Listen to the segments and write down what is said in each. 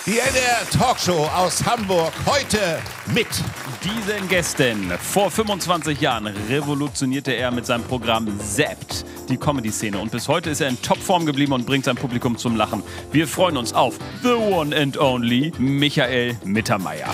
Die NDR Talkshow aus Hamburg heute mit diesen Gästen. Vor 25 Jahren revolutionierte er mit seinem Programm Zapped die Comedy-Szene. Und bis heute ist er in Topform geblieben und bringt sein Publikum zum Lachen. Wir freuen uns auf The One and Only Michael Mittermeier.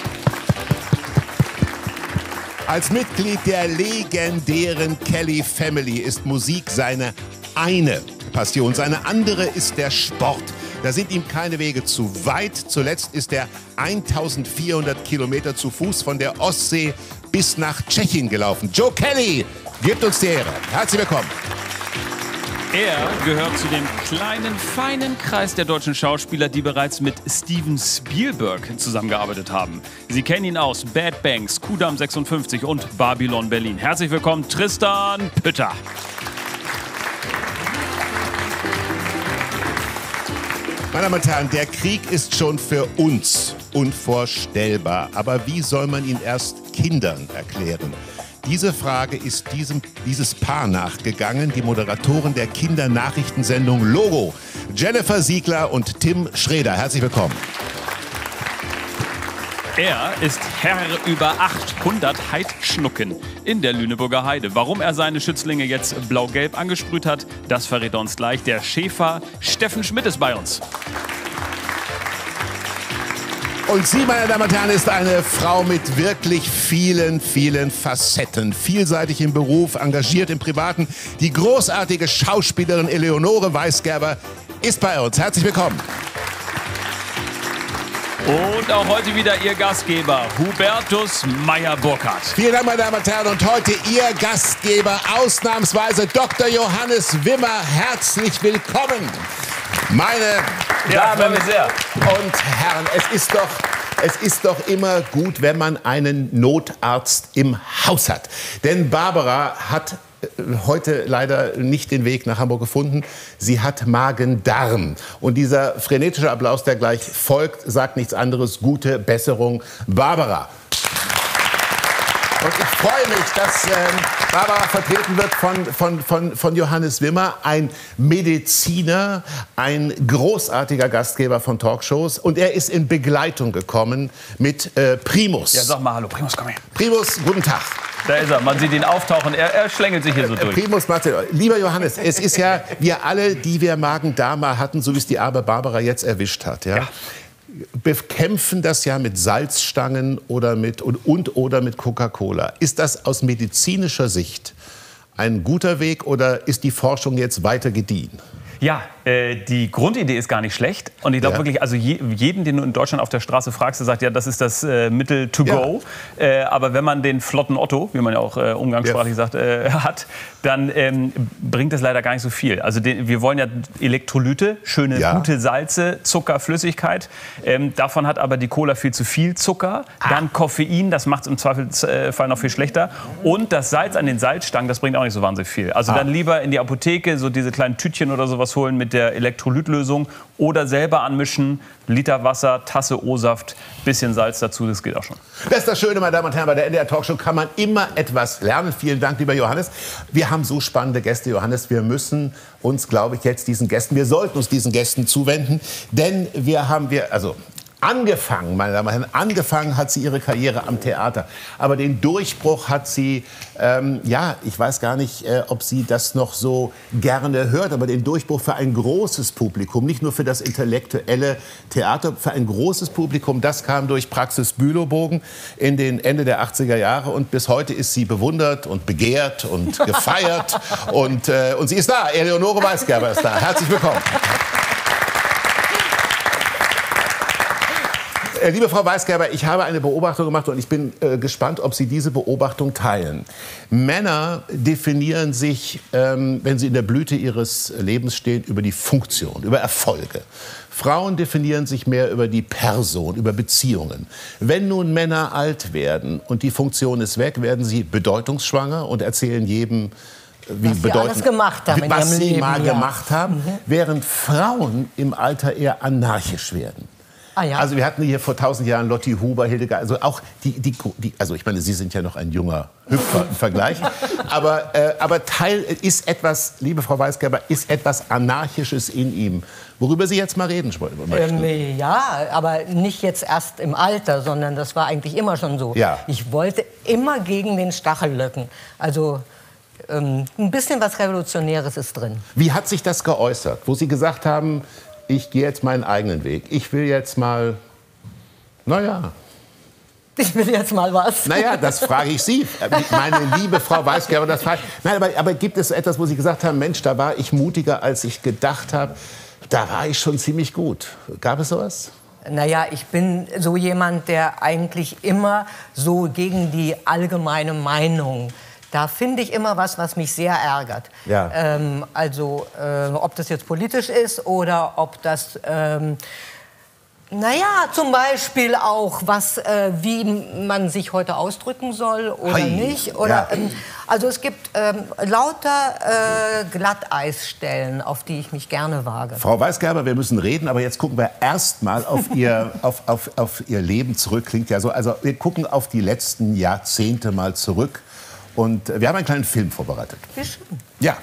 Als Mitglied der legendären Kelly Family ist Musik seine eine Passion. Seine andere ist der Sport. Da sind ihm keine Wege zu weit. Zuletzt ist er 1400 Kilometer zu Fuß von der Ostsee bis nach Tschechien gelaufen. Joe Kelly gibt uns die Ehre. Herzlich willkommen. Er gehört zu dem kleinen, feinen Kreis der deutschen Schauspieler, die bereits mit Steven Spielberg zusammengearbeitet haben. Sie kennen ihn aus Bad Banks, Kudamm 56 und Babylon Berlin. Herzlich willkommen, Tristan Pütter. Meine Damen und Herren, der Krieg ist schon für uns unvorstellbar. Aber wie soll man ihn erst Kindern erklären? Diese Frage ist dieses Paar nachgegangen, die Moderatoren der Kindernachrichtensendung Logo, Jennifer Siegler und Tim Schreder. Herzlich willkommen. Er ist Herr über 800 Heidschnucken in der Lüneburger Heide. Warum er seine Schützlinge jetzt blau-gelb angesprüht hat, das verrät er uns gleich. Der Schäfer Steffen Schmidt ist bei uns. Und sie, meine Damen und Herren, ist eine Frau mit wirklich vielen, vielen Facetten. Vielseitig im Beruf, engagiert im Privaten. Die großartige Schauspielerin Eleonore Weisgerber ist bei uns. Herzlich willkommen. Und auch heute wieder Ihr Gastgeber, Hubertus Meyer-Burkhardt. Vielen Dank, meine Damen und Herren. Und heute Ihr Gastgeber, ausnahmsweise Dr. Johannes Wimmer. Herzlich willkommen. Meine Damen und Herren, es ist doch immer gut, wenn man einen Notarzt im Haus hat. Denn Barbara hat heute leider nicht den Weg nach Hamburg gefunden. Sie hat Magen-Darm. Und dieser frenetische Applaus, der gleich folgt, sagt nichts anderes. Gute Besserung, Barbara. Und ich freue mich, dass Barbara vertreten wird von Johannes Wimmer, ein Mediziner, ein großartiger Gastgeber von Talkshows. Und er ist in Begleitung gekommen mit Primus. Ja, sag mal hallo, Primus, komm her. Primus, guten Tag. Da ist er, man sieht ihn auftauchen, er schlängelt sich hier so durch. Primus, lieber Johannes, es ist ja, wir alle, die wir Magen-Darm mal hatten, so wie es die arme Barbara jetzt erwischt hat, ja, bekämpfen das ja mit Salzstangen oder mit Coca-Cola. Ist das aus medizinischer Sicht ein guter Weg oder ist die Forschung jetzt weiter gediehen? Ja, die Grundidee ist gar nicht schlecht. Und ich glaube wirklich, also jeden, den du in Deutschland auf der Straße fragst, der sagt, ja, das ist das Mittel to go. Aber wenn man den flotten Otto, wie man ja auch umgangssprachlich sagt, hat, dann bringt das leider gar nicht so viel. Also wir wollen ja Elektrolyte, schöne, gute Salze, Zucker, Flüssigkeit. Davon hat aber die Cola viel zu viel Zucker. Dann Koffein, das macht es im Zweifelsfall noch viel schlechter. Und das Salz an den Salzstangen, das bringt auch nicht so wahnsinnig viel. Also dann lieber in die Apotheke so diese kleinen Tütchen oder sowas holen mit der Elektrolytlösung oder selber anmischen, Liter Wasser, Tasse O-Saft, bisschen Salz dazu, das geht auch schon. Das ist das Schöne, meine Damen und Herren, bei der NDR Talkshow kann man immer etwas lernen. Vielen Dank, lieber Johannes. Wir haben so spannende Gäste, Johannes. Wir müssen uns, glaube ich, jetzt wir sollten uns diesen Gästen zuwenden, denn angefangen, meine Damen und Herren, angefangen hat sie ihre Karriere am Theater. Aber den Durchbruch hat sie, ich weiß gar nicht, ob sie das noch so gerne hört, aber den Durchbruch für ein großes Publikum, nicht nur für das intellektuelle Theater, für ein großes Publikum, das kam durch Praxis Bülowbogen in den Ende der 80er Jahre und bis heute ist sie bewundert und begehrt und gefeiert und sie ist da, Eleonore Weisgerber ist da. Herzlich willkommen. Liebe Frau Weisgerber, ich habe eine Beobachtung gemacht und ich bin gespannt, ob Sie diese Beobachtung teilen. Männer definieren sich, wenn sie in der Blüte ihres Lebens stehen, über die Funktion, über Erfolge. Frauen definieren sich mehr über die Person, über Beziehungen. Wenn nun Männer alt werden und die Funktion ist weg, werden sie bedeutungsschwanger und erzählen jedem, was sie mal gemacht haben, während Frauen im Alter eher anarchisch werden. Ah, ja. Also wir hatten hier vor 1000 Jahren Lotti Huber, Hildegard, also auch also ich meine, Sie sind ja noch ein junger Hüpfer im Vergleich, aber Teil ist etwas, liebe Frau Weisgerber, ist etwas Anarchisches in ihm, worüber Sie jetzt mal reden möchten. Ja, aber nicht jetzt erst im Alter, sondern das war eigentlich immer schon so. Ja. Ich wollte immer gegen den Stachel löcken, also ein bisschen was Revolutionäres ist drin. Wie hat sich das geäußert, wo Sie gesagt haben, ich gehe jetzt meinen eigenen Weg. Ich will jetzt mal, naja. Ich will jetzt mal was. Naja, das frage ich Sie. Meine liebe Frau Weisgerber, das frage ich. Nein, aber gibt es etwas, wo Sie gesagt haben, Mensch, da war ich mutiger, als ich gedacht habe. Da war ich schon ziemlich gut. Gab es sowas? Naja, ich bin so jemand, der eigentlich immer so gegen die allgemeine Meinung. Da finde ich immer was mich sehr ärgert. Ja. Ob das jetzt politisch ist oder ob das, naja, zum Beispiel auch, wie man sich heute ausdrücken soll oder nicht. Oder, ja. Also es gibt lauter Glatteisstellen, auf die ich mich gerne wage. Frau Weisgerber, wir müssen reden, aber jetzt gucken wir erst mal auf Ihr Leben zurück. Klingt ja so. Also wir gucken auf die letzten Jahrzehnte mal zurück. Und wir haben einen kleinen Film vorbereitet. Wie schön. Ja.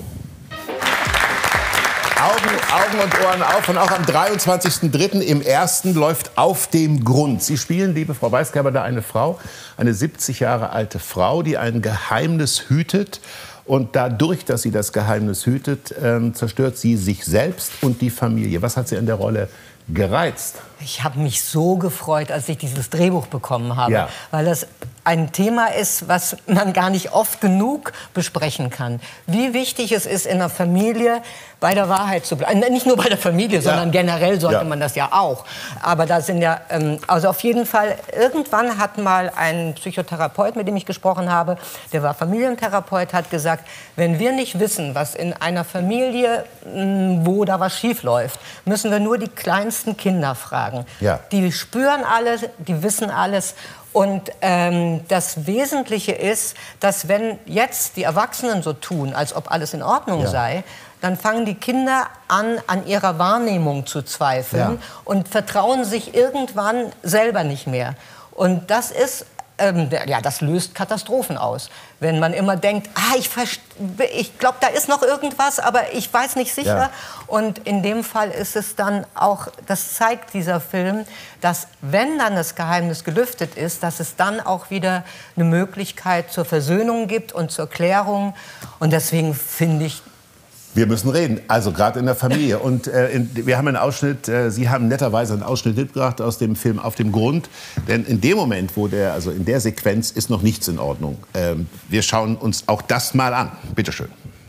Augen und Ohren auf. Und auch am 23.03. im Ersten läuft Auf dem Grund. Sie spielen, liebe Frau Weisgerber, da eine Frau, eine 70 Jahre alte Frau, die ein Geheimnis hütet. Und dadurch, dass sie das Geheimnis hütet, zerstört sie sich selbst und die Familie. Was hat sie an der Rolle gereizt? Ich habe mich so gefreut, als ich dieses Drehbuch bekommen habe, ja. Weil das ein Thema ist, was man gar nicht oft genug besprechen kann. Wie wichtig es ist, in der Familie bei der Wahrheit zu bleiben. Nicht nur bei der Familie, sondern generell sollte man das ja auch. Aber da sind ja, also auf jeden Fall, irgendwann hat mal ein Psychotherapeut, mit dem ich gesprochen habe, der war Familientherapeut, hat gesagt, wenn wir nicht wissen, was in einer Familie, wo da was schief läuft, müssen wir nur die kleinsten Kinder fragen. Ja. Die spüren alles, die wissen alles. Und das Wesentliche ist, dass wenn jetzt die Erwachsenen so tun, als ob alles in Ordnung sei, dann fangen die Kinder an ihrer Wahrnehmung zu zweifeln und vertrauen sich irgendwann selber nicht mehr. Und das ist, das löst Katastrophen aus. Wenn man immer denkt, ich glaube, da ist noch irgendwas, aber ich weiß nicht sicher. Ja. Und in dem Fall ist es dann auch, das zeigt dieser Film, dass wenn dann das Geheimnis gelüftet ist, dass es dann auch wieder eine Möglichkeit zur Versöhnung gibt und zur Klärung. Und deswegen finde ich, wir müssen reden, also gerade in der Familie. Und wir haben einen Ausschnitt, Sie haben netterweise einen Ausschnitt mitgebracht aus dem Film Auf dem Grund. Denn in dem Moment, also in der Sequenz, ist noch nichts in Ordnung. Wir schauen uns auch das mal an. Bitte schön.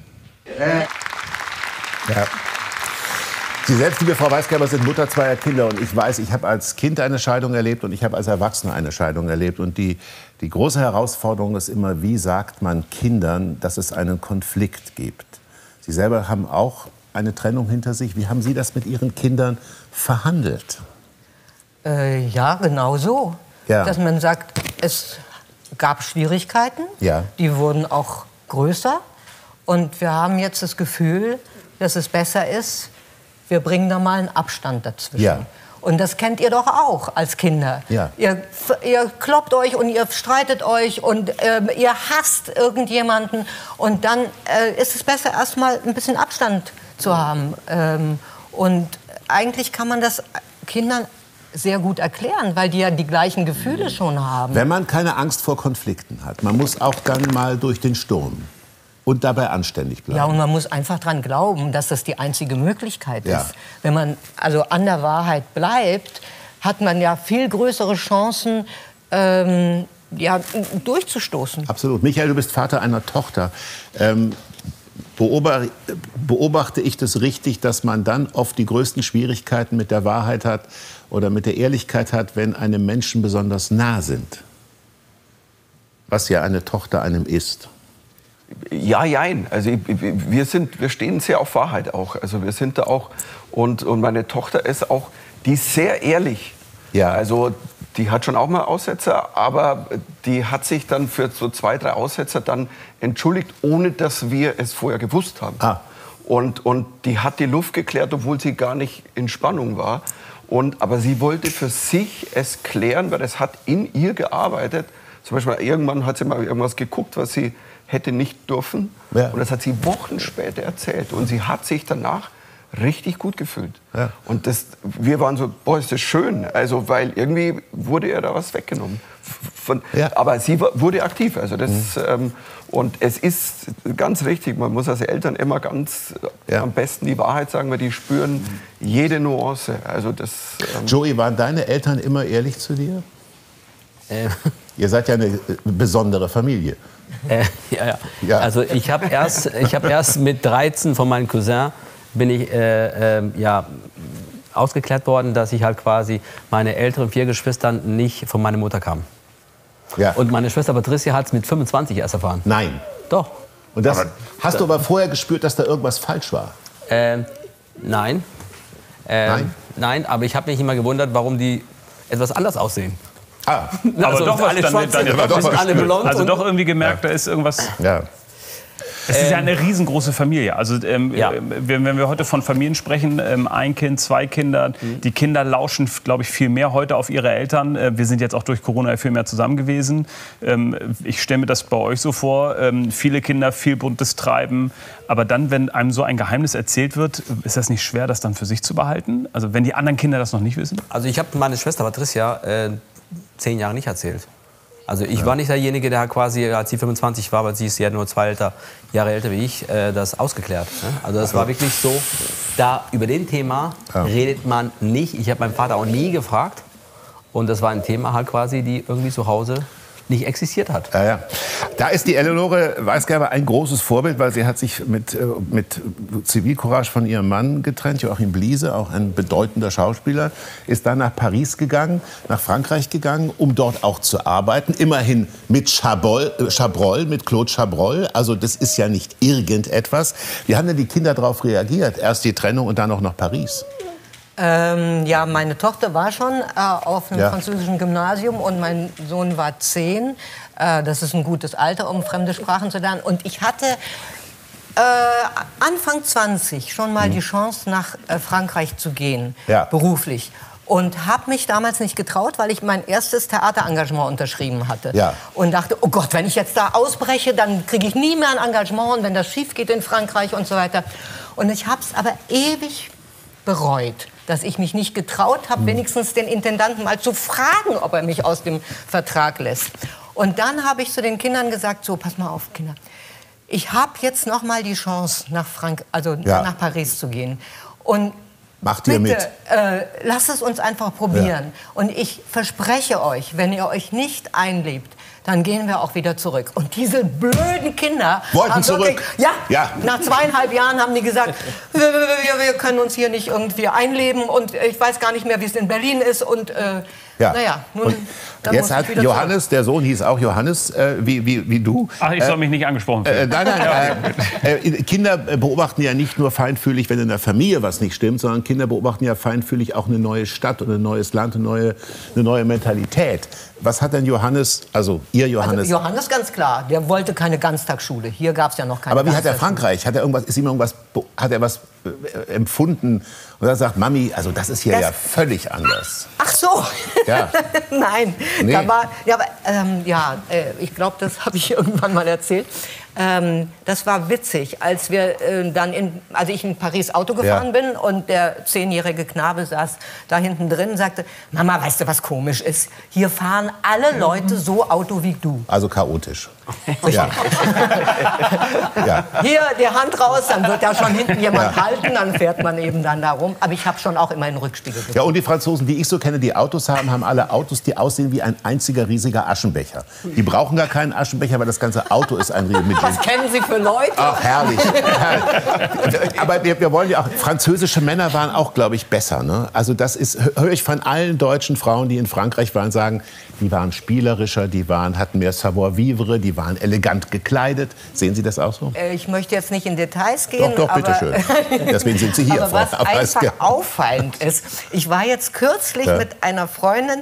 Ja. Sie selbst, liebe Frau Weisgerber, sind Mutter zweier Kinder. Und ich weiß, ich habe als Kind eine Scheidung erlebt und ich habe als Erwachsener eine Scheidung erlebt. Und die große Herausforderung ist immer, wie sagt man Kindern, dass es einen Konflikt gibt? Sie selber haben auch eine Trennung hinter sich. Wie haben Sie das mit Ihren Kindern verhandelt? Ja, genau so. Ja. Dass man sagt, es gab Schwierigkeiten, die wurden auch größer. Und wir haben jetzt das Gefühl, dass es besser ist, wir bringen da mal einen Abstand dazwischen. Ja. Und das kennt ihr doch auch als Kinder. Ja. Ihr kloppt euch und ihr streitet euch und ihr hasst irgendjemanden. Und dann ist es besser, erst mal ein bisschen Abstand zu haben. Und eigentlich kann man das Kindern sehr gut erklären, weil die ja die gleichen Gefühle schon haben. Wenn man keine Angst vor Konflikten hat, man muss auch dann mal durch den Sturm. Und dabei anständig bleiben. Ja, und man muss einfach dran glauben, dass das die einzige Möglichkeit ist. Wenn man also an der Wahrheit bleibt, hat man ja viel größere Chancen, durchzustoßen. Absolut. Michael, du bist Vater einer Tochter. Beobachte ich das richtig, dass man dann oft die größten Schwierigkeiten mit der Wahrheit hat oder mit der Ehrlichkeit hat, wenn einem Menschen besonders nah sind? Was ja eine Tochter einem ist. Ja, jein. Also wir stehen sehr auf Wahrheit auch. Also wir sind da auch und meine Tochter ist auch, die ist sehr ehrlich. Ja. Also die hat schon auch mal Aussetzer, aber die hat sich dann für so 2, 3 Aussetzer dann entschuldigt, ohne dass wir es vorher gewusst haben. Und die hat die Luft geklärt, obwohl sie gar nicht in Spannung war. Aber sie wollte für sich es klären, weil es hat in ihr gearbeitet. Zum Beispiel irgendwann hat sie mal irgendwas geguckt, was sie hätte nicht dürfen. Ja. Und das hat sie Wochen später erzählt. Und sie hat sich danach richtig gut gefühlt. Ja. Und wir waren so, boah, ist das schön. Also, weil irgendwie wurde ihr da was weggenommen. Aber sie wurde aktiv. Also und es ist ganz richtig, man muss als Eltern immer am besten die Wahrheit sagen, weil die spüren jede Nuance. Also Joey, waren deine Eltern immer ehrlich zu dir? Ihr seid ja eine besondere Familie. Ja. Also ich habe erst mit 13 von meinem Cousin bin ich ausgeklärt worden, dass ich halt quasi meine älteren 4 Geschwistern nicht von meiner Mutter kam. Ja. Und meine Schwester Patricia hat es mit 25 erst erfahren. Nein. Doch. Und hast du aber vorher gespürt, dass da irgendwas falsch war? Nein. Nein, aber ich habe mich immer gewundert, warum die etwas anders aussehen. Aber doch was alle blond. Also doch irgendwie gemerkt, da ist irgendwas. Ja. Es ist ja eine riesengroße Familie. Also wenn wir heute von Familien sprechen, 1 Kind, 2 Kinder, die Kinder lauschen, glaube ich, viel mehr heute auf ihre Eltern. Wir sind jetzt auch durch Corona viel mehr zusammen gewesen. Ich stelle mir das bei euch so vor, viele Kinder, viel buntes Treiben. Aber dann, wenn einem so ein Geheimnis erzählt wird, ist das nicht schwer, das dann für sich zu behalten? Also wenn die anderen Kinder das noch nicht wissen? Also ich habe meine Schwester Patricia 10 Jahre nicht erzählt. Also ich war nicht derjenige, der quasi, als sie 25 war, weil sie ist ja nur 2 Jahre älter wie ich, das ausgeklärt. Also das war wirklich so, über den Thema redet man nicht. Ich habe meinen Vater auch nie gefragt. Und das war ein Thema halt quasi, die irgendwie zu Hause nicht existiert hat. Ja. Da ist die Eleonore Weisgerber ein großes Vorbild, weil sie hat sich mit Zivilcourage von ihrem Mann getrennt, Joachim Bliese, auch ein bedeutender Schauspieler, ist dann nach Paris gegangen, nach Frankreich gegangen, um dort auch zu arbeiten. Immerhin mit Chabrol, mit Claude Chabrol. Also das ist ja nicht irgendetwas. Wie haben denn die Kinder darauf reagiert? Erst die Trennung und dann auch nach Paris. Meine Tochter war schon auf einem französischen Gymnasium und mein Sohn war 10. Das ist ein gutes Alter, um fremde Sprachen zu lernen. Und ich hatte Anfang 20 schon mal die Chance, nach Frankreich zu gehen, beruflich. Und habe mich damals nicht getraut, weil ich mein erstes Theaterengagement unterschrieben hatte. Ja. Und dachte, oh Gott, wenn ich jetzt da ausbreche, dann kriege ich nie mehr ein Engagement. Und wenn das schief geht in Frankreich und so weiter. Und ich habe es aber ewig bereut, dass ich mich nicht getraut habe, wenigstens den Intendanten mal zu fragen, ob er mich aus dem Vertrag lässt. Und dann habe ich zu den Kindern gesagt, so, pass mal auf, Kinder. Ich habe jetzt noch mal die Chance, nach Paris zu gehen. Und macht ihr mit? Lasst es uns einfach probieren. Ja. Und ich verspreche euch, wenn ihr euch nicht einlebt, dann gehen wir auch wieder zurück. Und diese blöden Kinder wollten zurück. Nach 2,5 Jahren haben die gesagt, wir können uns hier nicht irgendwie einleben und ich weiß gar nicht mehr, wie es in Berlin ist. Und nun... Jetzt hat Johannes, der Sohn hieß auch Johannes, wie du. Ach, ich soll mich nicht angesprochen fühlen. Nein. Kinder beobachten ja nicht nur feinfühlig, wenn in der Familie was nicht stimmt, sondern Kinder beobachten ja feinfühlig auch eine neue Stadt und ein neues Land, eine neue Mentalität. Was hat denn Johannes, also ihr Johannes... Also Johannes ganz klar, der wollte keine Ganztagsschule. Hier gab es ja noch keine. Aber wie hat er Frankreich? Hat er was empfunden? Und er sagt, Mami, also das ist hier ja völlig anders. Ach so. Ja. Nein. Nee. Da war, ich glaube, das habe ich irgendwann mal erzählt. Das war witzig, als ich in Paris Auto gefahren bin und der 10-jährige Knabe saß da hinten drin und sagte, Mama, weißt du, was komisch ist? Hier fahren alle Leute so Auto wie du. Also chaotisch. Ja. Hier die Hand raus, dann wird da schon hinten jemand halten, dann fährt man eben dann da rum. Aber ich habe schon auch immer in den Rückspiegel geguckt. Ja, und die Franzosen, die ich so kenne, die Autos haben alle Autos, die aussehen wie ein einziger riesiger Aschenbecher. Die brauchen gar keinen Aschenbecher, weil das ganze Auto ist ein riesiger. Was kennen Sie für Leute? Ach, herrlich. Aber wir wollen ja auch, französische Männer waren auch, glaube ich, besser. Ne? Also das höre ich von allen deutschen Frauen, die in Frankreich waren, sagen, die waren spielerischer, hatten mehr Savoir-vivre, die waren elegant gekleidet. Sehen Sie das auch so? Ich möchte jetzt nicht in Details gehen. Doch, bitteschön. Deswegen sind Sie hier. Aber was einfach auffallend ist, ich war jetzt kürzlich mit einer Freundin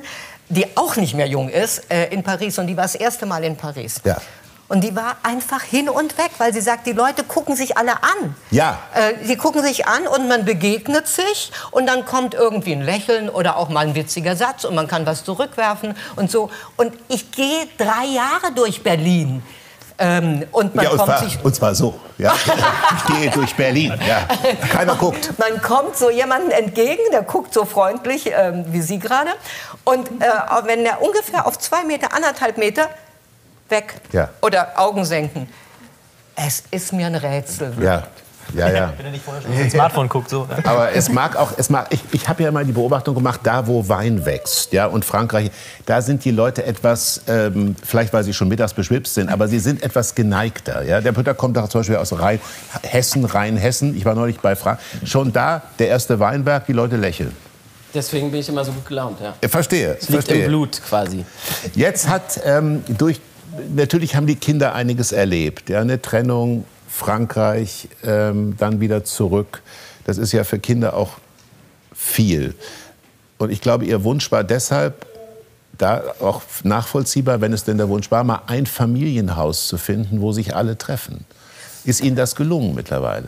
die auch nicht mehr jung ist, in Paris. Und die war das erste Mal in Paris. Ja. Und die war einfach hin und weg, weil sie sagt, die Leute gucken sich alle an. Ja. Die gucken sich an und man begegnet sich und dann kommt irgendwie ein Lächeln oder auch mal ein witziger Satz und man kann was zurückwerfen und so. Und ich gehe 3 Jahre durch Berlin. Und man und zwar so. Ja. Ich gehe durch Berlin. Ja. Keiner guckt. Man kommt so jemandem entgegen, der guckt so freundlich wie Sie gerade. Und wenn der ungefähr auf 2 Meter, 1,5 Meter weg oder Augen senken. Es ist mir ein Rätsel. Ja. Ja, ja. Wenn er nicht vorher schon auf sein Smartphone guckt. So. Aber ich habe ja mal die Beobachtung gemacht, da wo Wein wächst, ja, und Frankreich, da sind die Leute etwas, vielleicht weil sie schon mittags beschwipst sind, aber sie sind etwas geneigter. Ja. Der Peter kommt da zum Beispiel aus Rheinhessen. Ich war neulich bei Frank. Schon da, der erste Weinberg, die Leute lächeln. Deswegen bin ich immer so gut gelaunt, ja. Verstehe. Es liegt im Blut quasi. Jetzt hat natürlich haben die Kinder einiges erlebt. Ja, eine Trennung, Frankreich, dann wieder zurück. Das ist ja für Kinder auch viel. Und ich glaube, ihr Wunsch war deshalb, da auch nachvollziehbar, wenn es denn der Wunsch war, mal ein Familienhaus zu finden, wo sich alle treffen. Ist Ihnen das gelungen mittlerweile?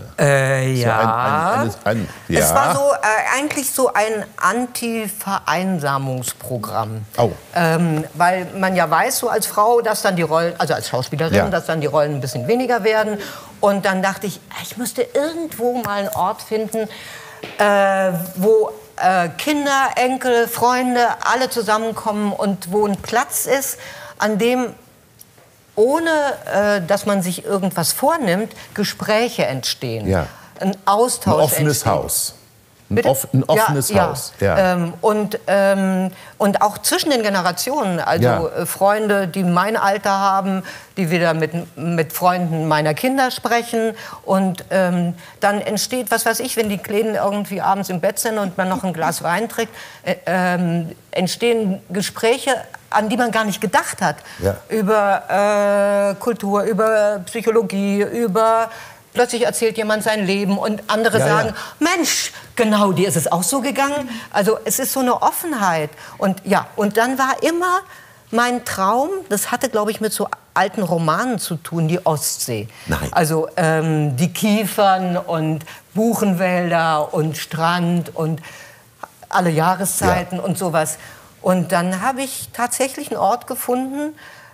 Ja. So Es war so, eigentlich so ein Anti-Vereinsamungsprogramm. Oh. Weil man ja weiß, so als Frau, dass dann die Rollen, also als Schauspielerin, dass dann die Rollen ein bisschen weniger werden. Und dann dachte ich, ich müsste irgendwo mal einen Ort finden, wo Kinder, Enkel, Freunde, alle zusammenkommen und wo ein Platz ist, an dem ohne dass man sich irgendwas vornimmt, Gespräche entstehen. Ja. Ein Austausch entsteht. Ein offenes Haus. Ein offenes Haus. Ja. Und auch zwischen den Generationen. Also Freunde, die mein Alter haben, die wieder mit Freunden meiner Kinder sprechen. Und dann entsteht, was weiß ich, wenn die Kleinen irgendwie abends im Bett sind und man noch ein Glas Wein trinkt, entstehen Gespräche, an die man gar nicht gedacht hat. Ja. Über Kultur, über Psychologie, über... Plötzlich erzählt jemand sein Leben und andere sagen, Mensch, genau, dir ist es auch so gegangen. Also es ist so eine Offenheit. Und dann war immer mein Traum, das hatte, glaube ich, mit so alten Romanen zu tun, die Ostsee. Nein. Also die Kiefern und Buchenwälder und Strand und alle Jahreszeiten und sowas. Und dann habe ich tatsächlich einen Ort gefunden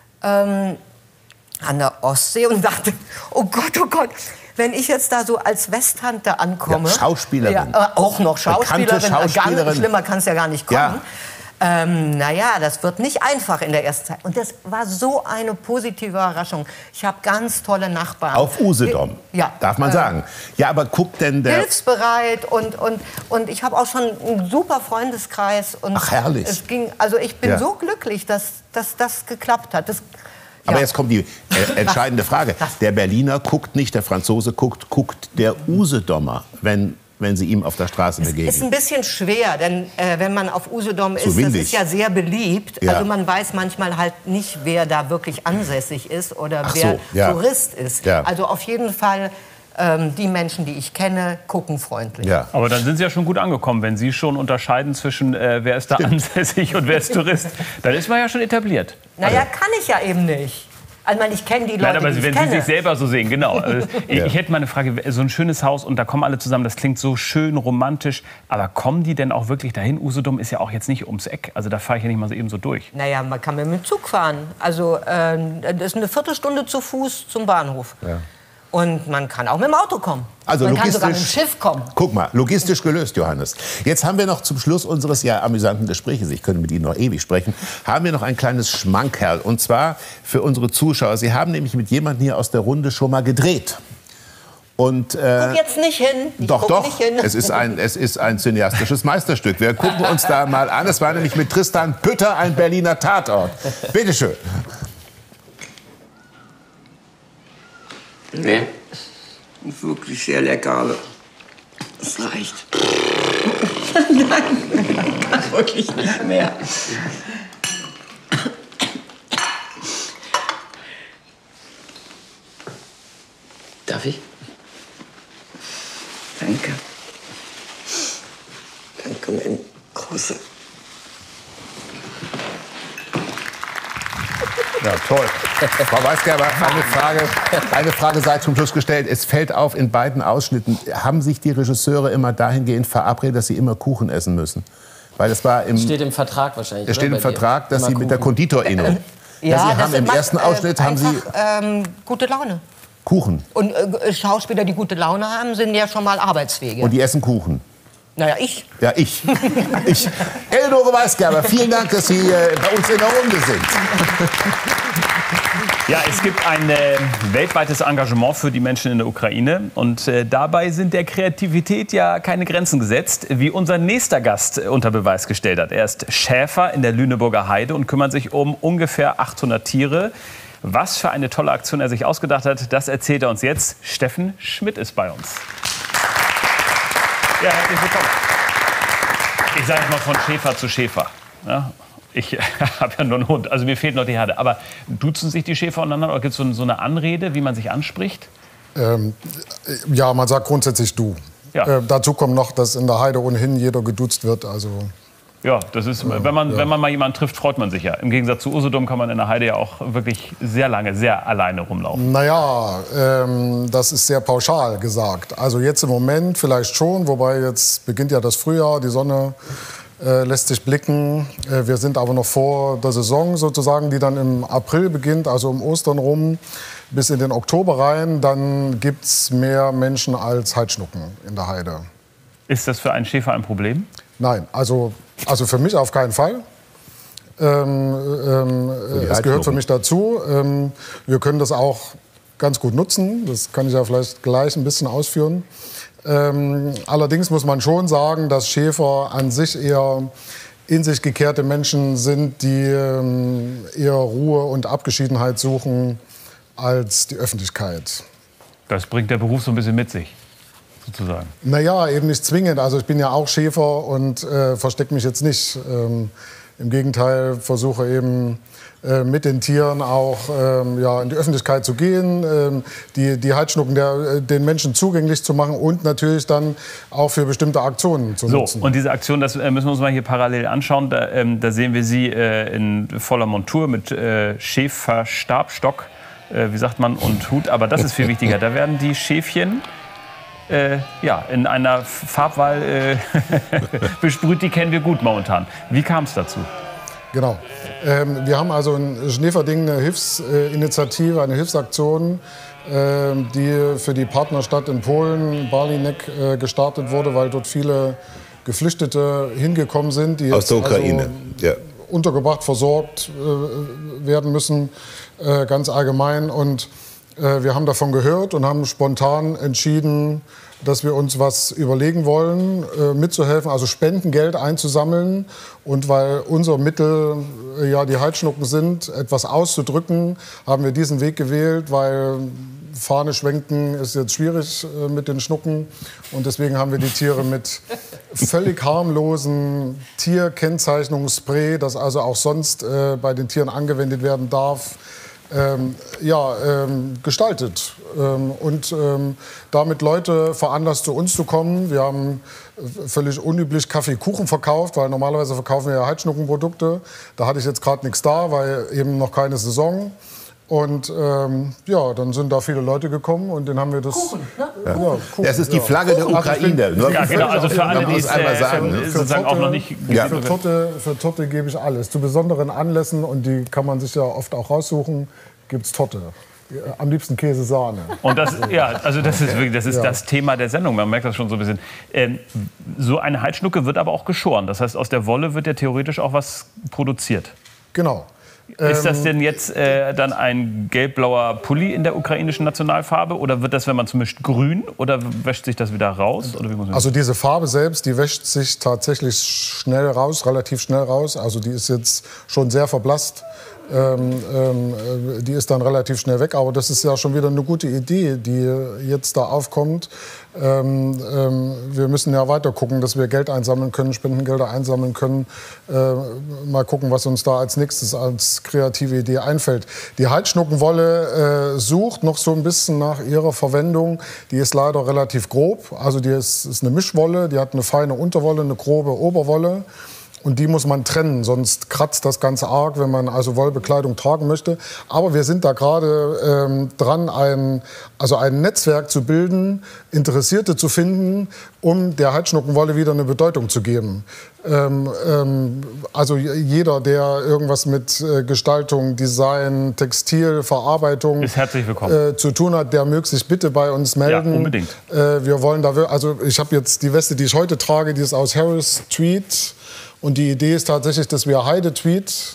an der Ostsee und dachte, oh Gott, wenn ich jetzt da so als Westtante ankomme... Ja, Schauspielerin. Ja, auch noch Schauspielerin. Ganz schlimmer kann es ja gar nicht kommen. Ja. Naja, das wird nicht einfach in der ersten Zeit. Und das war so eine positive Überraschung. Ich habe ganz tolle Nachbarn. Auf Usedom, darf man sagen. Ja, aber guckt denn der... Hilfsbereit und ich habe auch schon einen super Freundeskreis. Und ach, herrlich. Ich bin so glücklich, dass das geklappt hat. Aber jetzt kommt die entscheidende Frage. Der Berliner guckt nicht, der Franzose guckt der Usedomer, wenn Sie ihm auf der Straße begegnen. Es ist ein bisschen schwer, denn wenn man auf Usedom ist, das ist ja sehr beliebt. Ja. Also man weiß manchmal halt nicht, wer da wirklich ansässig ist oder wer Tourist ist. Ja. Also auf jeden Fall... die Menschen, die ich kenne, gucken freundlich. Ja. Aber dann sind Sie ja schon gut angekommen, wenn Sie schon unterscheiden zwischen wer ist da ansässig und wer ist Tourist. Dann ist man ja schon etabliert. Naja, kann ich ja eben nicht. Also ich kenne die Leute, Nein, aber wenn Sie sich selber so sehen, genau. Ich hätte mal eine Frage, so ein schönes Haus und da kommen alle zusammen, das klingt so schön romantisch, aber kommen die denn auch wirklich dahin? Usedom ist ja auch jetzt nicht ums Eck, also da fahre ich ja nicht mal so eben so durch. Naja, man kann mit dem Zug fahren. Also das ist eine Viertelstunde zu Fuß zum Bahnhof. Ja. Und man kann auch mit dem Auto kommen. Also man kann sogar mit dem Schiff kommen. Guck mal, logistisch gelöst, Johannes. Jetzt haben wir noch zum Schluss unseres amüsanten Gesprächs, ich könnte mit Ihnen noch ewig sprechen, haben wir noch ein kleines Schmankerl. Und zwar für unsere Zuschauer. Sie haben nämlich mit jemandem hier aus der Runde schon mal gedreht. Und, guck jetzt nicht hin. Doch. Es ist ein cineastisches Meisterstück. Wir gucken uns da mal an. Es war nämlich mit Tristan Pütter ein Berliner Tatort. Bitte schön. Nee, wirklich sehr lecker, aber es reicht. Nein, das wirklich nicht mehr. Darf ich? Danke. Danke, mein Großer. Ja, toll. Frau Weisgerber, eine Frage sei zum Schluss gestellt. Es fällt auf, in beiden Ausschnitten haben sich die Regisseure immer dahingehend verabredet, dass sie immer Kuchen essen müssen. Weil das war steht im Vertrag wahrscheinlich. Es steht im Vertrag, dass sie mit der Konditorinnung. Ja, Sie haben im ersten Ausschnitt haben Sie gute Laune. Kuchen. Und Schauspieler, die gute Laune haben, sind ja schon mal Arbeitswege. Und die essen Kuchen. Naja, ich. Ja, ich. Eleonore Weisgerber, vielen Dank, dass Sie bei uns in der Runde sind. Ja, es gibt ein weltweites Engagement für die Menschen in der Ukraine. Und dabei sind der Kreativität ja keine Grenzen gesetzt, wie unser nächster Gast unter Beweis gestellt hat. Er ist Schäfer in der Lüneburger Heide und kümmert sich um ungefähr 800 Tiere. Was für eine tolle Aktion er sich ausgedacht hat, das erzählt er uns jetzt. Steffen Schmidt ist bei uns. Ja, herzlich willkommen. Ich sage mal von Schäfer zu Schäfer. Ja, ich habe ja nur einen Hund, also mir fehlt noch die Herde. Aber duzen sich die Schäfer untereinander oder gibt es so eine Anrede, wie man sich anspricht? Ja, man sagt grundsätzlich du. Ja. Dazu kommt noch, dass in der Heide ohnehin jeder geduzt wird. Also ja, das ist, wenn man mal jemanden trifft, freut man sich ja. Im Gegensatz zu Usedom kann man in der Heide ja auch wirklich sehr lange, sehr alleine rumlaufen. Naja, das ist sehr pauschal gesagt. Also jetzt im Moment vielleicht schon, wobei jetzt beginnt ja das Frühjahr, die Sonne lässt sich blicken. Wir sind aber noch vor der Saison sozusagen, die dann im April beginnt, also um Ostern rum, bis in den Oktober rein. Dann gibt es mehr Menschen als Heidschnucken in der Heide. Ist das für einen Schäfer ein Problem? Nein, also für mich auf keinen Fall. Es gehört für mich dazu. Wir können das auch ganz gut nutzen. Das kann ich ja vielleicht gleich ein bisschen ausführen. Allerdings muss man schon sagen, dass Schäfer an sich eher in sich gekehrte Menschen sind, die eher Ruhe und Abgeschiedenheit suchen als die Öffentlichkeit. Das bringt der Beruf so ein bisschen mit sich, sozusagen. Naja, eben nicht zwingend. Also ich bin ja auch Schäfer und verstecke mich jetzt nicht. Im Gegenteil, versuche eben mit den Tieren auch in die Öffentlichkeit zu gehen, die Heidschnucken den Menschen zugänglich zu machen und natürlich dann auch für bestimmte Aktionen zu nutzen. So, und diese Aktion, das müssen wir uns mal hier parallel anschauen. Da sehen wir Sie in voller Montur mit Schäferstabstock, wie sagt man, und Hut. Aber das ist viel wichtiger. Da werden die Schäfchen in einer Farbwahl besprüht, die kennen wir gut momentan. Wie kam es dazu? Genau. Wir haben also in Schneverding eine Hilfsinitiative, eine Hilfsaktion, die für die Partnerstadt in Polen, Barlinek, gestartet wurde, weil dort viele Geflüchtete hingekommen sind, die aus der Ukraine untergebracht, versorgt werden müssen, ganz allgemein. Und wir haben davon gehört und haben spontan entschieden, dass wir uns was überlegen wollen, mitzuhelfen, also Spendengeld einzusammeln. Und weil unser Mittel ja die Heidschnucken sind, etwas auszudrücken, haben wir diesen Weg gewählt, weil Fahne schwenken ist jetzt schwierig mit den Schnucken. Und deswegen haben wir die Tiere mit völlig harmlosen Tierkennzeichnungsspray, das also auch sonst bei den Tieren angewendet werden darf, gestaltet und damit Leute veranlasst, zu uns zu kommen. Wir haben völlig unüblich Kaffeekuchen verkauft, weil normalerweise verkaufen wir ja Heidschnuckenprodukte. Da hatte ich jetzt gerade nichts da, weil eben noch keine Saison. Und dann sind da viele Leute gekommen und dann haben wir das... Kuchen, ne? Ja, Kuchen, das ist die Flagge der Ukraine. Ja, genau, also für alle, die es sozusagen auch noch nicht... Für Torte gebe ich alles. Zu besonderen Anlässen, und die kann man sich ja oft auch raussuchen, gibt es Torte. Am liebsten Käse-Sahne. Und das ist wirklich das Thema der Sendung. Man merkt das schon so ein bisschen. So eine Heidschnucke wird aber auch geschoren. Das heißt, aus der Wolle wird ja theoretisch auch was produziert. Genau. Ist das denn jetzt dann ein gelb-blauer Pulli in der ukrainischen Nationalfarbe? Oder wird das, wenn man es mischt, grün? Oder wäscht sich das wieder raus? Oder wie muss man also diese Farbe selbst, die wäscht sich tatsächlich schnell raus, relativ schnell raus. Also die ist jetzt schon sehr verblasst. Die ist dann relativ schnell weg. Aber das ist ja schon wieder eine gute Idee, die jetzt da aufkommt. Wir müssen ja weiter gucken, dass wir Geld einsammeln können, Spendengelder einsammeln können. Mal gucken, was uns da als nächstes als kreative Idee einfällt. Die Heidschnuckenwolle sucht noch so ein bisschen nach ihrer Verwendung. Die ist leider relativ grob. Also die ist eine Mischwolle, die hat eine feine Unterwolle, eine grobe Oberwolle. Und die muss man trennen, sonst kratzt das Ganze arg, wenn man also Wollbekleidung tragen möchte. Aber wir sind da gerade dran, ein Netzwerk zu bilden, Interessierte zu finden, um der Heidschnuckenwolle wieder eine Bedeutung zu geben. Also jeder, der irgendwas mit Gestaltung, Design, Textil, Verarbeitung ist herzlich willkommen. Zu tun hat, der möge sich bitte bei uns melden. Ja, unbedingt. Wir wollen da, also ich habe jetzt die Weste, die ich heute trage, die ist aus Harris Tweed. Und die Idee ist tatsächlich, dass wir Heide-Tweed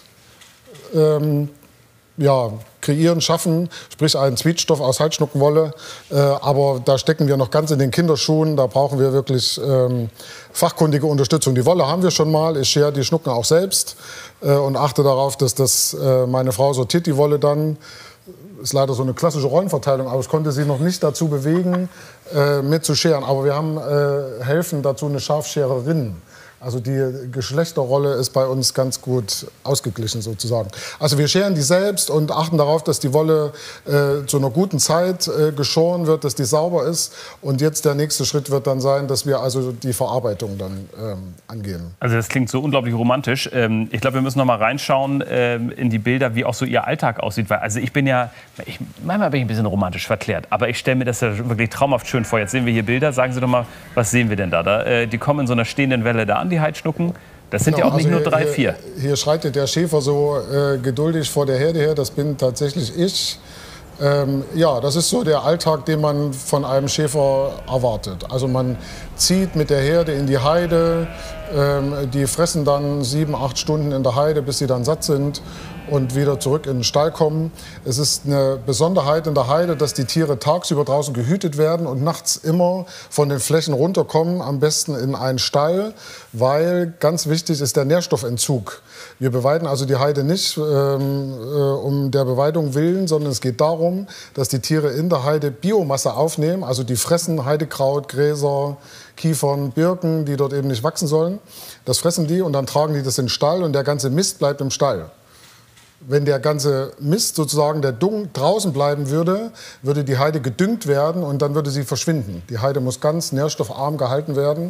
kreieren, schaffen, sprich einen Tweedstoff aus Heidschnuckenwolle. Aber da stecken wir noch ganz in den Kinderschuhen. Da brauchen wir wirklich fachkundige Unterstützung. Die Wolle haben wir schon mal. Ich schere die Schnucken auch selbst und achte darauf, dass meine Frau sortiert die Wolle dann. Ist leider so eine klassische Rollenverteilung, aber ich konnte sie noch nicht dazu bewegen, mitzuscheren. Aber wir haben helfen dazu eine Scharfschererin. Also die Geschlechterrolle ist bei uns ganz gut ausgeglichen sozusagen. Also wir scheren die selbst und achten darauf, dass die Wolle zu einer guten Zeit geschoren wird, dass die sauber ist. Und jetzt der nächste Schritt wird dann sein, dass wir also die Verarbeitung dann angehen. Also das klingt so unglaublich romantisch. Ich glaube, wir müssen noch mal reinschauen in die Bilder, wie auch so Ihr Alltag aussieht. Weil, also manchmal bin ich ein bisschen romantisch verklärt, aber ich stelle mir das ja wirklich traumhaft schön vor. Jetzt sehen wir hier Bilder. Sagen Sie doch mal, was sehen wir denn da? Die kommen in so einer stehenden Welle da an, die Heidschnucken. Das sind ja auch nicht nur 3, 4. Hier schreitet der Schäfer so geduldig vor der Herde her. Das bin tatsächlich ich. Das ist so der Alltag, den man von einem Schäfer erwartet. Also man zieht mit der Herde in die Heide. Die fressen dann 7, 8 Stunden in der Heide, bis sie dann satt sind und wieder zurück in den Stall kommen. Es ist eine Besonderheit in der Heide, dass die Tiere tagsüber draußen gehütet werden und nachts immer von den Flächen runterkommen, am besten in einen Stall, weil ganz wichtig ist der Nährstoffentzug. Wir beweiden also die Heide nicht um der Beweidung willen, sondern es geht darum, dass die Tiere in der Heide Biomasse aufnehmen, also die fressen Heidekraut, Gräser, Kiefern, Birken, die dort eben nicht wachsen sollen. Das fressen die und dann tragen die das in den Stall und der ganze Mist bleibt im Stall. Wenn der ganze Mist sozusagen der Dung draußen bleiben würde, würde die Heide gedüngt werden und dann würde sie verschwinden. Die Heide muss ganz nährstoffarm gehalten werden.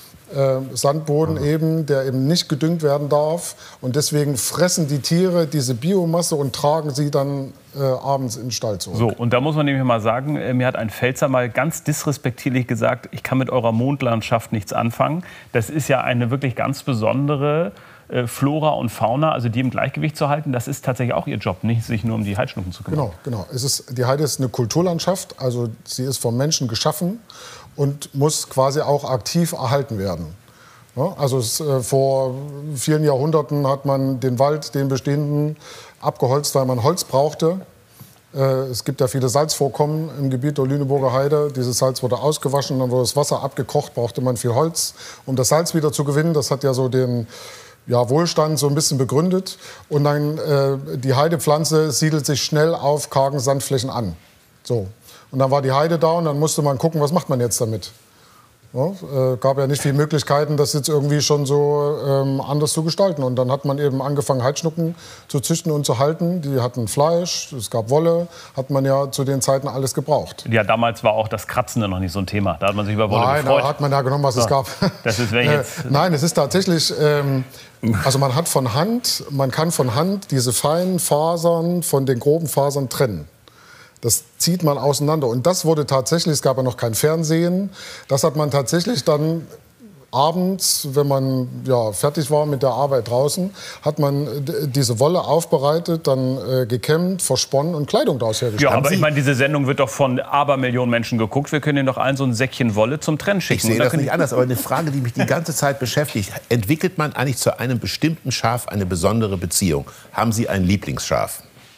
Sandboden eben, der eben nicht gedüngt werden darf. Und deswegen fressen die Tiere diese Biomasse und tragen sie dann abends in den Stall zurück. So, und da muss man nämlich mal sagen, mir hat ein Pfälzer mal ganz disrespektierlich gesagt, ich kann mit eurer Mondlandschaft nichts anfangen. Das ist ja eine wirklich ganz besondere Flora und Fauna, also die im Gleichgewicht zu halten. Das ist tatsächlich auch ihr Job, nicht sich nur um die Heidschnucken zu kümmern. Genau. Die Heide ist eine Kulturlandschaft, also sie ist vom Menschen geschaffen und muss quasi auch aktiv erhalten werden. Ja, also vor vielen Jahrhunderten hat man den Wald, den bestehenden, abgeholzt, weil man Holz brauchte. Es gibt ja viele Salzvorkommen im Gebiet der Lüneburger Heide. Dieses Salz wurde ausgewaschen, dann wurde das Wasser abgekocht, brauchte man viel Holz, um das Salz wieder zu gewinnen. Das hat ja so den Wohlstand so ein bisschen begründet. Und dann die Heidepflanze siedelt sich schnell auf kargen Sandflächen an. So. Und dann war die Heide da und dann musste man gucken, was macht man jetzt damit. Ja, gab ja nicht viele Möglichkeiten, das jetzt irgendwie schon so anders zu gestalten. Und dann hat man eben angefangen, Heidschnucken zu züchten und zu halten. Die hatten Fleisch, es gab Wolle, hat man ja zu den Zeiten alles gebraucht. Ja, damals war auch das Kratzen noch nicht so ein Thema. Da hat man sich über Wolle gefreut. Nein, da hat man ja genommen, was es gab. Das ist jetzt Nein, es ist tatsächlich, also man kann von Hand diese feinen Fasern von den groben Fasern trennen. Das zieht man auseinander. Und das wurde tatsächlich, es gab ja noch kein Fernsehen, das hat man tatsächlich dann abends, wenn man fertig war mit der Arbeit draußen, hat man diese Wolle aufbereitet, dann gekämmt, versponnen und Kleidung daraus hergestellt. Ja, aber ich meine, diese Sendung wird doch von Abermillionen Menschen geguckt. Wir können Ihnen doch allen so ein Säckchen Wolle zum Trennen schicken. Ich sehe das nicht anders, aber eine Frage, die mich die ganze Zeit beschäftigt. Entwickelt man eigentlich zu einem bestimmten Schaf eine besondere Beziehung? Haben Sie ein Lieblingsschaf?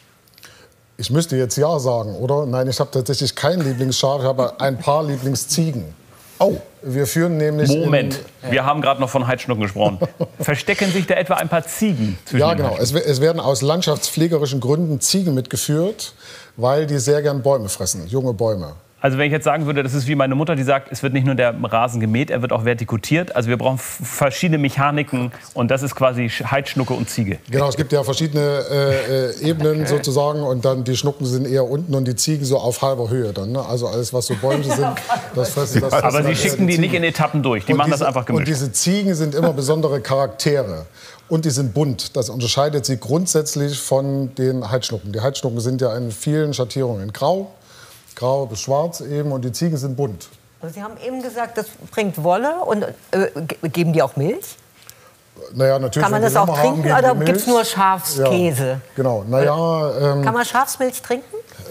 Ich müsste jetzt ja sagen, oder? Nein, ich habe tatsächlich kein Lieblingsschaf, ich habe ein paar Lieblingsziegen. Oh. Wir führen nämlich Moment, wir haben gerade noch von Heidschnucken gesprochen. Verstecken sich da etwa ein paar Ziegen zwischen Ja, genau. Es werden aus landschaftspflegerischen Gründen Ziegen mitgeführt, weil die sehr gern Bäume fressen, junge Bäume. Also wenn ich jetzt sagen würde, das ist wie meine Mutter, die sagt, es wird nicht nur der Rasen gemäht, er wird auch vertikutiert. Also wir brauchen verschiedene Mechaniken und das ist quasi Heidschnucke und Ziege. Genau, es gibt ja verschiedene Ebenen sozusagen und dann die Schnucken sind eher unten und die Ziegen so auf halber Höhe dann. Ne? Also alles, was so Bäume sind, das fressen. Aber Sie schicken die nicht in Etappen durch, die machen das einfach gemischt. Und diese Ziegen sind immer besondere Charaktere. Und die sind bunt. Das unterscheidet sie grundsätzlich von den Heidschnucken. Die Heidschnucken sind ja in vielen Schattierungen grau bis schwarz eben und die Ziegen sind bunt. Also Sie haben eben gesagt, das bringt Wolle und geben die auch Milch? Naja, natürlich. Kann man das auch trinken oder gibt es nur Schafskäse? Ja, genau. Naja, kann man Schafsmilch trinken?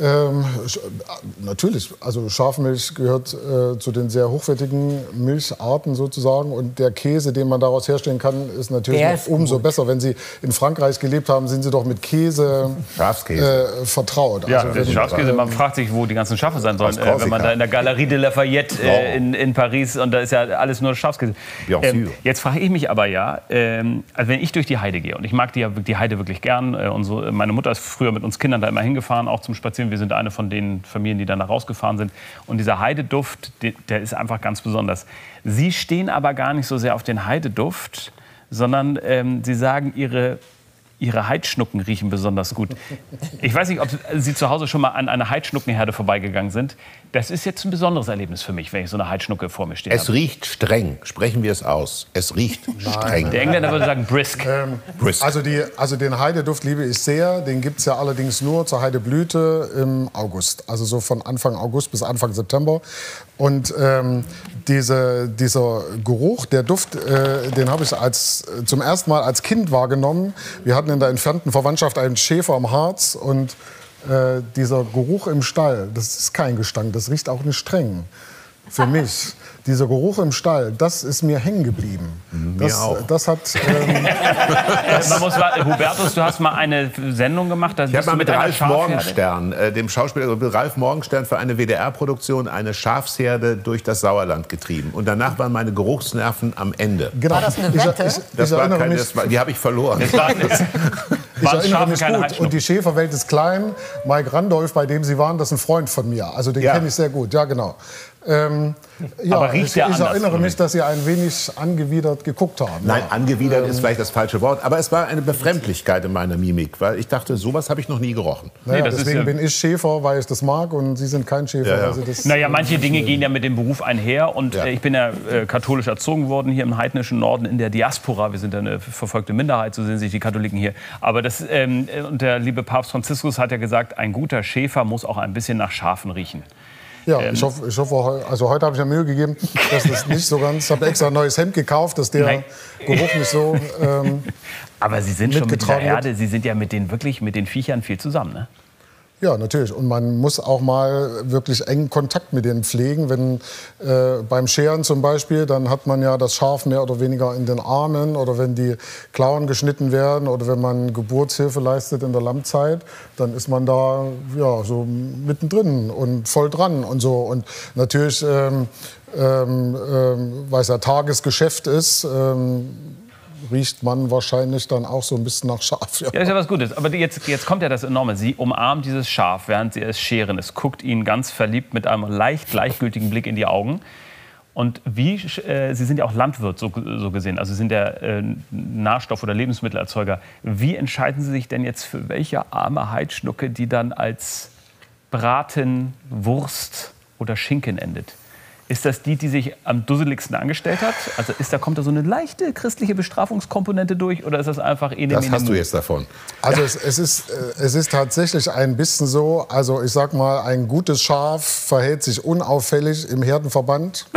Natürlich. Also Schafmilch gehört zu den sehr hochwertigen Milcharten sozusagen. Und der Käse, den man daraus herstellen kann, ist natürlich umso besser. Wenn Sie in Frankreich gelebt haben, sind Sie doch mit Käse vertraut. Ja, also Schafskäse, man fragt sich, wo die ganzen Schafe sein sollen. Wenn man da in der Galerie de Lafayette in Paris, und da ist ja alles nur Schafskäse. Jetzt frage ich mich aber also wenn ich durch die Heide gehe, und ich mag die Heide wirklich gern, und so, meine Mutter ist früher mit uns Kindern da immer hingefahren, auch zum Spazieren. Wir sind eine von den Familien, die dann da rausgefahren sind. Und dieser Heideduft, der ist einfach ganz besonders. Sie stehen aber gar nicht so sehr auf den Heideduft, sondern Sie sagen, Ihre Heidschnucken riechen besonders gut. Ich weiß nicht, ob Sie zu Hause schon mal an einer Heidschnuckenherde vorbeigegangen sind. Das ist jetzt ein besonderes Erlebnis für mich, wenn ich so eine Heidschnucke vor mir stehe. Es riecht streng. Sprechen wir es aus. Es riecht streng. Der Engländer würde sagen brisk. Brisk. Also den Heideduft liebe ich sehr. Den gibt es ja allerdings nur zur Heideblüte im August. Also so von Anfang August bis Anfang September. Und dieser Geruch, der Duft, den habe ich zum ersten Mal als Kind wahrgenommen. Wir hatten in der entfernten Verwandtschaft einen Schäfer am Harz und dieser Geruch im Stall, das ist kein Gestank, das riecht auch nicht streng für mich. Dieser Geruch im Stall, das ist mir hängen geblieben. Mir auch. Das hat... Hubertus, du hast mal eine Sendung gemacht. Ich habe mal mit Ralf Morgenstern, dem Schauspieler Ralf Morgenstern, für eine WDR-Produktion eine Schafsherde durch das Sauerland getrieben. Und danach waren meine Geruchsnerven am Ende. Genau. War das eine Wette? Die habe ich verloren. Ich erinnere mich gut. Und die Schäferwelt ist klein. Mike Randolph, bei dem Sie waren, das ist ein Freund von mir. Also den kenne ich sehr gut. Ja, genau. Aber riecht der anders? Ich erinnere mich, dass Sie ein wenig angewidert geguckt haben. Nein, angewidert ist vielleicht das falsche Wort. Aber es war eine Befremdlichkeit in meiner Mimik. Weil ich dachte, sowas habe ich noch nie gerochen. Naja, deswegen bin ich Schäfer, weil ich das mag. Und Sie sind kein Schäfer. Ja. Weil Sie das manche Dinge gehen ja mit dem Beruf einher. Und ich bin ja katholisch erzogen worden hier im heidnischen Norden in der Diaspora. Wir sind ja eine verfolgte Minderheit, so sehen sich die Katholiken hier. Aber und der liebe Papst Franziskus hat ja gesagt, ein guter Schäfer muss auch ein bisschen nach Schafen riechen. Ja, ich hoffe, also heute habe ich mir Mühe gegeben, dass das nicht so ganz. Ich habe extra ein neues Hemd gekauft, dass der Geruch nicht so. Aber Sie sind schon mit dieser Herde, Sie sind ja mit den Viechern viel zusammen, ne? Ja, natürlich. Und man muss auch mal wirklich engen Kontakt mit denen pflegen. Wenn beim Scheren zum Beispiel, dann hat man ja das Schaf mehr oder weniger in den Armen. Oder wenn die Klauen geschnitten werden oder wenn man Geburtshilfe leistet in der Lammzeit, dann ist man da so mittendrin und voll dran und so. Und natürlich, weil es ja Tagesgeschäft ist, riecht man wahrscheinlich dann auch so ein bisschen nach Schaf. Ja, ist ja was Gutes. Aber jetzt kommt ja das Enorme. Sie umarmt dieses Schaf, während Sie es scheren. Es guckt Ihnen ganz verliebt mit einem leicht gleichgültigen Blick in die Augen. Und Sie sind ja auch Landwirt, so gesehen. Also Sie sind ja Nahrstoff- oder Lebensmittelerzeuger. Wie entscheiden Sie sich denn jetzt für welche arme Heidschnucke, die dann als Braten, Wurst oder Schinken endet? Ist das die sich am dusseligsten angestellt hat? Also kommt da so eine leichte christliche Bestrafungskomponente durch? Oder ist das einfach Das hast du jetzt davon. Also es ist tatsächlich ein bisschen so, also ich sag mal, ein gutes Schaf verhält sich unauffällig im Herdenverband.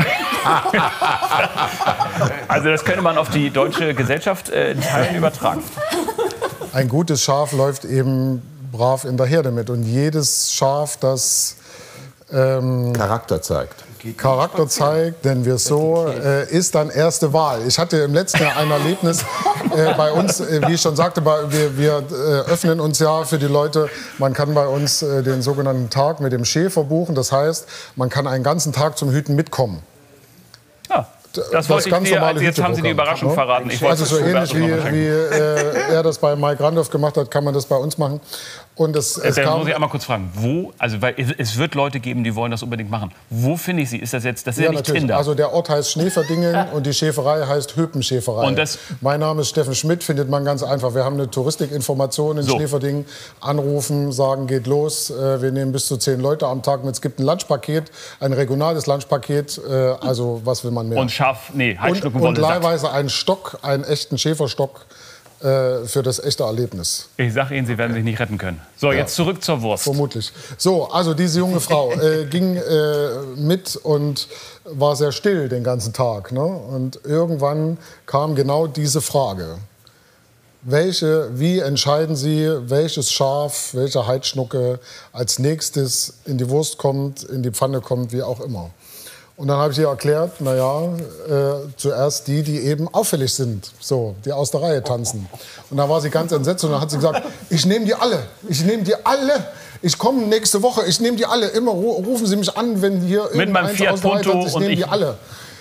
Also das könnte man auf die deutsche Gesellschaft in Teilen übertragen. Ein gutes Schaf läuft eben brav in der Herde mit. Und jedes Schaf, das Charakter zeigt, nennen wir es so, ist dann erste Wahl. Ich hatte im letzten Jahr ein Erlebnis bei uns, wie ich schon sagte, wir öffnen uns ja für die Leute, man kann bei uns den sogenannten Tag mit dem Schäfer buchen. Das heißt, man kann einen ganzen Tag zum Hüten mitkommen. Das wollte ich dir, also jetzt haben Sie die Überraschung verraten. Also so ähnlich wie er das bei Mike Randolph gemacht hat, kann man das bei uns machen. Und es muss ich einmal kurz fragen, wo, also weil es wird Leute geben, die wollen das unbedingt machen. Wo finde ich sie? Ist das jetzt, das ist ja nicht natürlich. Tinder? Also der Ort heißt Schneeverdingen und die Schäferei heißt Höpenschäferei. Und das mein Name ist Steffen Schmidt, findet man ganz einfach. Wir haben eine Touristikinformation in Schneeverdingen. Anrufen, sagen, geht los. Wir nehmen bis zu 10 Leute am Tag mit. Es gibt ein Lunchpaket, ein regionales Lunchpaket. Also was will man mehr? Und Halsschnuckenwolle. Und leihweise einen Stock, einen echten Schäferstock. Für das echte Erlebnis. Ich sage Ihnen, Sie werden sich nicht retten können. So, jetzt zurück zur Wurst. Vermutlich. So, also diese junge Frau ging mit und war sehr still den ganzen Tag. Ne? Und irgendwann kam genau diese Frage. Wie entscheiden Sie, welches Schaf, welche Heidschnucke als nächstes in die Wurst kommt, in die Pfanne kommt, wie auch immer? Und dann habe ich ihr erklärt, zuerst die eben auffällig sind, so, die aus der Reihe tanzen. Und da war sie ganz entsetzt und dann hat sie gesagt, ich nehme die alle, ich komme nächste Woche, ich nehme die alle, immer rufen Sie mich an, wenn hier irgendeins aus der Reihe tanzt, ich nehme die alle.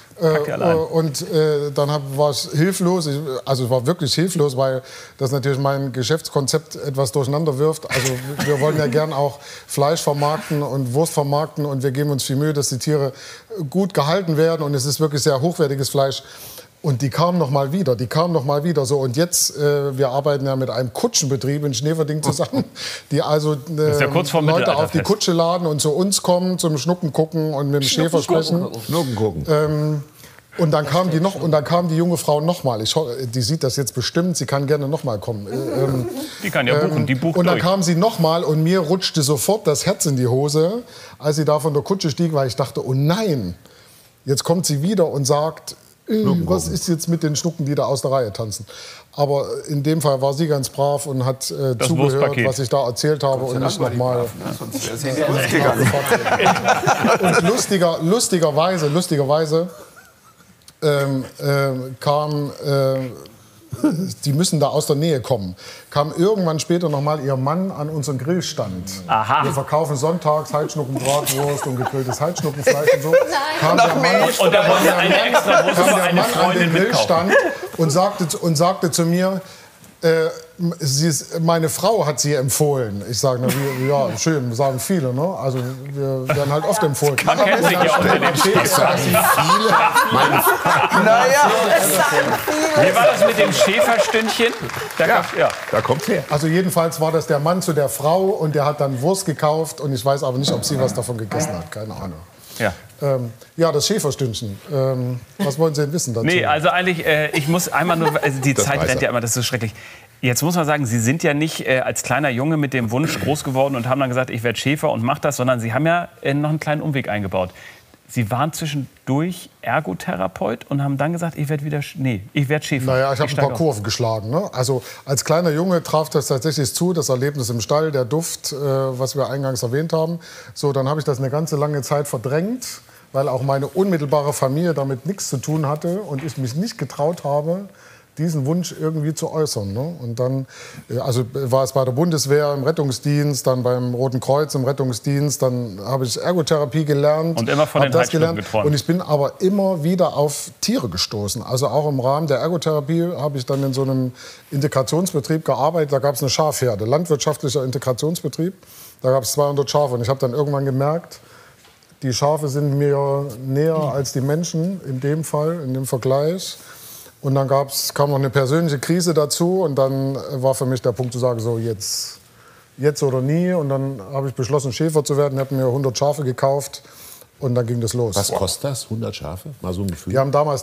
Dann war ich hilflos, es war wirklich hilflos, weil das natürlich mein Geschäftskonzept etwas durcheinander wirft. Also wir wollen ja gern auch Fleisch vermarkten und Wurst vermarkten und wir geben uns viel Mühe, dass die Tiere gut gehalten werden und es ist wirklich sehr hochwertiges Fleisch. Und die kamen noch mal wieder, so. Und jetzt, wir arbeiten ja mit einem Kutschenbetrieb in Schneeverdingen zusammen, die also Leute auf die Kutsche laden und zu uns kommen, zum Schnucken gucken und mit dem Schäfer sprechen. Schnucken gucken. Und dann kam die junge Frau noch mal. Die sieht das jetzt bestimmt, sie kann gerne noch mal kommen. Die kann ja buchen, die bucht Und dann kam sie noch mal und mir rutschte sofort das Herz in die Hose, als sie da von der Kutsche stieg, weil ich dachte, oh nein, jetzt kommt sie wieder und sagt, was ist jetzt mit den Schnucken, die da aus der Reihe tanzen? Aber in dem Fall war sie ganz brav und hat zugehört, was ich da erzählt habe und nicht nochmal. Und lustigerweise kam, die müssen da aus der Nähe kommen, kam irgendwann später nochmal ihr Mann an unseren Grillstand. Aha. Wir verkaufen sonntags Heidschnucken, Bratwurst und gegrilltes Heidschnuckenfleisch und so. Kam der Mann an den Grillstand und sagte zu mir, meine Frau hat sie empfohlen. Ich sage, ja, schön, sagen viele, ne? Also wir werden halt oft empfohlen. Man kennt sich ja unter den Schäfern. Wie war das mit dem Schäferstündchen? Da kommt's her. Also jedenfalls war das der Mann zu der Frau und der hat dann Wurst gekauft und ich weiß aber nicht, ob sie was davon gegessen hat. Keine Ahnung. Ja, das Schäferstündchen. Was wollen Sie denn wissen dazu? Nee, also eigentlich, ich muss einmal nur, also die Zeit rennt ja immer, das ist so schrecklich. Jetzt muss man sagen, Sie sind ja nicht als kleiner Junge mit dem Wunsch groß geworden und haben dann gesagt, ich werde Schäfer und mach das, sondern Sie haben ja noch einen kleinen Umweg eingebaut. Sie waren zwischendurch Ergotherapeut und haben dann gesagt, ich werde Schäfer. Naja, ich habe ein paar Kurven geschlagen. Ne? Also als kleiner Junge traf das tatsächlich zu, das Erlebnis im Stall, der Duft, was wir eingangs erwähnt haben. So, dann habe ich das eine ganze lange Zeit verdrängt, weil auch meine unmittelbare Familie damit nichts zu tun hatte und ich mich nicht getraut habe, diesen Wunsch irgendwie zu äußern. Ne? Und dann also war es bei der Bundeswehr im Rettungsdienst, dann beim Roten Kreuz im Rettungsdienst, dann habe ich Ergotherapie gelernt. Und immer von den Heidschnucken geträumt. Und ich bin aber immer wieder auf Tiere gestoßen. Also auch im Rahmen der Ergotherapie habe ich dann in so einem Integrationsbetrieb gearbeitet. Da gab es eine Schafherde, landwirtschaftlicher Integrationsbetrieb. Da gab es 200 Schafe und ich habe dann irgendwann gemerkt, die Schafe sind mir näher als die Menschen in dem Fall, in dem Vergleich. Und dann kam noch eine persönliche Krise dazu und dann war für mich der Punkt zu sagen, so jetzt oder nie. Und dann habe ich beschlossen, Schäfer zu werden. Ich habe mir 100 Schafe gekauft und dann ging das los. Was kostet das, 100 Schafe? Mal so ein Gefühl. Die haben damals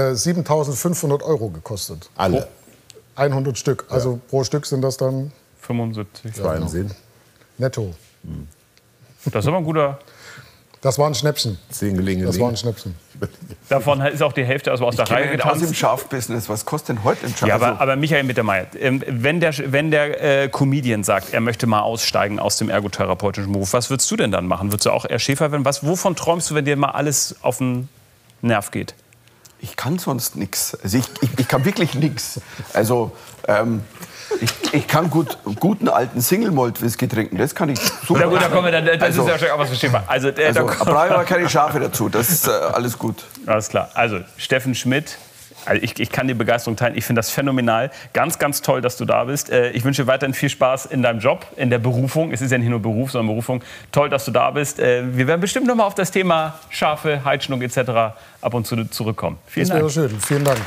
7.500 € gekostet. Alle? 100 Stück. Also pro Stück sind das dann 75. Das war ein Sinn. Netto. Das ist aber ein guter... Das war ein Schnäppchen. Das war ein Schnäppchen. Davon ist auch die Hälfte aus der Reihe getanzt. Aus dem Schafbusiness. Was kostet denn heute ein Schaf? Ja, aber Michael Mittermeier, wenn der Comedian sagt, er möchte mal aussteigen aus dem ergotherapeutischen Beruf, was würdest du denn dann machen? Würdest du auch eher Schäfer werden? Wovon träumst du, wenn dir mal alles auf den Nerv geht? Ich kann sonst nichts. Also ich kann wirklich nichts. Also ich kann guten alten Single-Malt-Whisky trinken. Das kann ich super. Na gut, da kommen wir dann. Das ist ja wahrscheinlich auch was verstehbar. Da brauche ich aber keine Schafe dazu. Das ist alles gut. Alles klar. Also Steffen Schmidt. Also ich kann die Begeisterung teilen. Ich finde das phänomenal. Ganz, ganz toll, dass du da bist. Ich wünsche dir weiterhin viel Spaß in deinem Job, in der Berufung. Es ist ja nicht nur Beruf, sondern Berufung. Toll, dass du da bist. Wir werden bestimmt noch mal auf das Thema Schafe, Heidschnung etc. ab und zu zurückkommen. Vielen Dank. Das wäre schön. Vielen Dank.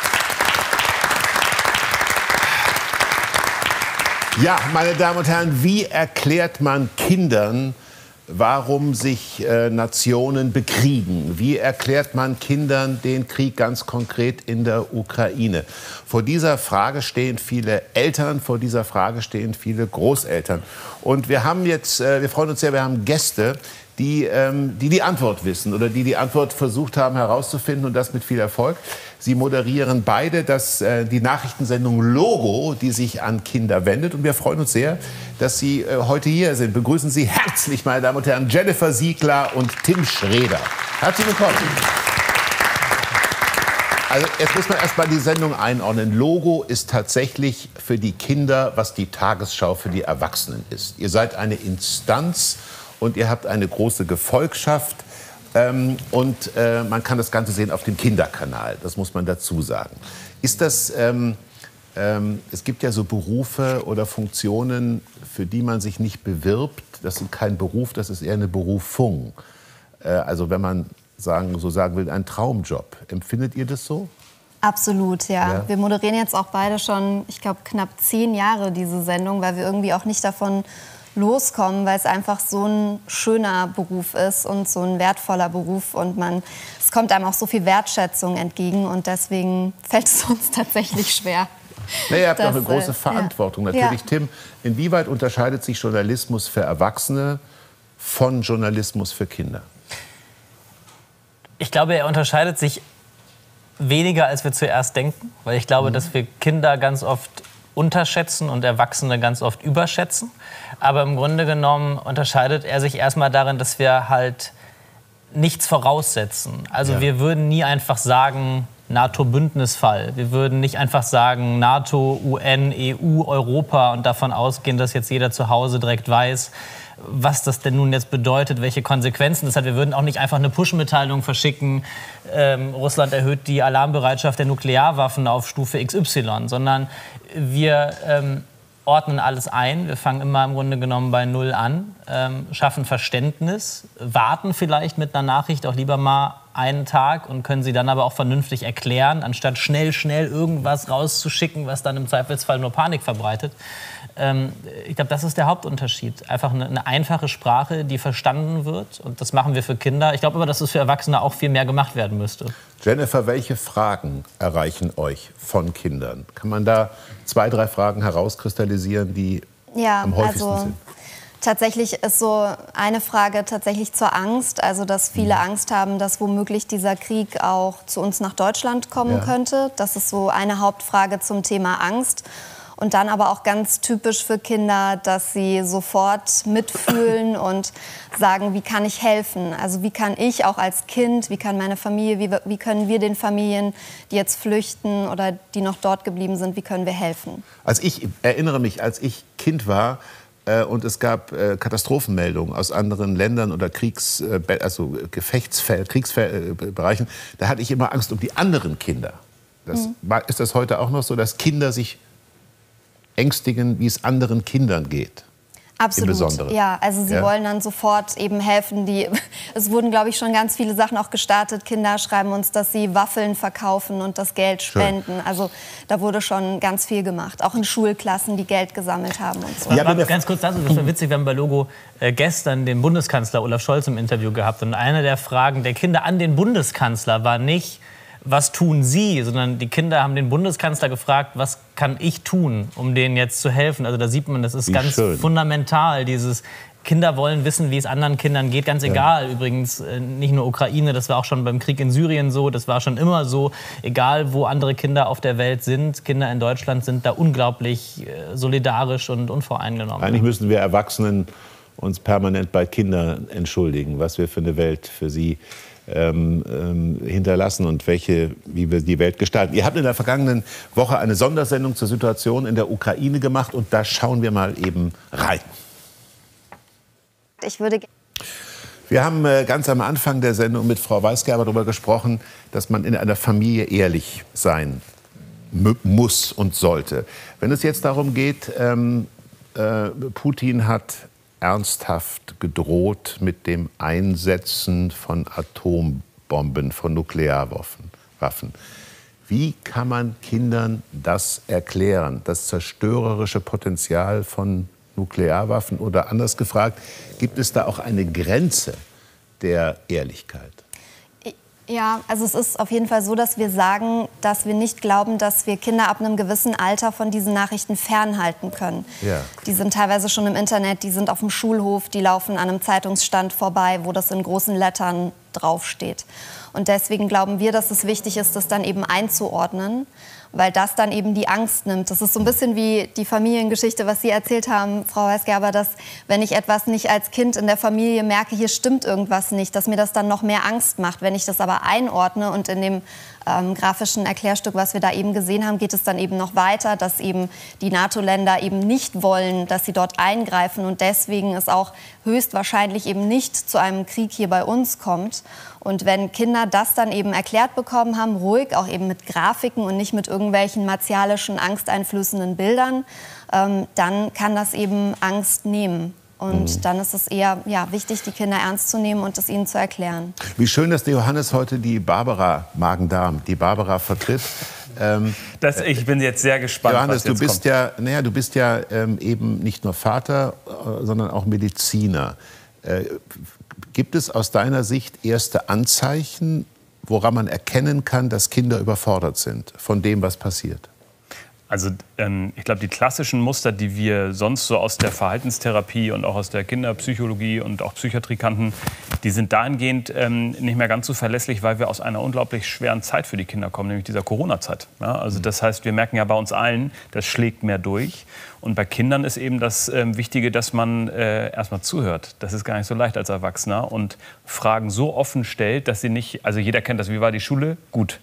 Ja, meine Damen und Herren, wie erklärt man Kindern, warum sich Nationen bekriegen? Wie erklärt man Kindern den Krieg ganz konkret in der Ukraine? Vor dieser Frage stehen viele Eltern, vor dieser Frage stehen viele Großeltern. Und wir haben jetzt, wir freuen uns sehr, wir haben Gäste, die Antwort wissen oder die Antwort versucht haben herauszufinden, und das mit viel Erfolg. Sie moderieren beide die Nachrichtensendung Logo, die sich an Kinder wendet. Und wir freuen uns sehr, dass Sie heute hier sind. Begrüßen Sie herzlich, meine Damen und Herren, Jennifer Siegler und Tim Schraeder. Herzlich willkommen. Also jetzt muss man erst mal die Sendung einordnen. Logo ist tatsächlich für die Kinder, was die Tagesschau für die Erwachsenen ist. Ihr seid eine Instanz und ihr habt eine große Gefolgschaft. Und man kann das Ganze sehen auf dem Kinderkanal, das muss man dazu sagen. Ist das, es gibt ja so Berufe oder Funktionen, für die man sich nicht bewirbt. Das ist kein Beruf, das ist eher eine Berufung. Also wenn man so sagen will, ein Traumjob. Empfindet ihr das so? Absolut, ja. Wir moderieren jetzt auch beide schon, ich glaube, knapp 10 Jahre diese Sendung, weil wir irgendwie auch nicht davon loskommen, weil es einfach so ein schöner Beruf ist und so ein wertvoller Beruf und es kommt einem auch so viel Wertschätzung entgegen und deswegen fällt es uns tatsächlich schwer. Na, ihr habt auch eine große Verantwortung. Natürlich, ja. Tim, inwieweit unterscheidet sich Journalismus für Erwachsene von Journalismus für Kinder? Ich glaube, er unterscheidet sich weniger, als wir zuerst denken, weil ich glaube, dass wir Kinder ganz oft unterschätzen und Erwachsene ganz oft überschätzen. Aber im Grunde genommen unterscheidet er sich erstmal darin, dass wir halt nichts voraussetzen. Also wir würden nie einfach sagen, NATO-Bündnisfall. Wir würden nicht einfach sagen, NATO, UN, EU, Europa und davon ausgehen, dass jetzt jeder zu Hause direkt weiß, was das denn nun jetzt bedeutet, welche Konsequenzen das hat. Wir würden auch nicht einfach eine Push-Mitteilung verschicken, Russland erhöht die Alarmbereitschaft der Nuklearwaffen auf Stufe XY, sondern wir ordnen alles ein. Wir fangen immer im Grunde genommen bei Null an, schaffen Verständnis, warten vielleicht mit einer Nachricht auch lieber mal einen Tag und können sie dann aber auch vernünftig erklären, anstatt schnell irgendwas rauszuschicken, was dann im Zweifelsfall nur Panik verbreitet. Ich glaube, das ist der Hauptunterschied. Einfach eine einfache Sprache, die verstanden wird. Und das machen wir für Kinder. Ich glaube aber, dass es für Erwachsene auch viel mehr gemacht werden müsste. Jennifer, welche Fragen erreichen euch von Kindern? Kann man da 2, 3 Fragen herauskristallisieren, die am häufigsten sind? Tatsächlich ist so eine Frage tatsächlich zur Angst. Also, dass viele Angst haben, dass womöglich dieser Krieg auch zu uns nach Deutschland kommen könnte. Das ist so eine Hauptfrage zum Thema Angst. Und dann aber auch ganz typisch für Kinder, dass sie sofort mitfühlen und sagen, wie kann ich helfen? Also wie kann ich auch als Kind, wie kann meine Familie, wie können wir den Familien, die jetzt flüchten oder die noch dort geblieben sind, wie können wir helfen? Ich erinnere mich, als ich Kind war und es gab Katastrophenmeldungen aus anderen Ländern oder Kriegsbereichen, da hatte ich immer Angst um die anderen Kinder. Ist das heute auch noch so, dass Kinder sich ängstigen, wie es anderen Kindern geht? Absolut, ja. Also sie wollen dann sofort eben helfen. Es wurden, glaube ich, schon ganz viele Sachen auch gestartet. Kinder schreiben uns, dass sie Waffeln verkaufen und das Geld spenden. Also da wurde schon ganz viel gemacht. Auch in Schulklassen, die Geld gesammelt haben und so. Ja, ganz kurz dazu, das war witzig, wir haben bei Logo gestern den Bundeskanzler Olaf Scholz im Interview gehabt. Und eine der Fragen der Kinder an den Bundeskanzler war nicht, was tun Sie, sondern die Kinder haben den Bundeskanzler gefragt, was kann ich tun, um denen jetzt zu helfen. Also da sieht man, das ist ganz fundamental, dieses Kinder wollen wissen, wie es anderen Kindern geht, ganz egal. Übrigens nicht nur Ukraine, das war auch schon beim Krieg in Syrien so, das war schon immer so. Egal, wo andere Kinder auf der Welt sind, Kinder in Deutschland sind da unglaublich solidarisch und unvoreingenommen. Eigentlich müssen wir Erwachsenen uns permanent bei Kindern entschuldigen, was wir für eine Welt für sie hinterlassen und wie wir die Welt gestalten. Ihr habt in der vergangenen Woche eine Sondersendung zur Situation in der Ukraine gemacht und da schauen wir mal eben rein. Wir haben ganz am Anfang der Sendung mit Frau Weisgerber darüber gesprochen, dass man in einer Familie ehrlich sein muss und sollte. Wenn es jetzt darum geht, Putin hat ernsthaft gedroht mit dem Einsetzen von Atombomben, von Nuklearwaffen. Wie kann man Kindern das erklären, das zerstörerische Potenzial von Nuklearwaffen? Oder anders gefragt, gibt es da auch eine Grenze der Ehrlichkeit? Ja, also es ist auf jeden Fall so, dass wir sagen, dass wir nicht glauben, dass wir Kinder ab einem gewissen Alter von diesen Nachrichten fernhalten können. Ja. Die sind teilweise schon im Internet, die sind auf dem Schulhof, die laufen an einem Zeitungsstand vorbei, wo das in großen Lettern draufsteht. Und deswegen glauben wir, dass es wichtig ist, das dann eben einzuordnen, weil das dann eben die Angst nimmt. Das ist so ein bisschen wie die Familiengeschichte, was Sie erzählt haben, Frau Weisgerber, dass wenn ich etwas nicht als Kind in der Familie merke, hier stimmt irgendwas nicht, dass mir das dann noch mehr Angst macht. Wenn ich das aber einordne und in dem grafischen Erklärstück, was wir da eben gesehen haben, geht es dann eben noch weiter, dass eben die NATO-Länder eben nicht wollen, dass sie dort eingreifen und deswegen es auch höchstwahrscheinlich eben nicht zu einem Krieg hier bei uns kommt. Und wenn Kinder das dann eben erklärt bekommen haben, ruhig, auch eben mit Grafiken und nicht mit irgendwelchen martialischen, angsteinflößenden Bildern, dann kann das eben Angst nehmen. Und dann ist es eher wichtig, die Kinder ernst zu nehmen und es ihnen zu erklären. Wie schön, dass der Johannes heute die Barbara Magen-Darm, die Barbara vertritt. Ich bin jetzt sehr gespannt, Johannes, was jetzt kommt. du bist ja eben nicht nur Vater, sondern auch Mediziner. Gibt es aus deiner Sicht erste Anzeichen, woran man erkennen kann, dass Kinder überfordert sind von dem, was passiert? Also ich glaube, die klassischen Muster, die wir sonst so aus der Verhaltenstherapie und auch aus der Kinderpsychologie und auch Psychiatrie kannten, die sind dahingehend nicht mehr ganz so verlässlich, weil wir aus einer unglaublich schweren Zeit für die Kinder kommen, nämlich dieser Corona-Zeit. Ja, also das heißt, wir merken ja bei uns allen, das schlägt mehr durch. Und bei Kindern ist eben das Wichtige, dass man erstmal zuhört. Das ist gar nicht so leicht als Erwachsener und Fragen so offen stellt, dass sie nicht, also jeder kennt das, wie war die Schule? Gut.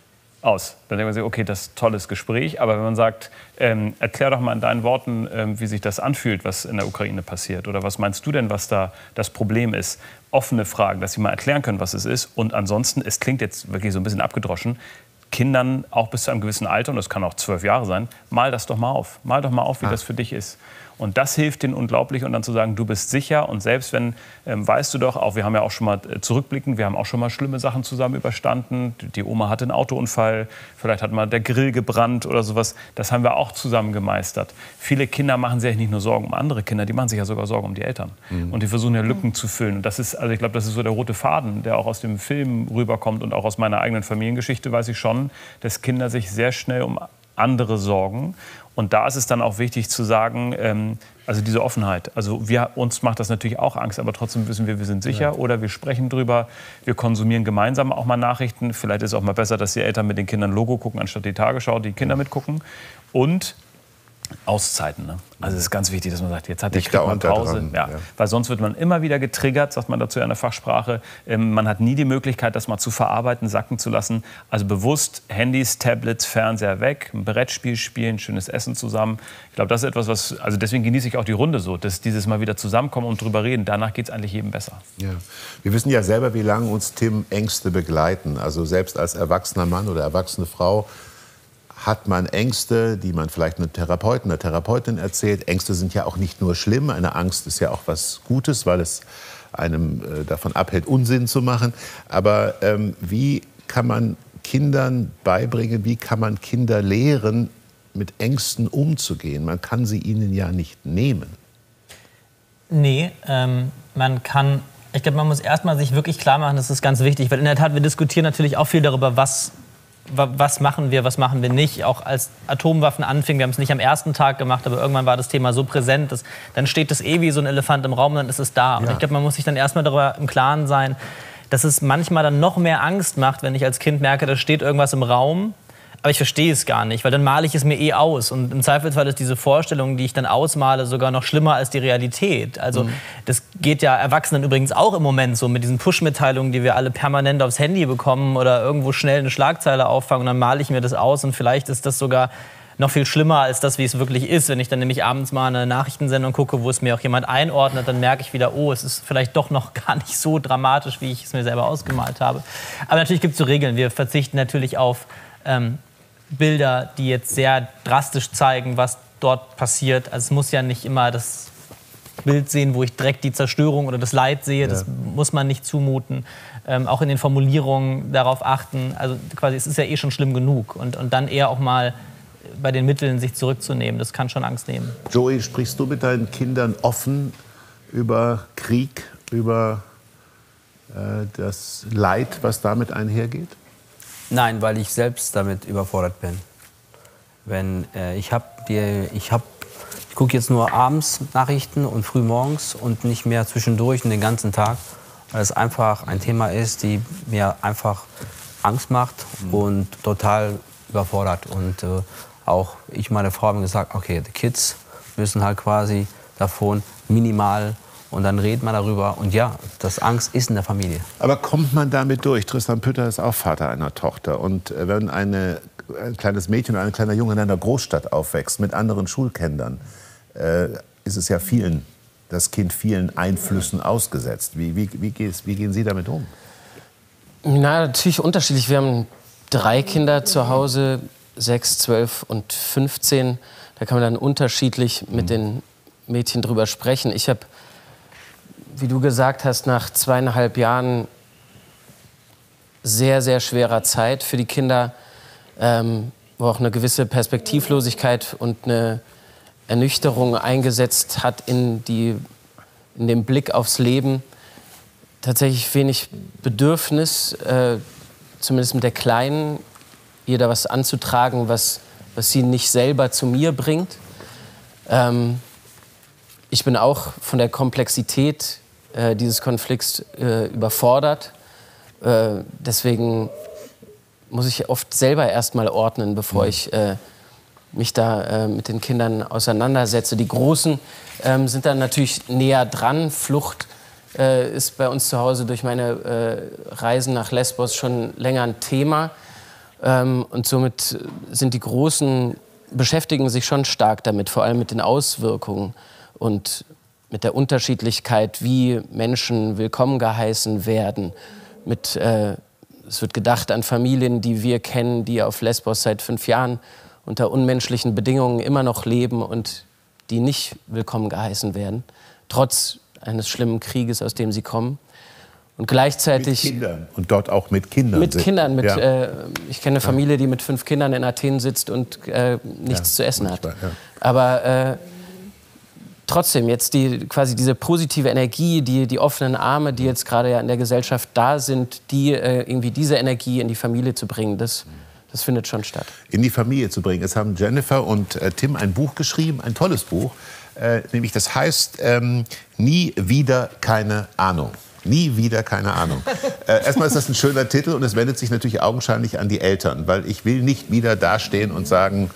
Aus. Dann denkt man sich, okay, das ist ein tolles Gespräch. Aber wenn man sagt, erklär doch mal in deinen Worten, wie sich das anfühlt, was in der Ukraine passiert. Oder was meinst du denn, was da das Problem ist? Offene Fragen, dass sie mal erklären können, was es ist. Und ansonsten, es klingt jetzt wirklich so ein bisschen abgedroschen, Kindern auch bis zu einem gewissen Alter, und das kann auch 12 Jahre sein, mal das doch mal auf. Mal doch mal auf, wie das für dich ist. Und das hilft denen unglaublich. Und dann zu sagen, du bist sicher. Und selbst wenn, weißt du doch, auch wir haben ja auch schon mal zurückblickend, wir haben auch schon mal schlimme Sachen zusammen überstanden. Die Oma hatte einen Autounfall, vielleicht hat mal der Grill gebrannt oder sowas. Das haben wir auch zusammen gemeistert. Viele Kinder machen sich nicht nur Sorgen um andere Kinder, die machen sich ja sogar Sorgen um die Eltern. Und die versuchen ja Lücken zu füllen. Und das ist, also ich glaube, das ist so der rote Faden, der auch aus dem Film rüberkommt. Und auch aus meiner eigenen Familiengeschichte weiß ich schon, dass Kinder sich sehr schnell um andere sorgen. Und da ist es dann auch wichtig zu sagen, also diese Offenheit. Also uns macht das natürlich auch Angst, aber trotzdem wissen wir sind sicher. Ja. Oder wir sprechen drüber, wir konsumieren gemeinsam auch mal Nachrichten. Vielleicht ist es auch mal besser, dass die Eltern mit den Kindern Logo gucken, anstatt die Tagesschau, die Kinder mitgucken. Und Auszeiten. Ne? Also es ist ganz wichtig, dass man sagt, jetzt hat der Kind mal Pause. Ja. Weil sonst wird man immer wieder getriggert, sagt man dazu in der Fachsprache. Man hat nie die Möglichkeit, das mal zu verarbeiten, sacken zu lassen. Also bewusst Handys, Tablets, Fernseher weg, ein Brettspiel spielen, schönes Essen zusammen. Ich glaube, das ist etwas, also deswegen genieße ich auch die Runde so, dass dieses Mal wieder zusammenkommen und drüber reden. Danach geht es eigentlich jedem besser. Ja. Wir wissen ja selber, wie lange uns, Tim, Ängste begleiten. Also selbst als erwachsener Mann oder erwachsene Frau hat man Ängste, die man vielleicht einem Therapeuten, einer Therapeutin erzählt. Ängste sind ja auch nicht nur schlimm. Eine Angst ist ja auch was Gutes, weil es einem davon abhält, Unsinn zu machen. Aber wie kann man Kindern beibringen, wie kann man Kinder lehren, mit Ängsten umzugehen? Man kann sie ihnen ja nicht nehmen. Nee, man kann, ich glaube, man muss erstmal sich wirklich klar machen, das ist ganz wichtig. Weil in der Tat, wir diskutieren natürlich auch viel darüber, was machen wir nicht. Auch als Atomwaffen anfingen, wir haben es nicht am ersten Tag gemacht, aber irgendwann war das Thema so präsent, dass, dann steht das wie so ein Elefant im Raum, dann ist es da. Ja. Und ich glaube, man muss sich dann erstmal darüber im Klaren sein, dass es manchmal dann noch mehr Angst macht, wenn ich als Kind merke, da steht irgendwas im Raum, aber ich verstehe es gar nicht, weil dann male ich es mir aus. Und im Zweifelsfall ist diese Vorstellung, die ich dann ausmale, sogar noch schlimmer als die Realität. Also das geht ja Erwachsenen übrigens auch im Moment so mit diesen Push-Mitteilungen, die wir alle permanent aufs Handy bekommen oder irgendwo schnell eine Schlagzeile auffangen und dann male ich mir das aus und vielleicht ist das sogar noch viel schlimmer als das, wie es wirklich ist. Wenn ich dann nämlich abends mal eine Nachrichtensendung gucke, wo es mir auch jemand einordnet, dann merke ich wieder, oh, es ist vielleicht doch noch gar nicht so dramatisch, wie ich es mir selber ausgemalt habe. Aber natürlich gibt es so Regeln. Wir verzichten natürlich auf Bilder, die jetzt sehr drastisch zeigen, was dort passiert. Also es muss ja nicht immer das Bild sehen, wo ich direkt die Zerstörung oder das Leid sehe. Das muss man nicht zumuten. Auch in den Formulierungen darauf achten. Also quasi, es ist ja eh schon schlimm genug. Und dann eher auch mal bei den Mitteln sich zurückzunehmen. Das kann schon Angst nehmen. Joey, sprichst du mit deinen Kindern offen über Krieg, über das Leid, was damit einhergeht? Nein, weil ich selbst damit überfordert bin. Ich gucke jetzt nur abends Nachrichten und früh morgens und nicht mehr zwischendurch und den ganzen Tag, weil es einfach ein Thema ist, die mir einfach Angst macht und total überfordert. Und auch ich, meine Frau, haben gesagt, okay, die Kids müssen halt quasi davon minimal und dann redet man darüber. Und ja, das Angst ist in der Familie. Aber kommt man damit durch? Tristan Pütter ist auch Vater einer Tochter. Und wenn ein kleines Mädchen oder ein kleiner Junge in einer Großstadt aufwächst mit anderen Schulkindern, ist es ja das Kind vielen Einflüssen ausgesetzt. Wie gehen Sie damit um? Na, natürlich unterschiedlich. Wir haben 3 Kinder zu Hause, 6, 12 und 15. Da kann man dann unterschiedlich mit den Mädchen drüber sprechen. Ich habe, wie du gesagt hast, nach 2,5 Jahren sehr, sehr schwerer Zeit für die Kinder, wo auch eine gewisse Perspektivlosigkeit und eine Ernüchterung eingesetzt hat in den Blick aufs Leben. Tatsächlich wenig Bedürfnis, zumindest mit der Kleinen, ihr da was anzutragen, was sie nicht selber zu mir bringt. Ich bin auch von der Komplexität dieses Konflikts überfordert. Deswegen muss ich oft selber erst mal ordnen, bevor ich mich da mit den Kindern auseinandersetze. Die Großen sind dann natürlich näher dran. Flucht ist bei uns zu Hause durch meine Reisen nach Lesbos schon länger ein Thema. Und somit sind die Großen, beschäftigen sich schon stark damit, vor allem mit den Auswirkungen und mit der Unterschiedlichkeit, wie Menschen willkommen geheißen werden. Es wird gedacht an Familien, die wir kennen, die auf Lesbos seit 5 Jahren unter unmenschlichen Bedingungen immer noch leben und die nicht willkommen geheißen werden, trotz eines schlimmen Krieges, aus dem sie kommen. Und gleichzeitig... Mit Kindern. Und dort auch mit Kindern. Mit Kindern. Ich kenne eine Familie, die mit 5 Kindern in Athen sitzt und nichts zu essen hat. Aber trotzdem, jetzt quasi diese positive Energie, die offenen Arme, die jetzt gerade ja in der Gesellschaft da sind, irgendwie diese Energie in die Familie zu bringen, das findet schon statt. In die Familie zu bringen. Es haben Jennifer und Tim ein Buch geschrieben, ein tolles Buch, nämlich das heißt Nie wieder keine Ahnung. Nie wieder keine Ahnung. Erstmal ist das ein schöner Titel und es wendet sich natürlich augenscheinlich an die Eltern, weil ich will nicht wieder dastehen und sagen,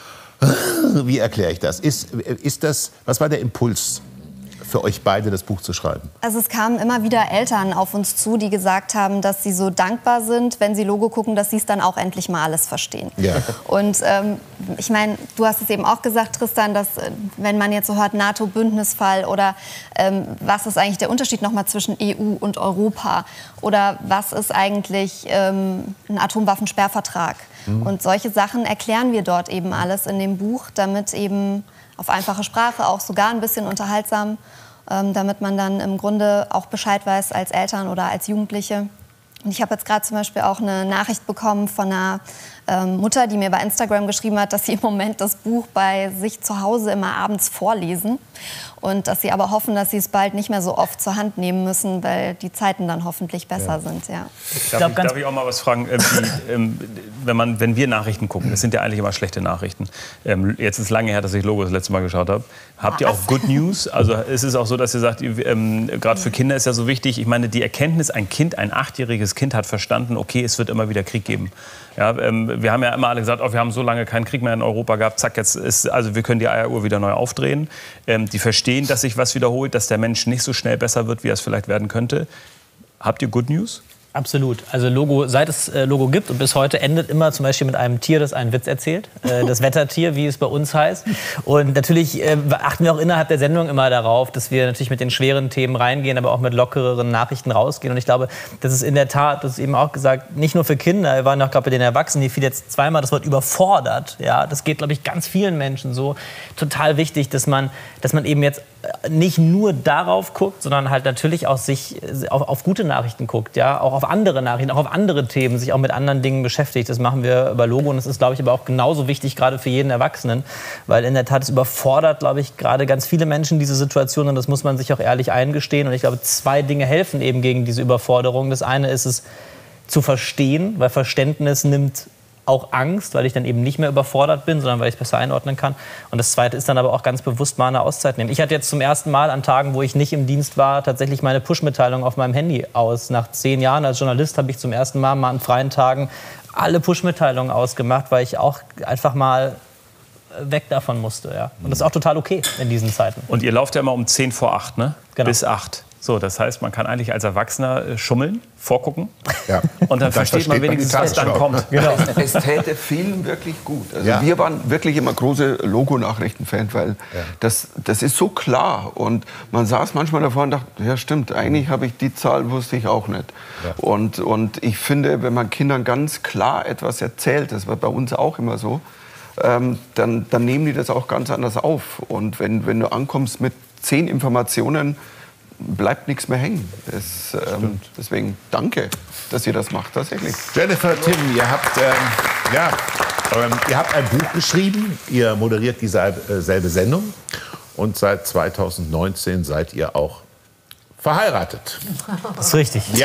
wie erkläre ich das? Was war der Impuls für euch beide, das Buch zu schreiben? Also es kamen immer wieder Eltern auf uns zu, die gesagt haben, dass sie so dankbar sind, wenn sie Logo gucken, dass sie es dann auch endlich mal alles verstehen. Ja. Und ich meine, du hast es eben auch gesagt, Tristan, dass wenn man jetzt so hört, NATO-Bündnisfall oder was ist eigentlich der Unterschied nochmal zwischen EU und Europa oder was ist eigentlich ein Atomwaffensperrvertrag? Und solche Sachen erklären wir dort eben alles in dem Buch, damit eben auf einfache Sprache, auch sogar ein bisschen unterhaltsam, damit man dann im Grunde auch Bescheid weiß als Eltern oder als Jugendliche. Und ich habe jetzt gerade zum Beispiel auch eine Nachricht bekommen von einer Mutter, die mir bei Instagram geschrieben hat, dass sie im Moment das Buch bei sich zu Hause immer abends vorlesen und dass sie aber hoffen, dass sie es bald nicht mehr so oft zur Hand nehmen müssen, weil die Zeiten dann hoffentlich besser sind. Ja. Darf ich auch mal was fragen? Wenn wir Nachrichten gucken, das sind ja eigentlich immer schlechte Nachrichten. Jetzt ist es lange her, dass ich Logo das letzte Mal geschaut habe. Habt ihr auch Good News? Also ist es auch so, dass ihr sagt, gerade für Kinder ist ja so wichtig, ich meine, die Erkenntnis, ein 8-jähriges Kind hat verstanden, okay, es wird immer wieder Krieg geben. Ja, wir haben ja immer alle gesagt, wir haben so lange keinen Krieg mehr in Europa gehabt, zack, also wir können die Eieruhr wieder neu aufdrehen. Die verstehen, dass sich was wiederholt, dass der Mensch nicht so schnell besser wird, wie er es vielleicht werden könnte. Habt ihr Good News? Absolut. Also Logo, seit es Logo gibt und bis heute endet immer zum Beispiel mit einem Tier, das einen Witz erzählt. Das Wettertier, wie es bei uns heißt. Und natürlich achten wir auch innerhalb der Sendung immer darauf, dass wir natürlich mit den schweren Themen reingehen, aber auch mit lockereren Nachrichten rausgehen. Und ich glaube, das ist in der Tat, das ist eben auch gesagt, nicht nur für Kinder, wir waren auch gerade bei den Erwachsenen, hier fiel jetzt zweimal das Wort überfordert. Ja, das geht, glaube ich, ganz vielen Menschen so. Total wichtig, dass man eben jetzt nicht nur darauf guckt, sondern halt natürlich auch sich auf gute Nachrichten guckt, ja, auch auf andere Nachrichten, auch auf andere Themen, sich auch mit anderen Dingen beschäftigt. Das machen wir über Logo und das ist, glaube ich, aber auch genauso wichtig, gerade für jeden Erwachsenen, weil in der Tat es überfordert, glaube ich, gerade ganz viele Menschen diese Situation und das muss man sich auch ehrlich eingestehen und ich glaube, 2 Dinge helfen eben gegen diese Überforderung. Das eine ist es zu verstehen, weil Verständnis nimmt auch Angst, weil ich dann eben nicht mehr überfordert bin, sondern weil ich es besser einordnen kann. Und das Zweite ist dann aber auch ganz bewusst mal eine Auszeit nehmen. Ich hatte jetzt zum ersten Mal an Tagen, wo ich nicht im Dienst war, tatsächlich meine Push-Mitteilung auf meinem Handy aus. Nach 10 Jahren als Journalist habe ich zum ersten Mal an freien Tagen alle Push-Mitteilungen ausgemacht, weil ich auch einfach mal weg davon musste. Ja. Und das ist auch total okay in diesen Zeiten. Und ihr lauft ja immer um 10 vor 8, ne? Genau. Bis 8. So, das heißt, man kann eigentlich als Erwachsener schummeln, vorgucken. Ja. Und dann versteht man wenigstens, was dann kommt. Genau. Es täte vielen wirklich gut. Also wir waren wirklich immer große Logo-Nachrichten-Fans, weil das ist so klar. Und man saß manchmal davor und dachte, ja stimmt, eigentlich habe ich die Zahl, wusste ich auch nicht. Ja. Und ich finde, wenn man Kindern ganz klar etwas erzählt, das war bei uns auch immer so, dann nehmen die das auch ganz anders auf. Und wenn du ankommst mit 10 Informationen, bleibt nichts mehr hängen. Deswegen danke, dass ihr das macht, tatsächlich. Jennifer, Tim, ihr habt ein Buch geschrieben, ihr moderiert dieselbe Sendung und seit 2019 seid ihr auch verheiratet. Das ist richtig. Ja.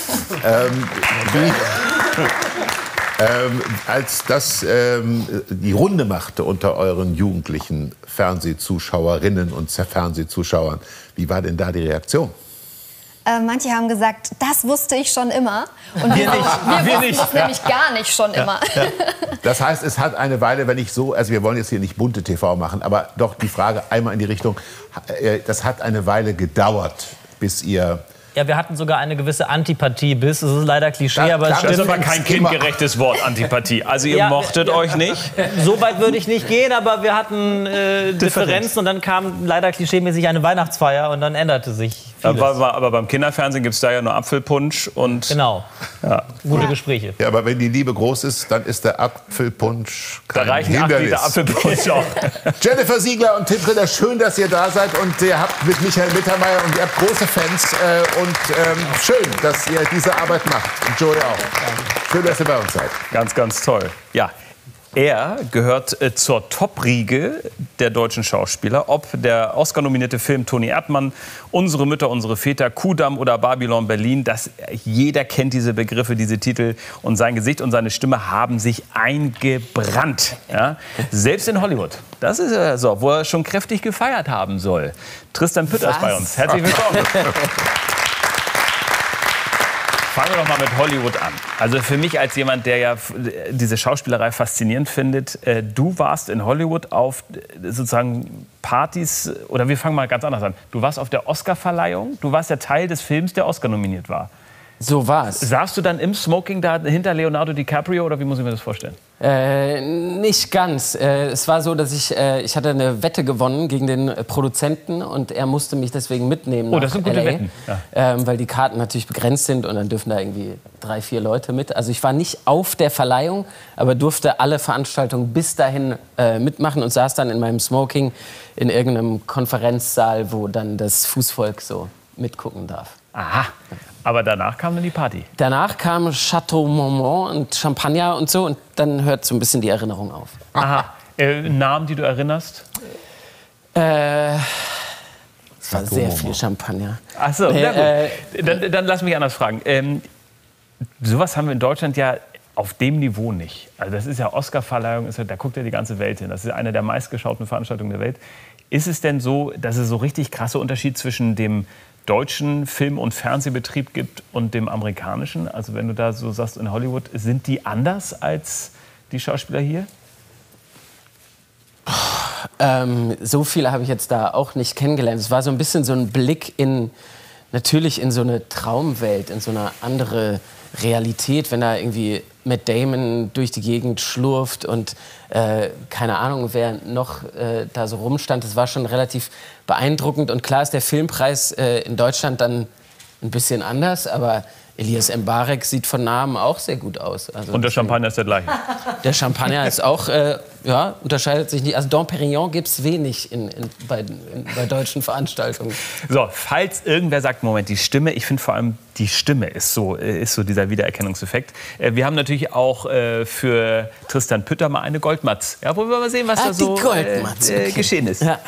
Als das die Runde machte unter euren jugendlichen Fernsehzuschauerinnen und Fernsehzuschauern, wie war denn da die Reaktion? Manche haben gesagt, das wusste ich schon immer. Und wir wussten das nämlich gar nicht schon immer. Ja. Das heißt, es hat eine Weile, wenn ich so, also wir wollen jetzt hier nicht bunte TV machen, aber doch die Frage einmal in die Richtung, das hat eine Weile gedauert, bis ihr... Ja, wir hatten sogar eine gewisse Antipathie bis. Das ist leider Klischee, aber das ist aber kein kindgerechtes Wort, Antipathie. Also ihr mochtet euch nicht? So weit würde ich nicht gehen, aber wir hatten Differenzen und dann kam leider klischeemäßig eine Weihnachtsfeier und dann änderte sich vieles. Aber beim Kinderfernsehen gibt es da ja nur Apfelpunsch und... Genau, gute Gespräche. Ja, aber wenn die Liebe groß ist, dann ist der Apfelpunsch kein Da reichen 8 Liter Apfelpunsch auch. Jennifer Siegler und Tim Ritter, schön, dass ihr da seid und ihr habt mit Michael Mittermeier und ihr habt große Fans und schön, dass ihr diese Arbeit macht. Und Joey auch. Schön, dass ihr bei uns seid. Ganz, ganz toll. Ja, er gehört zur Top-Riege der deutschen Schauspieler. Ob der Oscar-nominierte Film Toni Erdmann, Unsere Mütter, unsere Väter, Kudamm oder Babylon Berlin, jeder kennt diese Begriffe, diese Titel. Und sein Gesicht und seine Stimme haben sich eingebrannt. Ja? Selbst in Hollywood. Das ist ja so, wo er schon kräftig gefeiert haben soll. Tristan Pütters bei uns. Herzlich willkommen. Fangen wir doch mal mit Hollywood an. Also für mich als jemand, der ja diese Schauspielerei faszinierend findet, du warst in Hollywood auf sozusagen Partys, oder wir fangen mal ganz anders an. Du warst auf der Oscar-Verleihung, du warst ja Teil des Films, der Oscar nominiert war. So war's. Saßt du dann im Smoking da hinter Leonardo DiCaprio oder wie muss ich mir das vorstellen? Nicht ganz. Es war so, dass ich hatte eine Wette gewonnen gegen den Produzenten und er musste mich deswegen mitnehmen. Oh, das sind gute LA, Wetten. Ja. Weil die Karten natürlich begrenzt sind und dann dürfen da irgendwie 3, 4 Leute mit. Also ich war nicht auf der Verleihung, aber durfte alle Veranstaltungen bis dahin mitmachen und saß dann in meinem Smoking in irgendeinem Konferenzsaal, wo dann das Fußvolk so mitgucken darf. Aha. Aber danach kam dann die Party. Danach kam Chateau Marmont und Champagner und so und dann hört so ein bisschen die Erinnerung auf. Aha. Namen, die du erinnerst? Es war sehr viel Champagner. Ach so, dann lass mich anders fragen. Sowas haben wir in Deutschland ja auf dem Niveau nicht. Also das ist ja Oscar-Verleihung, da guckt ja die ganze Welt hin. Das ist eine der meistgeschauten Veranstaltungen der Welt. Ist es denn so, dass es so richtig krasse Unterschied zwischen dem deutschen Film- und Fernsehbetrieb gibt und dem amerikanischen? Also wenn du da so sagst, in Hollywood, sind die anders als die Schauspieler hier? So viele habe ich jetzt da auch nicht kennengelernt. Es war so ein bisschen so ein Blick natürlich in so eine Traumwelt, in so eine andere Realität, wenn da irgendwie Matt Damon durch die Gegend schlurft und keine Ahnung, wer noch da so rumstand. Das war schon relativ beeindruckend. Und klar ist der Filmpreis in Deutschland dann ein bisschen anders, aber Elias Mbarek sieht von Namen auch sehr gut aus. Also und der Champagner ist der gleiche? Der Champagner ist auch, unterscheidet sich nicht. Also Dom Pérignon gibt es wenig bei deutschen Veranstaltungen. So, falls irgendwer sagt, Moment, die Stimme, ich finde vor allem, die Stimme ist so dieser Wiedererkennungseffekt. Wir haben natürlich auch für Tristan Pütter mal eine Goldmatz. Ja, wo wir mal sehen, was da so geschehen ist. Ja.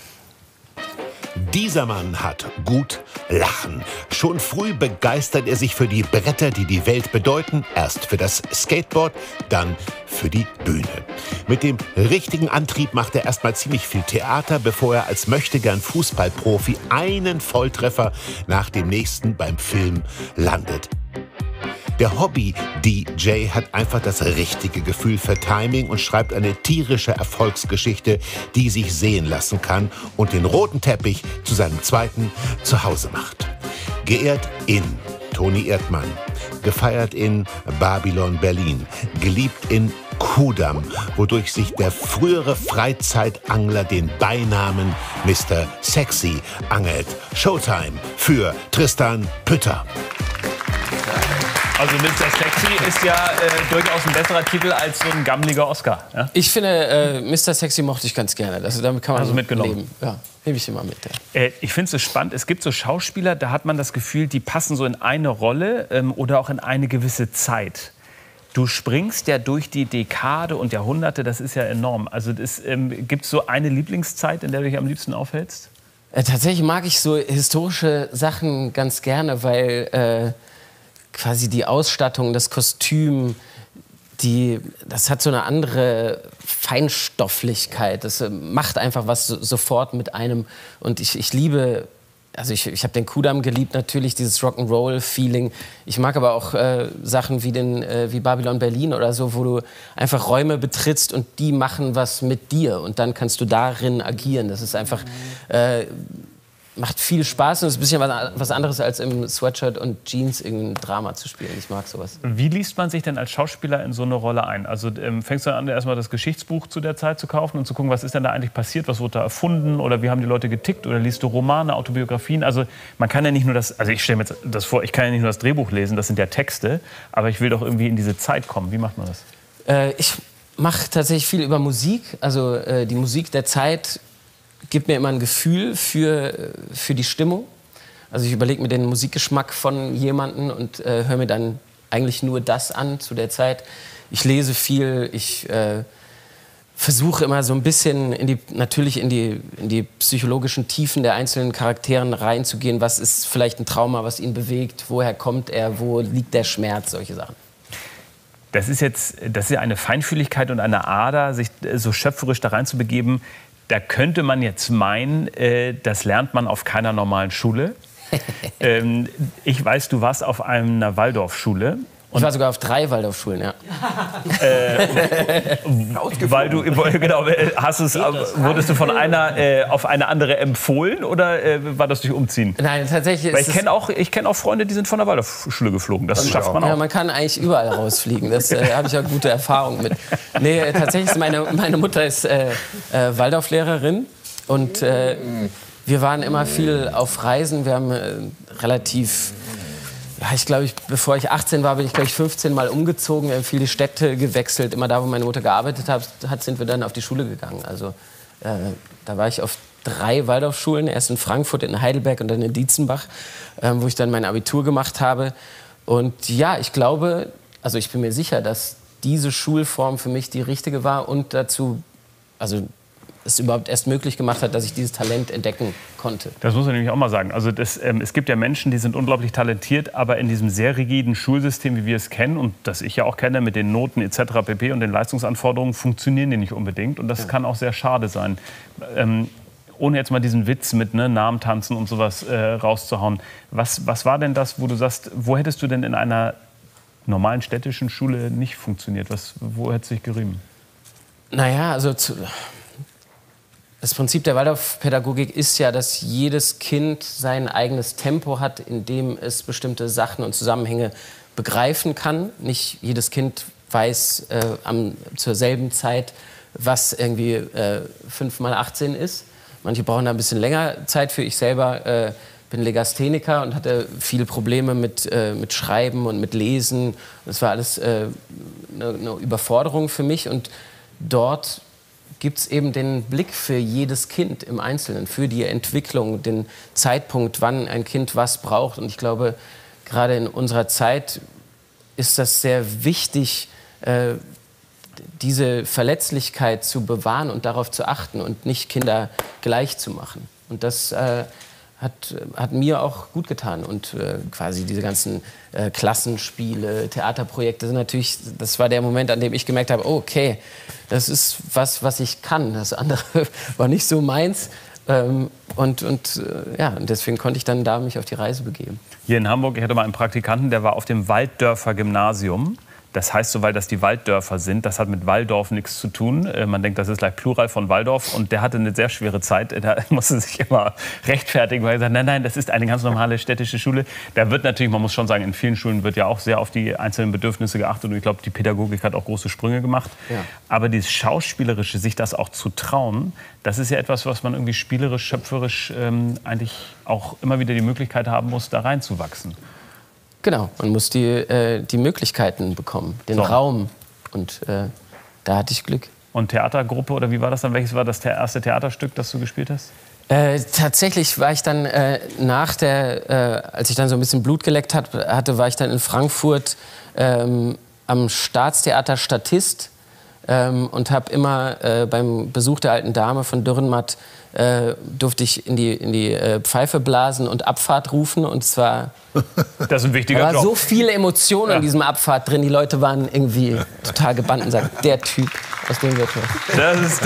Dieser Mann hat gut Lachen. Schon früh begeistert er sich für die Bretter, die die Welt bedeuten. Erst für das Skateboard, dann für die Bühne. Mit dem richtigen Antrieb macht er erstmal ziemlich viel Theater, bevor er als möchtegern Fußballprofi einen Volltreffer nach dem nächsten beim Film landet. Der Hobby-DJ hat einfach das richtige Gefühl für Timing und schreibt eine tierische Erfolgsgeschichte, die sich sehen lassen kann und den roten Teppich zu seinem zweiten Zuhause macht. Geehrt in Toni Erdmann, gefeiert in Babylon Berlin, geliebt in Kudamm, wodurch sich der frühere Freizeitangler den Beinamen Mr. Sexy angelt. Showtime für Tristan Pütter. Also Mr. Sexy ist ja durchaus ein besserer Titel als so ein gammeliger Oscar. Ja? Ich finde, Mr. Sexy mochte ich ganz gerne. Also damit kann man also mitgenommen. Leben. Ja, nehme ich immer mit. Ja. Ich finde es so spannend. Es gibt so Schauspieler, da hat man das Gefühl, die passen so in eine Rolle oder auch in eine gewisse Zeit. Du springst ja durch die Dekade und Jahrhunderte, das ist ja enorm. Also gibt es so eine Lieblingszeit, in der du dich am liebsten aufhältst? Tatsächlich mag ich so historische Sachen ganz gerne, weil quasi die Ausstattung, das Kostüm, das hat so eine andere Feinstofflichkeit. Das macht einfach was sofort mit einem. Und ich liebe, also ich habe den Kudamm geliebt, natürlich, dieses Rock'n'Roll-Feeling. Ich mag aber auch Sachen wie Babylon Berlin oder so, wo du einfach Räume betrittst und die machen was mit dir. Und dann kannst du darin agieren. Das ist einfach... macht viel Spaß und ist ein bisschen was anderes als im Sweatshirt und Jeans irgendein Drama zu spielen. Ich mag sowas. Wie liest man sich denn als Schauspieler in so eine Rolle ein? Also fängst du an, erstmal das Geschichtsbuch zu der Zeit zu kaufen und zu gucken, was ist denn da eigentlich passiert, was wurde da erfunden oder wie haben die Leute getickt oder liest du Romane, Autobiografien? Also man kann ja nicht nur ich stelle mir jetzt das vor, ich kann ja nicht nur das Drehbuch lesen, das sind ja Texte, aber ich will doch irgendwie in diese Zeit kommen. Wie macht man das? Ich mache tatsächlich viel über Musik, also die Musik der Zeit gibt mir immer ein Gefühl für die Stimmung. Also ich überlege mir den Musikgeschmack von jemandem und höre mir dann eigentlich nur das an zu der Zeit. Ich lese viel, ich versuche immer so ein bisschen in die psychologischen Tiefen der einzelnen Charakteren reinzugehen. Was ist vielleicht ein Trauma, was ihn bewegt? Woher kommt er? Wo liegt der Schmerz? Solche Sachen. Das ist ja eine Feinfühligkeit und eine Ader, sich so schöpferisch da reinzubegeben. Da könnte man jetzt meinen, das lernt man auf keiner normalen Schule. Ich weiß, du warst auf einer Waldorfschule. Ich war sogar auf 3 Waldorfschulen, ja. Weil du, genau, wurdest du von einer auf eine andere empfohlen oder war das durch Umziehen? Nein, tatsächlich. Weil ich kenn auch Freunde, die sind von der Waldorfschule geflogen. Das schafft man auch. Ja, man kann eigentlich überall rausfliegen. Das habe ich auch gute Erfahrungen mit. Nee, tatsächlich ist meine Mutter ist Waldorflehrerin und wir waren immer viel auf Reisen. Wir haben relativ... Ja, bevor ich 18 war, bin ich, 15 Mal umgezogen. Wir haben viel die Städte gewechselt. Immer da, wo meine Mutter gearbeitet hat, sind wir dann auf die Schule gegangen. Also da war ich auf 3 Waldorfschulen. Erst in Frankfurt, in Heidelberg und dann in Dietzenbach, wo ich dann mein Abitur gemacht habe. Und ja, ich bin mir sicher, dass diese Schulform für mich die richtige war und dazu, es überhaupt erst möglich gemacht hat, dass ich dieses Talent entdecken konnte. Das muss man nämlich auch mal sagen. Also es gibt ja Menschen, die sind unglaublich talentiert, aber in diesem sehr rigiden Schulsystem, wie wir es kennen und das ich ja auch kenne, mit den Noten etc. pp. Und den Leistungsanforderungen, funktionieren die nicht unbedingt. Und das kann auch sehr schade sein. Ohne jetzt mal diesen Witz mit Namen tanzen und sowas rauszuhauen. Was war denn das, wo du sagst, wo hättest du denn in einer normalen städtischen Schule nicht funktioniert? Wo hätte es sich gerieben? Naja, also das Prinzip der Waldorfpädagogik ist ja, dass jedes Kind sein eigenes Tempo hat, in dem es bestimmte Sachen und Zusammenhänge begreifen kann. Nicht jedes Kind weiß zur selben Zeit, was irgendwie 5 mal 18 ist. Manche brauchen da ein bisschen länger Zeit für. Ich selber bin Legastheniker und hatte viele Probleme mit Schreiben und mit Lesen. Das war alles eine Überforderung für mich. Und dort gibt es eben den Blick für jedes Kind im Einzelnen, für die Entwicklung, den Zeitpunkt, wann ein Kind was braucht. Und ich glaube, gerade in unserer Zeit ist das sehr wichtig, diese Verletzlichkeit zu bewahren und darauf zu achten und nicht Kinder gleich zu machen. Und das hat mir auch gut getan. Und quasi diese ganzen Klassenspiele, Theaterprojekte sind natürlich, das war der Moment, an dem ich gemerkt habe, oh, okay, das ist was ich kann. Das andere war nicht so meins. Und deswegen konnte ich dann da mich auf die Reise begeben. Hier in Hamburg, ich hatte mal einen Praktikanten, der war auf dem Walddörfer Gymnasium. Das heißt so, weil das die Walddörfer sind. Das hat mit Walldorf nichts zu tun. Man denkt, das ist gleich Plural von Waldorf. Und der hatte eine sehr schwere Zeit. Da musste sich immer rechtfertigen, weil er gesagt hat, nein, das ist eine ganz normale städtische Schule. Da wird natürlich, man muss schon sagen, in vielen Schulen wird ja auch sehr auf die einzelnen Bedürfnisse geachtet. Und ich glaube, die Pädagogik hat auch große Sprünge gemacht. Ja. Aber dieses Schauspielerische, sich das auch zu trauen, das ist ja etwas, was man irgendwie spielerisch, schöpferisch eigentlich auch immer wieder die Möglichkeit haben muss, da reinzuwachsen. Genau, man muss die Möglichkeiten bekommen, den Raum. Und da hatte ich Glück. Und Theatergruppe, oder wie war das dann? Welches war das erste Theaterstück, das du gespielt hast? Tatsächlich war ich dann als ich dann so ein bisschen Blut geleckt hatte, war ich dann in Frankfurt am Staatstheater Statist und habe immer beim Besuch der alten Dame von Dürrenmatt durfte ich in die Pfeife blasen und Abfahrt rufen. Und zwar das ist ein wichtiger da war Job. So viele Emotionen in diesem Abfahrt drin. Die Leute waren irgendwie total gebannt und sagten, der Typ, aus dem wird was.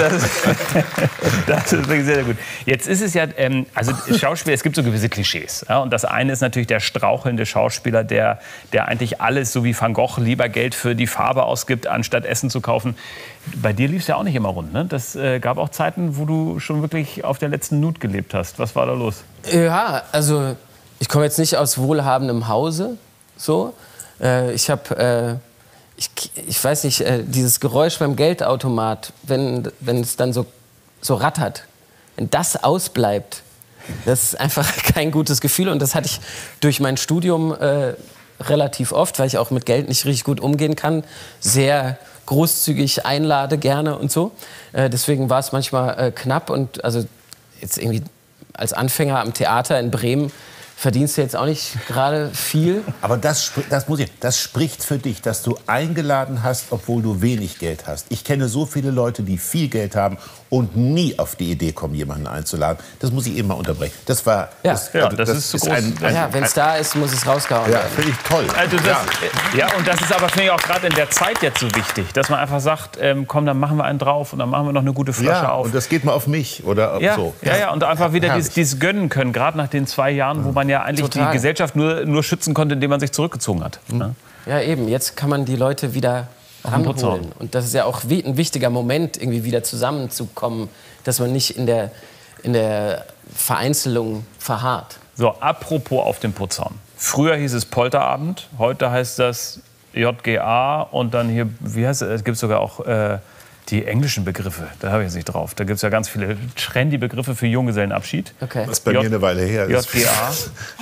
Das ist wirklich sehr, sehr gut. Jetzt ist es ja, also Schauspieler, es gibt so gewisse Klischees. Ja, und das eine ist natürlich der strauchelnde Schauspieler, der eigentlich alles, so wie Van Gogh, lieber Geld für die Farbe ausgibt, anstatt Essen zu kaufen. Bei dir lief es ja auch nicht immer rund, ne? Das gab auch Zeiten, wo du schon wirklich auf der letzten Nut gelebt hast. Was war da los? Ja, also ich komme jetzt nicht aus wohlhabendem Hause, so. Ich habe, ich weiß nicht, dieses Geräusch beim Geldautomat, wenn es dann so rattert, wenn das ausbleibt, das ist einfach kein gutes Gefühl. Und das hatte ich durch mein Studium relativ oft, weil ich auch mit Geld nicht richtig gut umgehen kann, sehr großzügig einlade gerne und so. Deswegen war es manchmal knapp. Und also jetzt irgendwie als Anfänger am Theater in Bremen verdienst du jetzt auch nicht gerade viel. Aber das spricht für dich, dass du eingeladen hast, obwohl du wenig Geld hast. Ich kenne so viele Leute, die viel Geld haben und nie auf die Idee kommen, jemanden einzuladen. Das muss ich eben mal unterbrechen. Das war... das ist zu groß. Wenn es da ist, muss es rausgehauen werden. Finde ich toll. Also und das ist aber, finde ich, auch gerade in der Zeit jetzt so wichtig, dass man einfach sagt, komm, dann machen wir einen drauf und dann machen wir noch eine gute Flasche auf. Und das geht mal auf mich oder so. Ja, und einfach wieder dieses Gönnen können, gerade nach den 2 Jahren, wo man ja eigentlich die Gesellschaft nur schützen konnte, indem man sich zurückgezogen hat. Mhm. Ja, eben. Jetzt kann man die Leute wieder ranholen. Und das ist ja auch ein wichtiger Moment, irgendwie wieder zusammenzukommen, dass man nicht in der Vereinzelung verharrt. So, apropos auf dem Putzhorn. Früher hieß es Polterabend, heute heißt das JGA und dann hier, wie heißt es gibt sogar auch die englischen Begriffe, da habe ich jetzt nicht drauf. Da gibt es ja ganz viele trendy Begriffe für Junggesellenabschied. Okay. Das ist bei mir eine Weile her. JGA.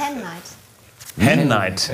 Hen Night.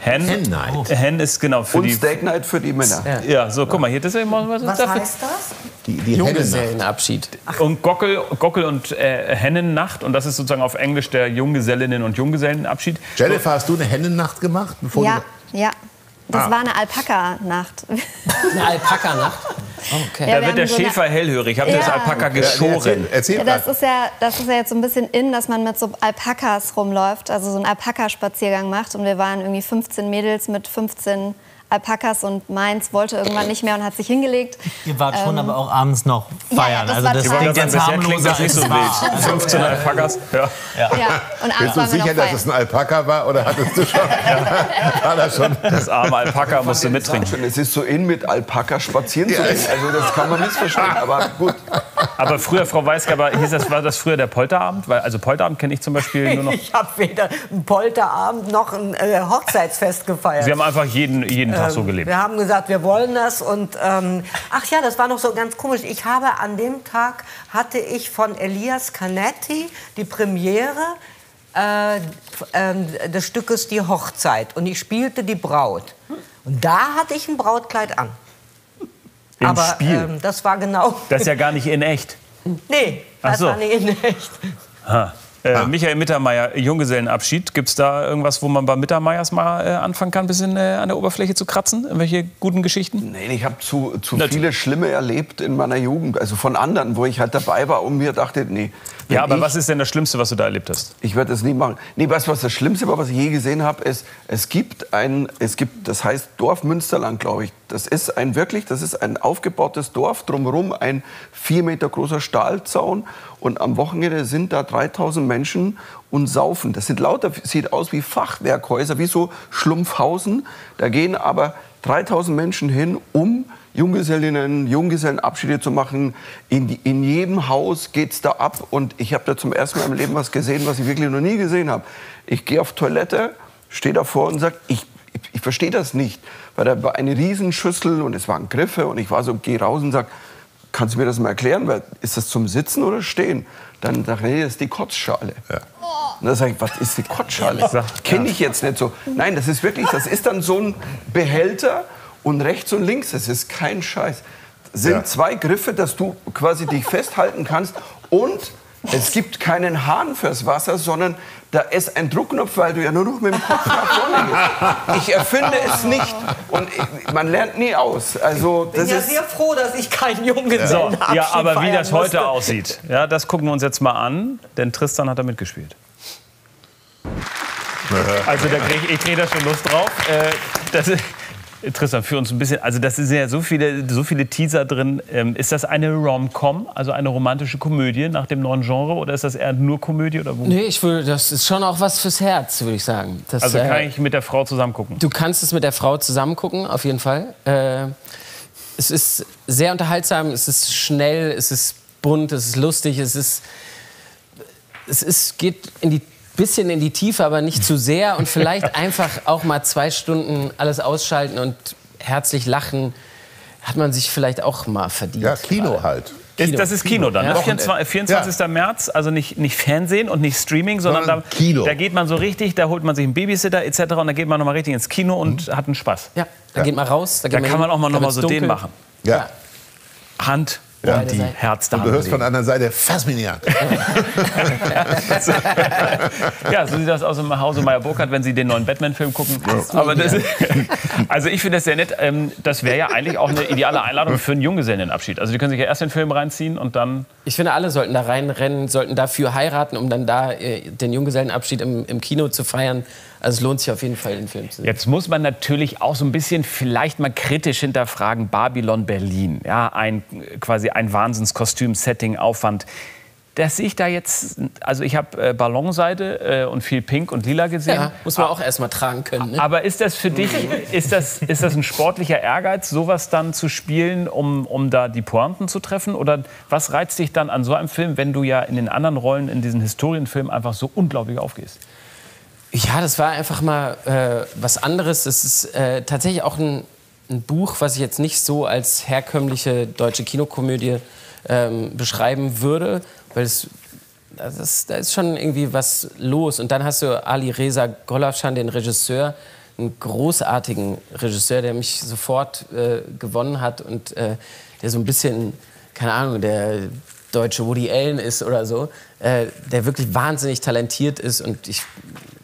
Hen ist genau für die... Und Steak Night für die Männer. Ja, so, guck mal, hier, das ist immer was heißt das? Die Junggesellenabschied. Und Gockel und Hennennacht. Und das ist sozusagen auf Englisch der Junggesellinnen- und Junggesellenabschied. Jennifer, hast du eine Hennennacht gemacht? Ja. Das war eine Alpaka-Nacht. Eine Alpaka-Nacht? Okay. Da wird der Schäfer hellhörig. Habt ihr das Alpaka geschoren? Erzähl das ist ja jetzt so ein bisschen in, dass man mit so Alpakas rumläuft, also so einen Alpaka-Spaziergang macht. Und wir waren irgendwie 15 Mädels mit 15 Alpakas und meins wollte irgendwann nicht mehr und hat sich hingelegt. Ihr wart schon aber auch abends noch feiern. das also das klingt jetzt harmloser das nicht so wild. 15 Alpakas. Ja. Und bist du sicher, dass es ein Alpaka war oder hattest du schon? War das schon? Das arme Alpaka musst du mittrinken. Es ist so in mit Alpaka spazieren zu gehen. Also das kann man missverstehen, aber gut. Aber früher, Frau Weisgerber, war das früher der Polterabend? Also Polterabend kenne ich zum Beispiel nur noch. Ich habe weder einen Polterabend noch ein Hochzeitsfest gefeiert. Sie haben einfach jeden Tag so gelebt. Wir haben gesagt, wir wollen das. Und ach ja, das war noch so ganz komisch. An dem Tag hatte ich von Elias Canetti die Premiere des Stückes Die Hochzeit. Und ich spielte die Braut. Und da hatte ich ein Brautkleid an. Im Spiel? Das war genau... Das ist ja gar nicht in echt. Nee, das war nicht in echt. Michael Mittermeier, Junggesellenabschied. Gibt es da irgendwas, wo man bei Mittermeiers mal anfangen kann, ein bisschen an der Oberfläche zu kratzen? Irgendwelche guten Geschichten? Nein, ich habe zu viele Schlimme erlebt in meiner Jugend. Also von anderen, wo ich halt dabei war und mir dachte, nee. Ja, aber was ist denn das Schlimmste, was du da erlebt hast? Ich werde das nie machen. Nee, was das Schlimmste war, was ich je gesehen habe, ist, es gibt, das heißt Dorf Münsterland, glaube ich. Das ist ein aufgebautes Dorf, drumherum ein 4 Meter großer Stahlzaun. Und am Wochenende sind da 3000 Menschen und saufen. Das sind lauter, sieht aus wie Fachwerkhäuser, wie so Schlumpfhausen. Da gehen aber 3000 Menschen hin, um Junggesellenabschiede zu machen. In jedem Haus geht's da ab. Und ich habe da zum ersten Mal im Leben was gesehen, was ich wirklich noch nie gesehen habe. Ich gehe auf Toilette, stehe davor und sage, ich verstehe das nicht. Weil da war eine Riesenschüssel und es waren Griffe. Und ich war so, gehe raus und sage, kannst du mir das mal erklären? Ist das zum Sitzen oder Stehen? Dann sage ich, nee, das ist die Kotzschale. Ja. Und dann sage ich, was ist die Kotzschale? Kenne ich jetzt nicht so. Nein, das ist wirklich, das ist dann so ein Behälter und rechts und links, das ist kein Scheiß. Sind 2 Griffe, dass du quasi dich festhalten kannst und es gibt keinen Hahn fürs Wasser, sondern da ist ein Druckknopf, weil du ja nur noch mit dem Kopf nach vorne gehst. Ich erfinde es nicht und man lernt nie aus. Also, ich bin ja sehr froh, dass ich keinen Junggesellenabschied feiern ja, aber wie das heute musste. aussieht, ja, das gucken wir uns jetzt mal an, denn Tristan hat da mitgespielt. Also ich kriege da schon Lust drauf. Tristan, für uns ein bisschen, also das sind ja so viele Teaser drin. Ist das eine Rom-Com, also eine romantische Komödie nach dem neuen Genre, oder ist das eher nur Komödie oder wo? Nee, das ist schon auch was fürs Herz, würde ich sagen. Also kann ich mit der Frau zusammen gucken? Du kannst es mit der Frau zusammen gucken, auf jeden Fall. Es ist sehr unterhaltsam, es ist schnell, es ist bunt, es ist lustig, geht bisschen in die Tiefe, aber nicht zu sehr und vielleicht einfach auch mal 2 Stunden alles ausschalten und herzlich lachen, hat man sich vielleicht auch mal verdient. Ja, Kino halt. Das ist Kino dann, ja. 24. März, also nicht Fernsehen und nicht Streaming, sondern da geht man so richtig, da holt man sich einen Babysitter etc. und da geht man noch mal richtig ins Kino und hat einen Spaß. Ja, da geht man raus. Da kann man auch mal noch mal so den machen. Ja. Hand und die Herz da. Und du hörst von der anderen Seite, fass mich nicht an. Ja, so sieht das aus im Hause Meyer-Burkhardt, wenn Sie den neuen Batman-Film gucken. Aber also ich finde das sehr nett. Das wäre ja eigentlich auch eine ideale Einladung für einen Junggesellenabschied. Also die können sich ja erst den Film reinziehen und dann... Ich finde, alle sollten da reinrennen, sollten dafür heiraten, um dann da den Junggesellenabschied im Kino zu feiern. Also es lohnt sich auf jeden Fall, den Film zu sehen. Jetzt muss man natürlich auch so ein bisschen vielleicht mal kritisch hinterfragen, Babylon Berlin. Ja, quasi ein Wahnsinnskostüm, Setting, Aufwand. Dass ich da jetzt, also ich habe Ballonseide und viel Pink und Lila gesehen. Ja, muss man auch erst mal tragen können. Ne? Aber ist das für dich, ist das ein sportlicher Ehrgeiz, sowas dann zu spielen, um da die Pointen zu treffen? Oder was reizt dich dann an so einem Film, wenn du ja in den anderen Rollen, in diesen Historienfilmen einfach so unglaublich aufgehst? Ja, das war einfach mal was anderes. Es ist tatsächlich auch ein Buch, was ich jetzt nicht so als herkömmliche deutsche Kinokomödie beschreiben würde, weil da ist schon irgendwie was los. Und dann hast du Ali Reza Golafschan, den Regisseur, einen großartigen Regisseur, der mich sofort gewonnen hat und der so ein bisschen, keine Ahnung, der deutsche Woody Allen ist oder so, der wirklich wahnsinnig talentiert ist und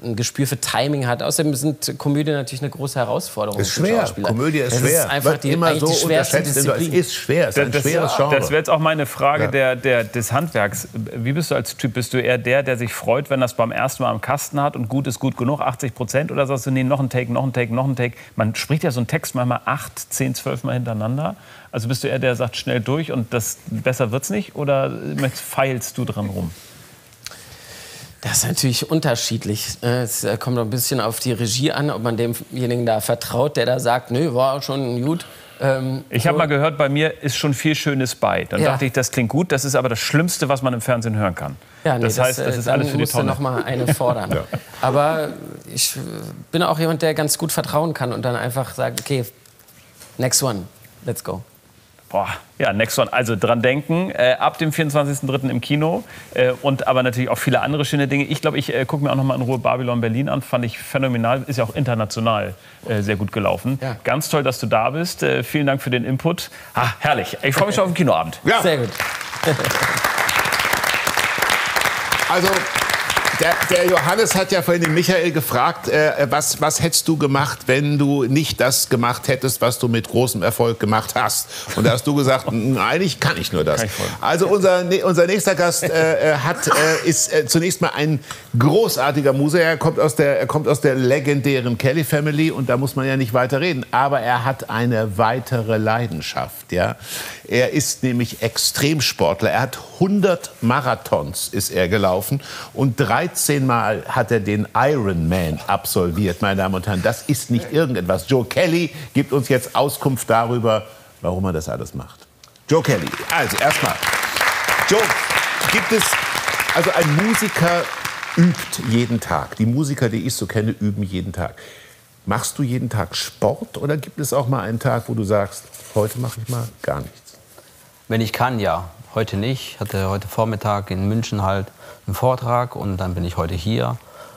ein Gespür für Timing hat. Außerdem sind Komödien natürlich eine große Herausforderung. Ist schwer. Komödie ist schwer. Ist einfach die immer so unterschätzt. Es ist schwer. Es ist ein schweres Genre. Das wäre jetzt auch meine Frage des Handwerks. Wie bist du als Typ? Bist du eher der sich freut, wenn das beim ersten Mal am Kasten hat und gut ist gut genug, 80%? Oder sagst du, nee, noch ein Take, noch ein Take, noch ein Take? Man spricht ja so einen Text manchmal 8, 10, 12 Mal hintereinander. Also bist du eher der sagt schnell durch und das besser wird's nicht? Oder feilst du dran rum? Das ist natürlich unterschiedlich. Es kommt ein bisschen auf die Regie an, ob man demjenigen da vertraut, der da sagt, nö, war schon gut. Ich habe mal gehört, bei mir ist schon viel Schönes bei. Dann dachte ich, das klingt gut, das ist aber das Schlimmste, was man im Fernsehen hören kann. Ja, nee, das heißt, das ist alles für die Tonne. Dann musst du noch mal eine fordern. Aber ich bin auch jemand, der ganz gut vertrauen kann und dann einfach sagt, okay, next one, let's go. Boah, ja, Next One. Also dran denken, ab dem 24.03. im Kino und aber natürlich auch viele andere schöne Dinge. Ich glaube, ich gucke mir auch noch mal in Ruhe Babylon Berlin an. Fand ich phänomenal. Ist ja auch international sehr gut gelaufen. Ja. Ganz toll, dass du da bist. Vielen Dank für den Input. Herrlich. Ich freue mich schon auf den Kinoabend. Ja. Sehr gut. Also der Johannes hat ja vorhin den Michael gefragt, was hättest du gemacht, wenn du nicht das gemacht hättest, was du mit großem Erfolg gemacht hast? Und da hast du gesagt, eigentlich kann ich nur das. Also unser nächster Gast ist zunächst mal ein großartiger Musiker. Er kommt aus der legendären Kelly Family und da muss man ja nicht weiter reden. Aber er hat eine weitere Leidenschaft. Ja? Er ist nämlich Extremsportler. Er hat 100 Marathons ist er gelaufen und 13 Mal hat er den Ironman absolviert, meine Damen und Herren. Das ist nicht irgendetwas. Joe Kelly gibt uns jetzt Auskunft darüber, warum er das alles macht. Joe Kelly, also erstmal. Joe, also ein Musiker übt jeden Tag. Die Musiker, die ich so kenne, üben jeden Tag. Machst du jeden Tag Sport oder gibt es auch mal einen Tag, wo du sagst, heute mache ich mal gar nichts? Wenn ich kann, ja. Heute nicht. Ich hatte heute Vormittag in München halt einen Vortrag und dann bin ich heute hier.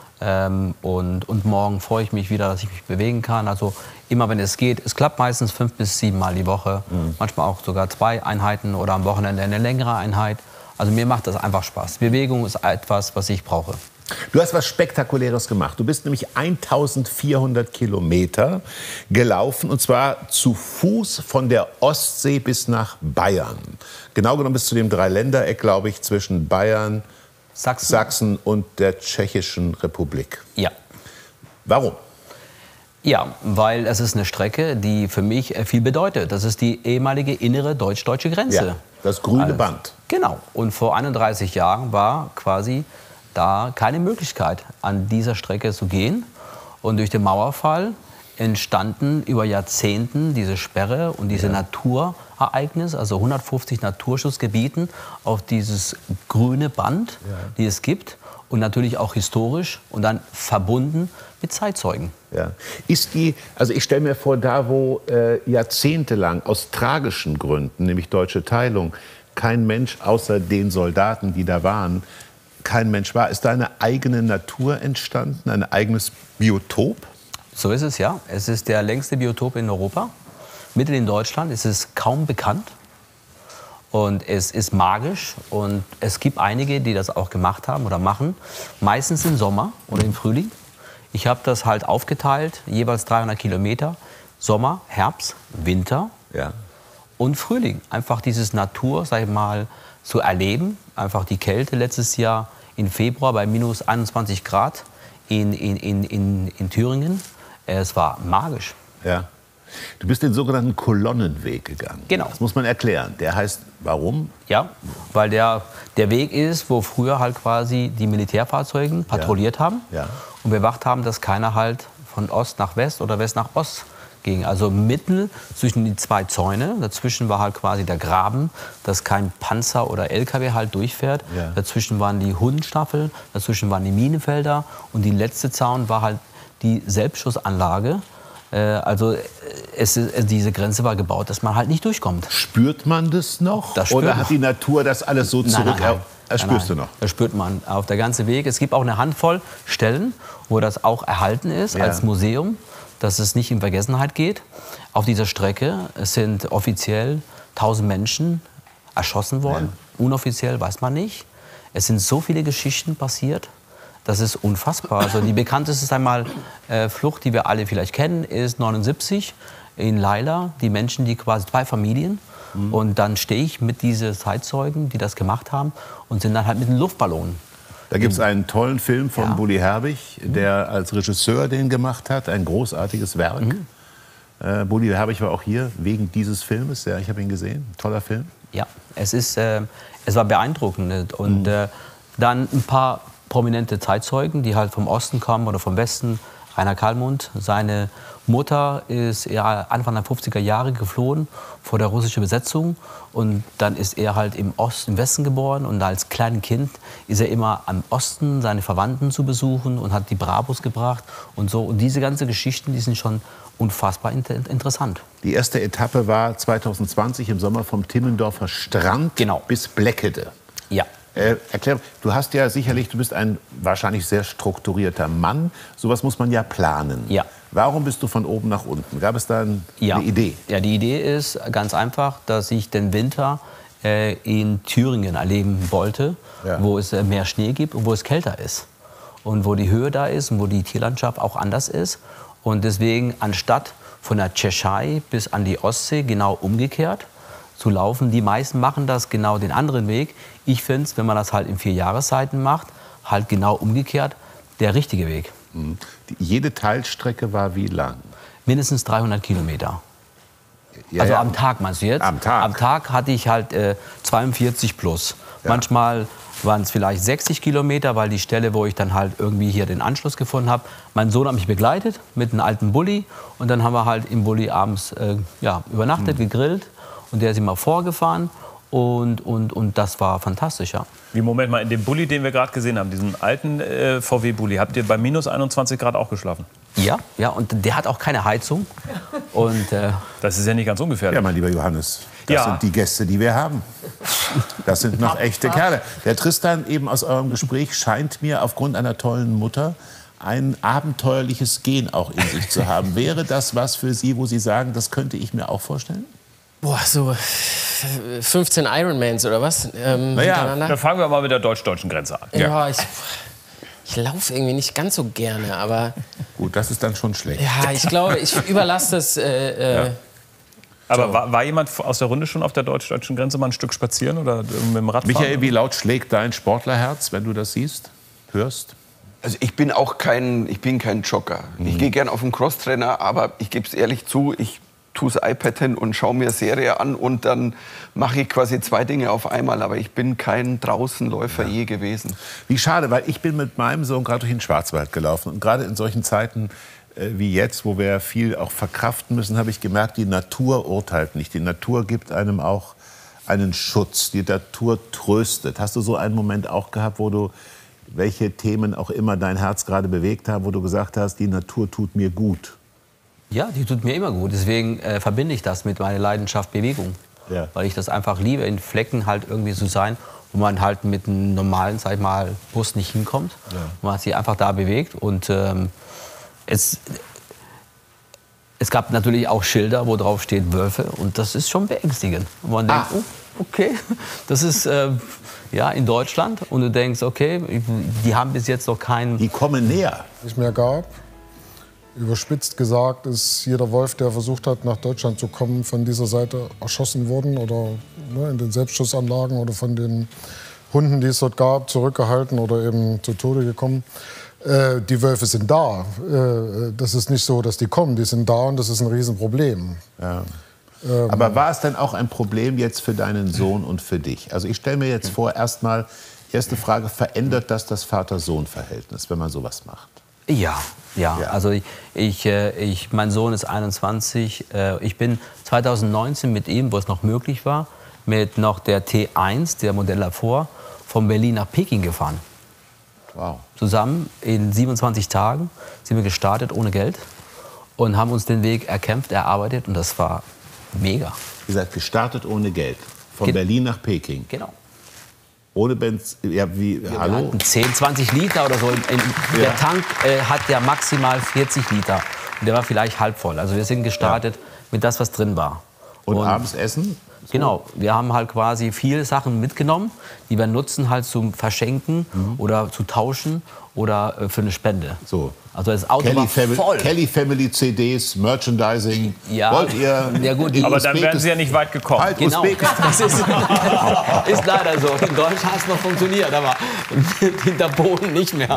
Und morgen freue ich mich wieder, dass ich mich bewegen kann. Also immer, wenn es geht. Es klappt meistens 5 bis 7 Mal die Woche. Manchmal auch sogar 2 Einheiten oder am Wochenende eine längere Einheit. Also mir macht das einfach Spaß. Bewegung ist etwas, was ich brauche. Du hast was Spektakuläres gemacht. Du bist nämlich 1400 Kilometer gelaufen und zwar zu Fuß von der Ostsee bis nach Bayern. Genau genommen bis zu dem Dreiländereck, glaube ich, zwischen Bayern, Sachsen und der Tschechischen Republik. Ja. Warum? Ja, weil es ist eine Strecke, die für mich viel bedeutet. Das ist die ehemalige innere deutsch-deutsche Grenze. Ja, das grüne Band. Genau. Und vor 31 Jahren war quasi da keine Möglichkeit, an dieser Strecke zu gehen. Und durch den Mauerfall entstanden über Jahrzehnten diese Sperre und diese Naturereignis, also 150 Naturschutzgebieten auf dieses grüne Band, die es gibt. Und natürlich auch historisch und dann verbunden mit Zeitzeugen. Ja. Also ich stelle mir vor, da wo jahrzehntelang aus tragischen Gründen, nämlich deutsche Teilung, kein Mensch außer den Soldaten, die da waren, kein Mensch war. Ist da eine eigene Natur entstanden, ein eigenes Biotop? So ist es, ja. Es ist der längste Biotop in Europa. Mitten in Deutschland ist es kaum bekannt. Und es ist magisch. Und es gibt einige, die das auch gemacht haben oder machen. Meistens im Sommer oder im Frühling. Ich habe das halt aufgeteilt, jeweils 300 Kilometer. Sommer, Herbst, Winter und Frühling. Einfach dieses Natur, sag ich mal, zu erleben. Einfach die Kälte letztes Jahr im Februar bei minus 21 Grad in Thüringen. Es war magisch. Ja. Du bist den sogenannten Kolonnenweg gegangen. Genau. Das muss man erklären. Der heißt, warum? Ja, weil der Weg ist, wo früher halt quasi die Militärfahrzeuge patrouilliert haben und bewacht haben, dass keiner halt von Ost nach West oder West nach Ost ging. Also mitten zwischen die 2 Zäune. Dazwischen war halt quasi der Graben, dass kein Panzer oder LKW halt durchfährt. Ja. Dazwischen waren die Hundstaffeln, dazwischen waren die Minenfelder und die letzte Zaun war halt die Selbstschussanlage. Also diese Grenze war gebaut, dass man halt nicht durchkommt. Spürt man das noch? Oder hat die Natur das alles so zurück? Das spürst du noch? Das spürt man auf der ganzen Weg. Es gibt auch eine Handvoll Stellen, wo das auch erhalten ist als Museum, dass es nicht in Vergessenheit geht. Auf dieser Strecke sind offiziell 1000 Menschen erschossen worden. Unoffiziell weiß man nicht. Es sind so viele Geschichten passiert. Das ist unfassbar. Also die bekannteste ist einmal Flucht, die wir alle vielleicht kennen, ist 79 in Laila. Die Menschen, die quasi 2 Familien. Und dann stehe ich mit diesen Zeitzeugen, die das gemacht haben, und sind dann halt mit einem Luftballon. Da gibt es einen tollen Film von Bully Herbig, der als Regisseur den gemacht hat. Ein großartiges Werk. Bully Herbig war auch hier wegen dieses Filmes. Ja, ich habe ihn gesehen. Toller Film. Ja, es war beeindruckend. Und dann ein paar prominente Zeitzeugen, die halt vom Osten kommen oder vom Westen. Rainer Kallmund, seine Mutter ist Anfang der 50er Jahre geflohen vor der russischen Besetzung. Und dann ist er halt im Westen geboren. Und als kleines Kind ist er immer am Osten seine Verwandten zu besuchen und hat die Bravos gebracht und so. Und diese ganzen Geschichten, die sind schon unfassbar interessant. Die erste Etappe war 2020 im Sommer vom Timmendorfer Strand bis Bleckede. Ja. Erklär, du hast ja sicherlich, du bist ein wahrscheinlich sehr strukturierter Mann. Sowas muss man ja planen. Ja. Warum bist du von oben nach unten? Gab es da eine Idee? Ja, die Idee ist ganz einfach, dass ich den Winter in Thüringen erleben wollte, wo es mehr Schnee gibt und wo es kälter ist. Und wo die Höhe da ist und wo die Tierlandschaft auch anders ist. Und deswegen, anstatt von der Tschechei bis an die Ostsee genau umgekehrt zu laufen, die meisten machen das genau den anderen Weg. Ich finde es, wenn man das halt in 4 Jahreszeiten macht, halt genau umgekehrt, der richtige Weg. Jede Teilstrecke war wie lang? Mindestens 300 Kilometer. Also am Tag, meinst du jetzt? Am Tag. Am Tag hatte ich halt 42 plus. Ja. Manchmal waren es vielleicht 60 Kilometer, weil die Stelle, wo ich dann halt irgendwie hier den Anschluss gefunden habe, mein Sohn hat mich begleitet mit einem alten Bulli. Und dann haben wir halt im Bulli abends übernachtet, gegrillt. Und der ist immer vorgefahren. Und das war fantastisch, ja. Wie, Moment mal, in dem Bulli, den wir gerade gesehen haben, diesem alten VW-Bulli, habt ihr bei minus 21 Grad auch geschlafen? Ja, und der hat auch keine Heizung. Und, das ist ja nicht ganz ungefährlich. Ja, mein lieber Johannes, das sind die Gäste, die wir haben. Das sind noch echte Kerle. Der Tristan eben aus eurem Gespräch scheint mir aufgrund einer tollen Mutter ein abenteuerliches Gen auch in sich zu haben. Wäre das was für Sie, wo Sie sagen, das könnte ich mir auch vorstellen? Boah, so 15 Ironmans oder was? Dann fangen wir mal mit der deutsch-deutschen Grenze an. Ja, ich laufe irgendwie nicht ganz so gerne, aber... Gut, das ist dann schon schlecht. Ja, ich glaube, ich überlasse das... Aber war jemand aus der Runde schon auf der deutsch-deutschen Grenze mal ein Stück spazieren oder mit dem Radfahren? Michael, wie laut schlägt dein Sportlerherz, wenn du das siehst, hörst? Also ich bin kein Jogger. Ich gehe gern auf den Crosstrainer, aber ich gebe es ehrlich zu, ich tue das iPad hin und schaue mir Serie an und dann mache ich quasi 2 Dinge auf einmal. Aber ich bin kein Draußenläufer je gewesen. Wie schade, weil ich bin mit meinem Sohn gerade durch den Schwarzwald gelaufen. Und gerade in solchen Zeiten wie jetzt, wo wir viel auch verkraften müssen, habe ich gemerkt, die Natur urteilt nicht. Die Natur gibt einem auch einen Schutz. Die Natur tröstet. Hast du so einen Moment auch gehabt, wo du, welche Themen auch immer dein Herz gerade bewegt haben, wo du gesagt hast, die Natur tut mir gut? Ja, die tut mir immer gut. Deswegen verbinde ich das mit meiner Leidenschaft Bewegung. Ja. Weil ich das einfach liebe, in Flecken halt irgendwie zu sein, wo man halt mit einem normalen, sag ich mal, Bus nicht hinkommt. Ja. Man hat sich einfach da bewegt. Und es gab natürlich auch Schilder, wo drauf steht Wölfe. Und das ist schon beängstigend. Und man denkt, oh, okay, das ist in Deutschland. Und du denkst, okay, die haben bis jetzt noch keinen... Die kommen näher. Nicht mehr gab. Überspitzt gesagt ist jeder Wolf, der versucht hat, nach Deutschland zu kommen, von dieser Seite erschossen worden oder in den Selbstschussanlagen oder von den Hunden, die es dort gab, zurückgehalten oder eben zu Tode gekommen. Die Wölfe sind da. Das ist nicht so, dass die kommen. Die sind da und das ist ein Riesenproblem. Ja. Aber war es denn auch ein Problem jetzt für deinen Sohn und für dich? Also ich stelle mir jetzt vor, erste Frage, verändert das Vater-Sohn-Verhältnis, wenn man sowas macht? Ja. Also mein Sohn ist 21. Ich bin 2019 mit ihm, wo es noch möglich war, mit noch der T1, der Modell davor, von Berlin nach Peking gefahren. Wow. Zusammen in 27 Tagen sind wir gestartet ohne Geld und haben uns den Weg erkämpft, erarbeitet und das war mega. Ihr seid gestartet ohne Geld, von Berlin nach Peking. Genau. Ohne Benzin, wir hatten 10, 20 Liter oder so. Der Tank hat ja maximal 40 Liter. Und der war vielleicht halb voll. Also wir sind gestartet mit das, was drin war. Und abends essen? So. Genau. Wir haben halt quasi viele Sachen mitgenommen, die wir nutzen halt zum Verschenken oder zu tauschen. oder für eine Spende. So. Also das Auto war voll. Kelly Family CDs, Merchandising. Ja, wollt ihr? Ja gut, aber dann wären Sie ja nicht weit gekommen. Halt, genau, das ist leider so. In Deutschland hat es noch funktioniert, aber hinter Polen nicht mehr.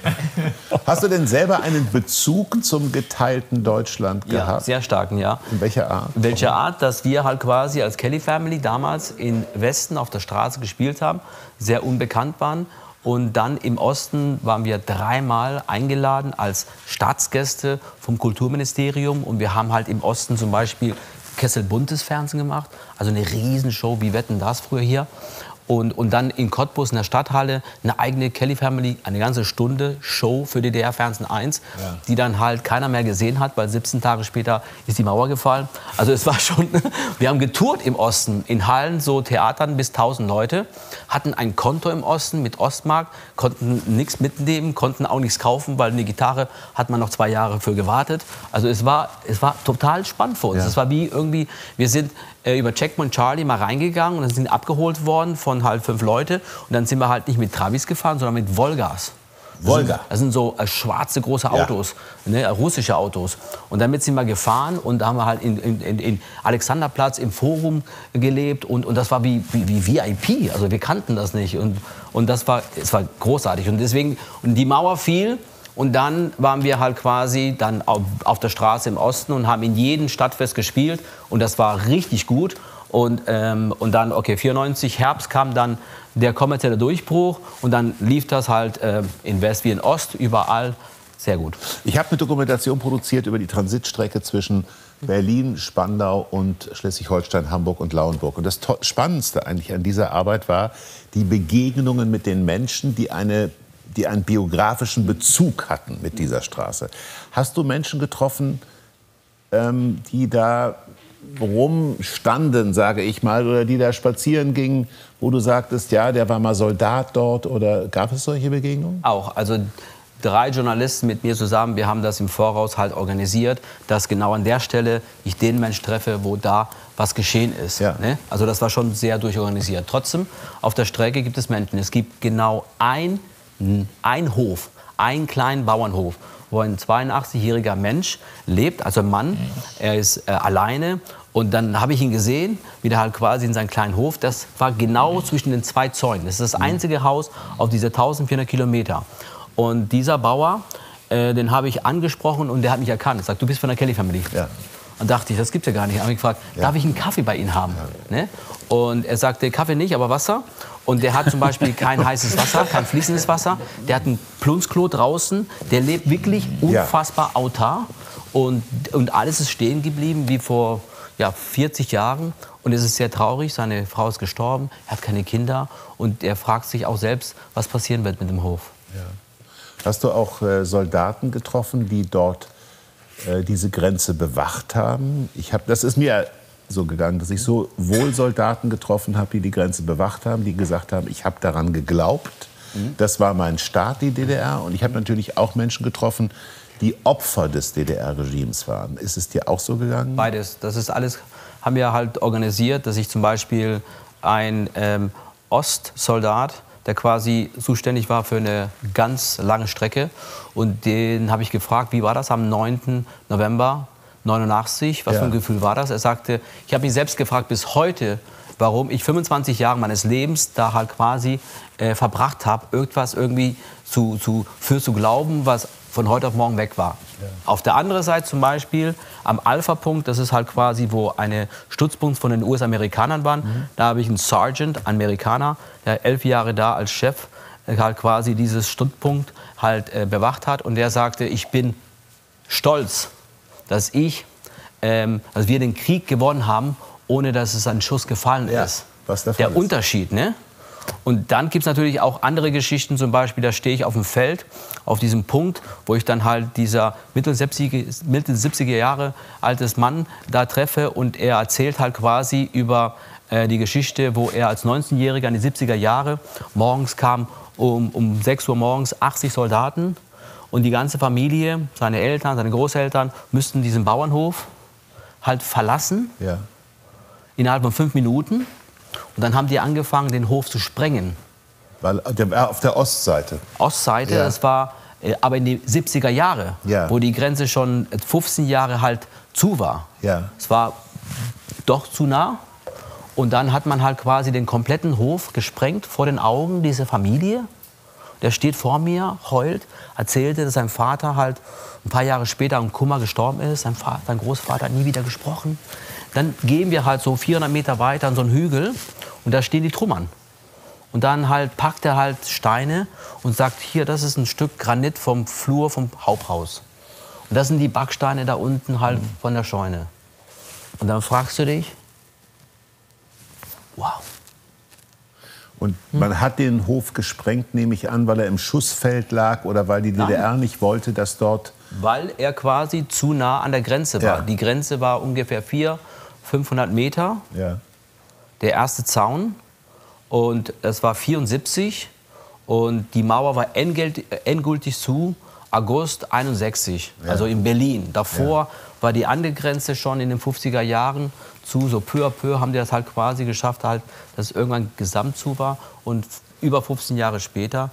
Ja. Hast du denn selber einen Bezug zum geteilten Deutschland gehabt? Ja, sehr starken, ja. In welcher Art? In welcher Art, dass wir halt quasi als Kelly Family damals im Westen auf der Straße gespielt haben, sehr unbekannt waren. Und dann im Osten waren wir 3-mal eingeladen als Staatsgäste vom Kulturministerium. Und wir haben halt im Osten zum Beispiel Kessel buntes Fernsehen gemacht. Also eine Riesenshow, wie Wetten, das früher hier. Und dann in Cottbus in der Stadthalle eine eigene Kelly Family, eine ganze Stunde Show für DDR Fernsehen 1, die dann halt keiner mehr gesehen hat, weil 17 Tage später ist die Mauer gefallen. Also es war schon, wir haben getourt im Osten, in Hallen, so Theatern bis 1000 Leute, hatten ein Konto im Osten mit Ostmark, konnten nichts mitnehmen, konnten auch nichts kaufen, weil eine Gitarre hat man noch 2 Jahre für gewartet. Also es war total spannend für uns. Es war wie irgendwie, wir sind über Checkpoint Charlie mal reingegangen und dann sind abgeholt worden von halt 5 Leute und dann sind wir halt nicht mit Travis gefahren, sondern mit Volgas. Das sind so schwarze große Autos, ne, russische Autos. Und damit sind wir gefahren und da haben wir halt in Alexanderplatz im Forum gelebt und das war wie VIP. Also wir kannten das nicht und es war großartig. Und deswegen, und die Mauer fiel. Und dann waren wir halt quasi dann auf der Straße im Osten und haben in jedem Stadtfest gespielt. Und das war richtig gut. Und dann, okay, 94 Herbst kam dann der kommerzielle Durchbruch. Und dann lief das halt in West wie in Ost, überall sehr gut. Ich habe eine Dokumentation produziert über die Transitstrecke zwischen Berlin, Spandau und Schleswig-Holstein, Hamburg und Lauenburg. Und das Spannendste eigentlich an dieser Arbeit war die Begegnungen mit den Menschen, die einen biografischen Bezug hatten mit dieser Straße. Hast du Menschen getroffen, die da rumstanden, sage ich mal, oder die da spazieren gingen, wo du sagtest, ja, der war mal Soldat dort, oder gab es solche Begegnungen? Auch, also 3 Journalisten mit mir zusammen, wir haben das im Voraus halt organisiert, dass genau an der Stelle ich den Mensch treffe, wo da was geschehen ist. Ja. Ne? Also das war schon sehr durchorganisiert. Trotzdem, auf der Strecke gibt es Menschen. Es gibt genau ein Hof, einen kleinen Bauernhof, wo ein 82-jähriger Mensch lebt, also ein Mann, er ist alleine. Und dann habe ich ihn gesehen, wie der halt quasi in seinem kleinen Hof, das war genau zwischen den 2 Zäunen. Das ist das einzige Haus auf diese 1400 Kilometer. Und dieser Bauer, den habe ich angesprochen und der hat mich erkannt. Er sagt, du bist von der Kelly Family. Ja. Und dachte ich, das gibt's ja gar nicht. Ich habe mich gefragt, darf ich einen Kaffee bei Ihnen haben? Ja. Ne? Und er sagte, Kaffee nicht, aber Wasser. Und der hat zum Beispiel kein heißes Wasser, kein fließendes Wasser. Der hat ein Plunsklo draußen. Der lebt wirklich unfassbar autark. Und alles ist stehen geblieben wie vor 40 Jahren. Und es ist sehr traurig. Seine Frau ist gestorben. Er hat keine Kinder. Und er fragt sich auch selbst, was passieren wird mit dem Hof. Ja. Hast du auch Soldaten getroffen, die dort diese Grenze bewacht haben? Das ist mir so gegangen, dass ich sowohl Soldaten getroffen habe, die die Grenze bewacht haben, die gesagt haben, ich habe daran geglaubt, das war mein Staat, die DDR. Und ich habe natürlich auch Menschen getroffen, die Opfer des DDR-Regimes waren. Ist es dir auch so gegangen? Beides. Das ist alles, haben wir halt organisiert, dass ich zum Beispiel ein Ostsoldat, der quasi zuständig war für eine ganz lange Strecke. Und den habe ich gefragt, wie war das am 9. November 89? Was für ein Gefühl war das? Er sagte, ich habe mich selbst gefragt bis heute, warum ich 25 Jahre meines Lebens da halt quasi verbracht habe, irgendwas irgendwie zu glauben, was von heute auf morgen weg war. Ja. Auf der anderen Seite zum Beispiel am Alpha-Punkt, das ist halt quasi, wo eine Stützpunkt von den US-Amerikanern war. Da habe ich einen Sergeant, Amerikaner, der 11 Jahre da als Chef halt quasi dieses Stützpunkt halt bewacht hat. Und der sagte, ich bin stolz, dass wir den Krieg gewonnen haben, ohne dass es ein Schuss gefallen ist. Was der Fall ist. Unterschied, ne? Und dann gibt es natürlich auch andere Geschichten, zum Beispiel, da stehe ich auf dem Feld, auf diesem Punkt, wo ich dann halt dieser Mitte 70er Jahre altes Mann da treffe und er erzählt halt quasi über die Geschichte, wo er als 19-Jähriger in die 70er Jahre morgens kam, um 6 Uhr morgens 80 Soldaten und die ganze Familie, seine Eltern, seine Großeltern müssten diesen Bauernhof halt verlassen, innerhalb von 5 Minuten. Und dann haben die angefangen, den Hof zu sprengen. Weil der war auf der Ostseite. Ostseite, Ja. das war aber in den 70er Jahren, Ja. wo die Grenze schon 15 Jahre halt zu war. Ja. Es war doch zu nah. Und dann hat man halt quasi den kompletten Hof gesprengt vor den Augen dieser Familie. Der steht vor mir, heult, erzählte, dass sein Vater halt ein paar Jahre später an Kummer gestorben ist. Sein Großvater hat nie wieder gesprochen. Dann gehen wir halt so 400 Meter weiter an so einen Hügel und da stehen die Trümmern. Und dann halt packt er halt Steine und sagt, hier, das ist ein Stück Granit vom Flur vom Haupthaus. Und das sind die Backsteine da unten halt von der Scheune. Und dann fragst du dich, wow. Und man hat den Hof gesprengt, nehme ich an, weil er im Schussfeld lag oder weil die DDR nicht wollte, dass dort... Weil er quasi zu nah an der Grenze war. Ja. Die Grenze war ungefähr 500 Meter. Ja. Der erste Zaun. Und es war 74. Und die Mauer war endgültig zu August 61. Ja. Also in Berlin. Davor war die andere Grenze schon in den 50er Jahren zu. So peu à peu haben die das halt quasi geschafft, halt, dass es irgendwann gesamt zu war. Und über 15 Jahre später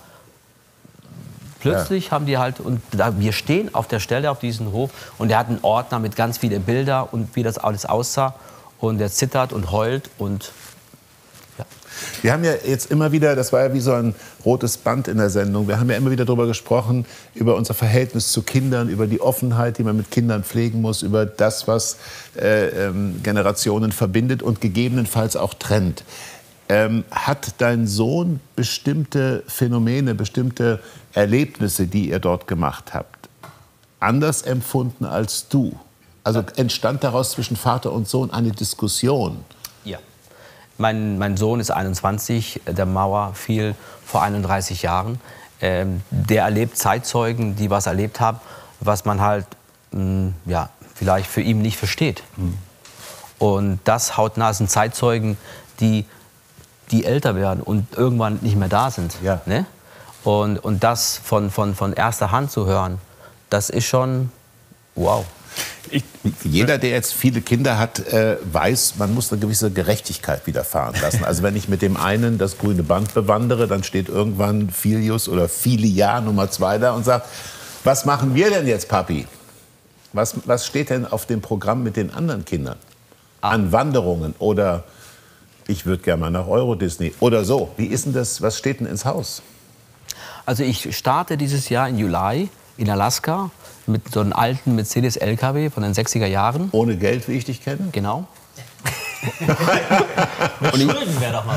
plötzlich haben die halt, und wir stehen auf der Stelle auf diesem Hof und der hat einen Ordner mit ganz vielen Bildern und wie das alles aussah. Und der zittert und heult und ja. Wir haben ja jetzt immer wieder, das war ja wie so ein rotes Band in der Sendung, wir haben ja immer wieder darüber gesprochen, über unser Verhältnis zu Kindern, über die Offenheit, die man mit Kindern pflegen muss, über das, was Generationen verbindet und gegebenenfalls auch trennt. Hat dein Sohn bestimmte Phänomene, bestimmte Erlebnisse, die ihr dort gemacht habt, anders empfunden als du? Also entstand daraus zwischen Vater und Sohn eine Diskussion? Ja. Mein Sohn ist 21, der Mauer fiel vor 31 Jahren. Der erlebt Zeitzeugen, die was erlebt haben, was man halt ja, vielleicht für ihn nicht versteht. Und das hautnah sind Zeitzeugen, die älter werden und irgendwann nicht mehr da sind. Ja. Ne? Und das von erster Hand zu hören, das ist schon wow. Jeder, der jetzt viele Kinder hat, weiß, man muss eine gewisse Gerechtigkeit widerfahren lassen. Also wenn ich mit dem einen das grüne Band bewandere, dann steht irgendwann Filius oder Filia Nummer 2 da und sagt, was machen wir denn jetzt, Papi? Was steht denn auf dem Programm mit den anderen Kindern? An Wanderungen oder ich würde gerne mal nach Euro Disney oder so. Wie ist denn das, was steht denn ins Haus? Also ich starte dieses Jahr im Juli in Alaska mit so einem alten Mercedes-LKW von den 60er Jahren. Ohne Geld, wie ich dich kenne? Genau. Mit Schulden wäre doch mal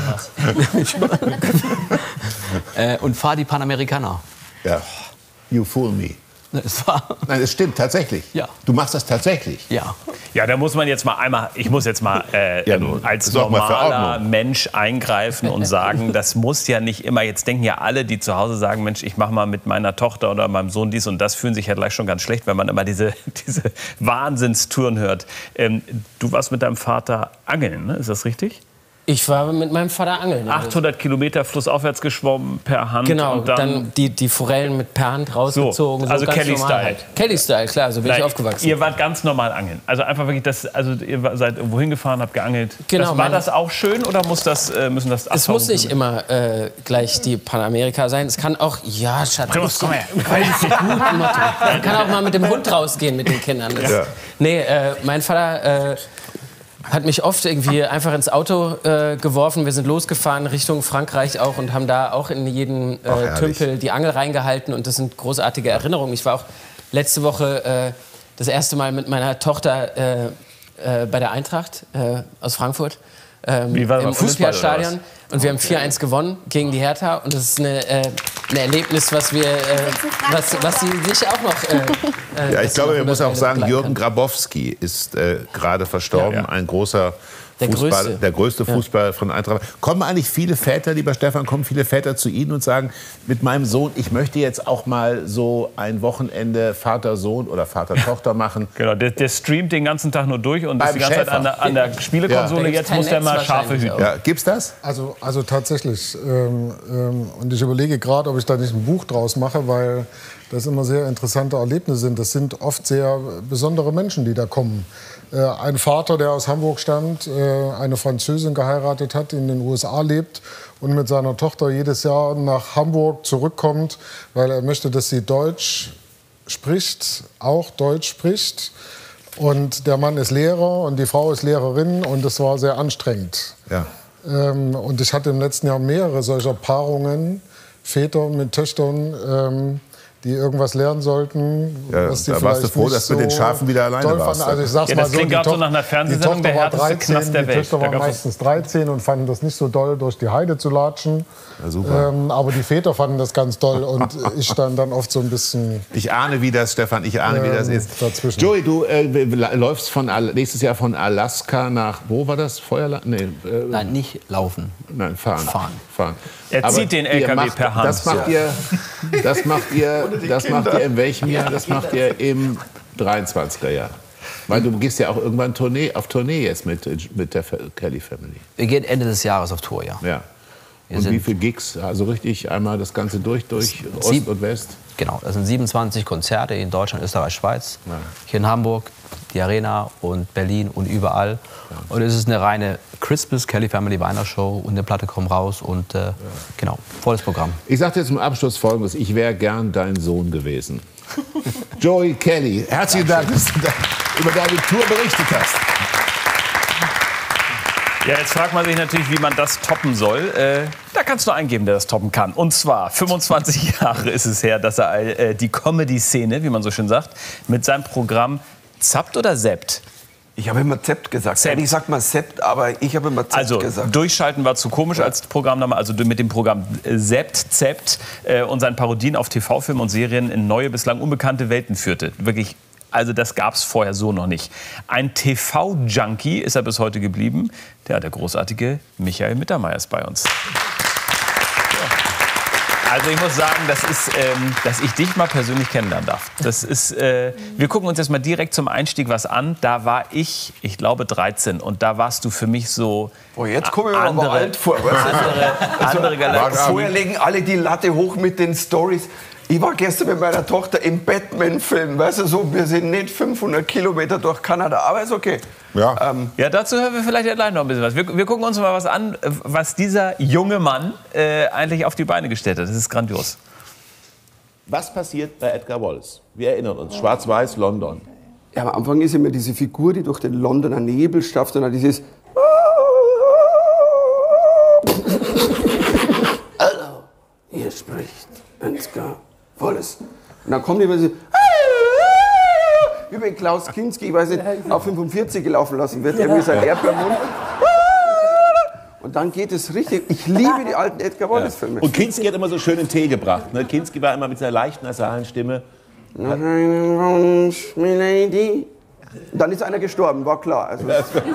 was. Und fahre die Panamerikaner. Ja. You fool me. Nein, es stimmt tatsächlich. Ja. Du machst das tatsächlich. Ja. Ja, da muss man jetzt mal einmal, ich muss jetzt mal als sorg mal für normaler Ordnung. Mensch eingreifen und sagen, das muss ja nicht immer, jetzt denken ja alle, die zu Hause sagen, Mensch, ich mache mal mit meiner Tochter oder meinem Sohn dies und das, fühlen sich ja gleich schon ganz schlecht, wenn man immer diese Wahnsinnstouren hört. Du warst mit deinem Vater angeln, ne? Ist das richtig? Ich war mit meinem Vater angeln. 800 Kilometer flussaufwärts geschwommen per Hand. Genau, und dann die Forellen mit per Hand rausgezogen. So, also ganz normal Kelly-Style. halt. Kelly-Style, klar, so bin ich Nein, aufgewachsen. Ihr wart ganz normal angeln. Also einfach wirklich das, also ihr seid irgendwo hingefahren, habt geangelt. Genau, War das auch schön oder müssen das es muss nicht immer gleich die Panamerika sein. Es kann auch, ja, Schatz, Primus, komm her. Man kann auch mal mit dem Hund rausgehen mit den Kindern. Ja. Nee, mein Vater hat mich oft irgendwie einfach ins Auto geworfen. Wir sind losgefahren Richtung Frankreich auch und haben da auch in jeden Tümpel die Angel reingehalten. Und das sind großartige Erinnerungen. Ich war auch letzte Woche das erste Mal mit meiner Tochter bei der Eintracht aus Frankfurt. Wie war Im Fußball Olympiastadion. Und wir haben 4-1 gewonnen gegen die Hertha. Und das ist ein Erlebnis, was sie sich auch noch... Ja, ich glaube, man muss auch sagen, begleiten Jürgen kann. Grabowski ist gerade verstorben, ein großer der größte Fußballer von Eintracht. Kommen eigentlich viele Väter, lieber Stefan, kommen viele Väter zu Ihnen und sagen, mit meinem Sohn, ich möchte jetzt auch mal so ein Wochenende Vater-Sohn oder Vater-Tochter machen? Genau, der streamt den ganzen Tag nur durch und ist die ganze Zeit an der Spielekonsole. Ja. Jetzt muss der mal Schafe hüten. Ja, gibt's das? Also tatsächlich. Und ich überlege gerade, ob ich da nicht ein Buch draus mache, weil das immer sehr interessante Erlebnisse sind. Das sind oft sehr besondere Menschen, die da kommen. ein Vater, der aus Hamburg stammt, eine Französin geheiratet hat, in den USA lebt und mit seiner Tochter jedes Jahr nach Hamburg zurückkommt, weil er möchte, dass sie Deutsch spricht, auch Deutsch spricht. Und der Mann ist Lehrer und die Frau ist Lehrerin und es war sehr anstrengend. Ja. Und ich hatte im letzten Jahr mehrere solcher Paarungen, Väter mit Töchtern, die irgendwas lernen sollten. Ja, was die da warst du froh, dass du mit den Schafen wieder alleine warst. Also ich sag's mal das klingt so nach einer Fernsehsendung, der härteste Knast der Welt. Die Töchter waren meistens 13 und fanden das nicht so doll, durch die Heide zu latschen. Ja, super. Aber die Väter fanden das ganz toll und ich stand dann oft so ein bisschen... Ich ahne, wie das, Stefan, wie das ist. Dazwischen. Joey, du läufst nächstes Jahr von Alaska nach, wo war das? Feuerland? Nee, Nein, nicht laufen. Nein, fahren. Er zieht den LKW per Hand. Das macht ihr in welchem Jahr? Das macht ihr im 23er Jahr. Weil du gehst ja auch irgendwann auf Tournee jetzt mit der Kelly Family. Wir gehen Ende des Jahres auf Tour, ja. Und wie viele Gigs? Also richtig einmal das Ganze durch Ost und West? Genau, das sind 27 Konzerte in Deutschland, Österreich, Schweiz. Ja. Hier in Hamburg, die Arena und Berlin und überall. Ja. Und es ist eine reine Christmas Kelly Family Weihnachtsshow und eine Platte kommt raus und genau, volles Programm. Ich sage dir zum Abschluss Folgendes, ich wäre gern dein Sohn gewesen. Joey Kelly, herzlichen Dank, dass du über deine Tour berichtet hast. Ja, jetzt fragt man sich natürlich, wie man das toppen soll. Da kannst du eingeben, der das toppen kann. Und zwar, 25 Jahre ist es her, dass er die Comedy-Szene, wie man so schön sagt, mit seinem Programm Zappt oder Seppt? Ich habe immer Zept gesagt. Ich sag mal Sept, aber ich habe immer Zept gesagt. Also, Durchschalten war zu komisch als Programmname. Also mit dem Programm Zept und seinen Parodien auf TV-Filme und Serien in neue, bislang unbekannte Welten führte. Wirklich. Also das gab es vorher so noch nicht. Ein TV-Junkie ist er bis heute geblieben. Der großartige Michael Mittermeier ist bei uns. Also ich muss sagen, das ist, dass ich dich mal persönlich kennenlernen darf. Das ist, wir gucken uns jetzt mal direkt zum Einstieg was an. Da war ich glaube 13 und da warst du für mich so. Oh, jetzt komme ich mir aber alt vor. Andere Galaxie. Vorher legen alle die Latte hoch mit den Stories. Ich war gestern mit meiner Tochter im Batman-Film, weißt du, so, wir sind nicht 500 Kilometer durch Kanada, aber ist okay. Ja, dazu hören wir vielleicht gleich noch ein bisschen was. Wir gucken uns mal was an, was dieser junge Mann eigentlich auf die Beine gestellt hat. Das ist grandios. Was passiert bei Edgar Wallace? Wir erinnern uns, schwarz-weiß, London. Ja, am Anfang ist immer diese Figur, die durch den Londoner Nebel stafft und dann dieses... Hallo, hier spricht Edgar Wallace. Und dann kommt immer so, wie wenn Klaus Kinski, ich weiß nicht, auf 45 gelaufen lassen wird, irgendwie sein Erdbeermund. Und dann geht es richtig. Ich liebe die alten Edgar Wallace-Filme. Und Kinski hat immer so schön in Tee gebracht. Ne? Kinski war immer mit seiner leichten, nasalen Stimme. Dann ist einer gestorben, war klar. Also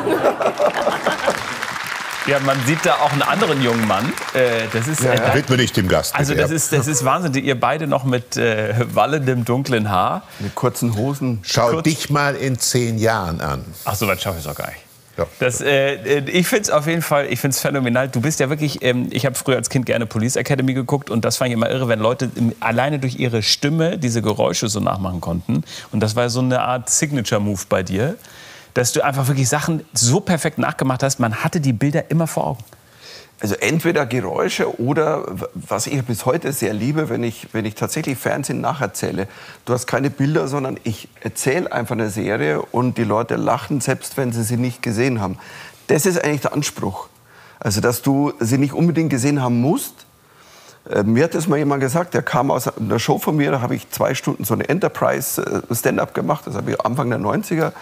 Ja, man sieht da auch einen anderen jungen Mann. Das ist, widme dich dem Gast. Also das ist Wahnsinn. Ihr beide noch mit wallendem dunklen Haar. Mit kurzen Hosen. Schau dich mal in 10 Jahren an. Ach, so weit schaffe ich es auch gar nicht. Ja. Ich finde es auf jeden Fall, ich finde es phänomenal. Du bist ja wirklich, ich habe früher als Kind gerne Police Academy geguckt und das fand ich immer irre, wenn Leute alleine durch ihre Stimme diese Geräusche so nachmachen konnten. Und das war so eine Art Signature-Move bei dir, dass du einfach wirklich Sachen so perfekt nachgemacht hast, man hatte die Bilder immer vor Augen. Also entweder Geräusche oder, was ich bis heute sehr liebe, wenn ich tatsächlich Fernsehen nacherzähle. Du hast keine Bilder, sondern ich erzähle einfach eine Serie und die Leute lachen, selbst wenn sie nicht gesehen haben. Das ist eigentlich der Anspruch. Also, dass du sie nicht unbedingt gesehen haben musst. Mir hat das mal jemand gesagt, der kam aus einer Show von mir, da habe ich 2 Stunden so eine Enterprise-Stand-up gemacht. Das habe ich Anfang der 90er,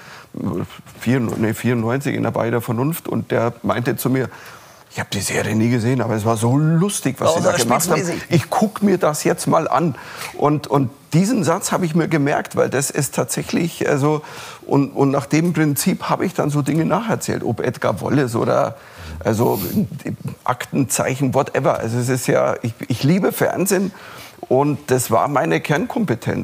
94 in der Bei der Vernunft. Und der meinte zu mir, ich habe die Serie nie gesehen, aber es war so lustig, was sie da gemacht haben. Ich gucke mir das jetzt mal an. Und diesen Satz habe ich mir gemerkt, weil das ist tatsächlich, also, und nach dem Prinzip habe ich dann so Dinge nacherzählt, ob Edgar Wallace oder also Aktenzeichen, whatever. Also es ist ja, ich liebe Fernsehen und das war meine Kernkompetenz.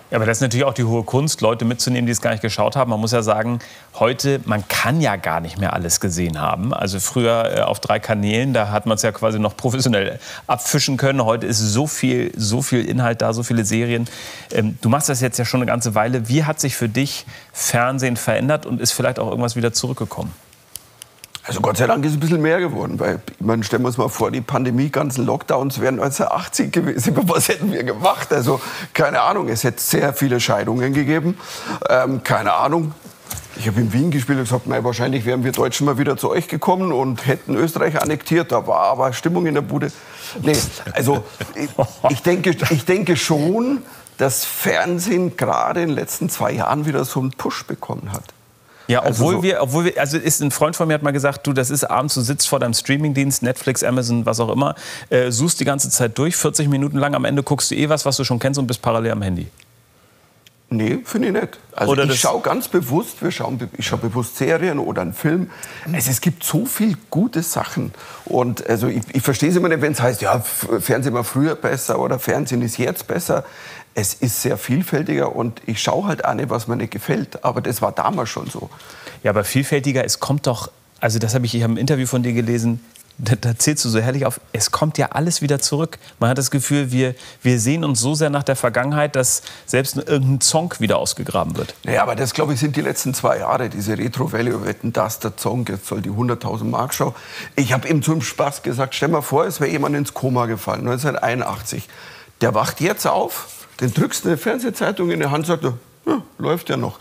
Ja, aber das ist natürlich auch die hohe Kunst, Leute mitzunehmen, die es gar nicht geschaut haben. Man muss ja sagen, heute, man kann ja gar nicht mehr alles gesehen haben. Also früher auf 3 Kanälen, da hat man es ja quasi noch professionell abfischen können. Heute ist so viel Inhalt da, so viele Serien. Du machst das jetzt ja schon eine ganze Weile. Wie hat sich für dich Fernsehen verändert und ist vielleicht auch irgendwas wieder zurückgekommen? Also Gott sei Dank ist es ein bisschen mehr geworden, weil, ich meine, stellen wir uns mal vor, die Pandemie, ganzen Lockdowns wären 1980 gewesen. Was hätten wir gemacht? Also keine Ahnung, es hätte sehr viele Scheidungen gegeben. Keine Ahnung. Ich habe in Wien gespielt und gesagt, nein, wahrscheinlich wären wir Deutschen mal wieder zu euch gekommen und hätten Österreich annektiert. Da war aber Stimmung in der Bude. Nee, also ich denke schon, dass Fernsehen gerade in den letzten 2 Jahren wieder so einen Push bekommen hat. Ja, obwohl wir, ist ein Freund von mir hat mal gesagt, du, das ist abends, du sitzt vor deinem Streamingdienst, Netflix, Amazon, was auch immer, suchst die ganze Zeit durch, 40 Minuten lang, am Ende guckst du was du schon kennst und bist parallel am Handy. Nee, finde ich nicht. Also ich schaue ganz bewusst, ich schaue bewusst Serien oder einen Film. Also es gibt so viel gute Sachen. Und also ich verstehe es immer nicht, wenn es heißt, ja, Fernsehen war früher besser oder Fernsehen ist jetzt besser. Es ist sehr vielfältiger und ich schaue halt auch nicht, was mir nicht gefällt. Aber das war damals schon so. Ja, aber vielfältiger, es kommt doch, also das habe ich im Interview von dir gelesen, da zählst du so herrlich auf, es kommt ja alles wieder zurück. Man hat das Gefühl, wir sehen uns so sehr nach der Vergangenheit, dass selbst irgendein Song wieder ausgegraben wird. Naja, aber das, glaube ich, sind die letzten 2 Jahre, diese Retro-Welle, Wetten, das, der Song, jetzt soll die 100.000 Mark Show. Ich habe ihm zum Spaß gesagt, stell mal vor, es wäre jemand ins Koma gefallen, 1981. Der wacht jetzt auf, den drückst du eine Fernsehzeitung in die Hand und sagt, ja, läuft ja noch.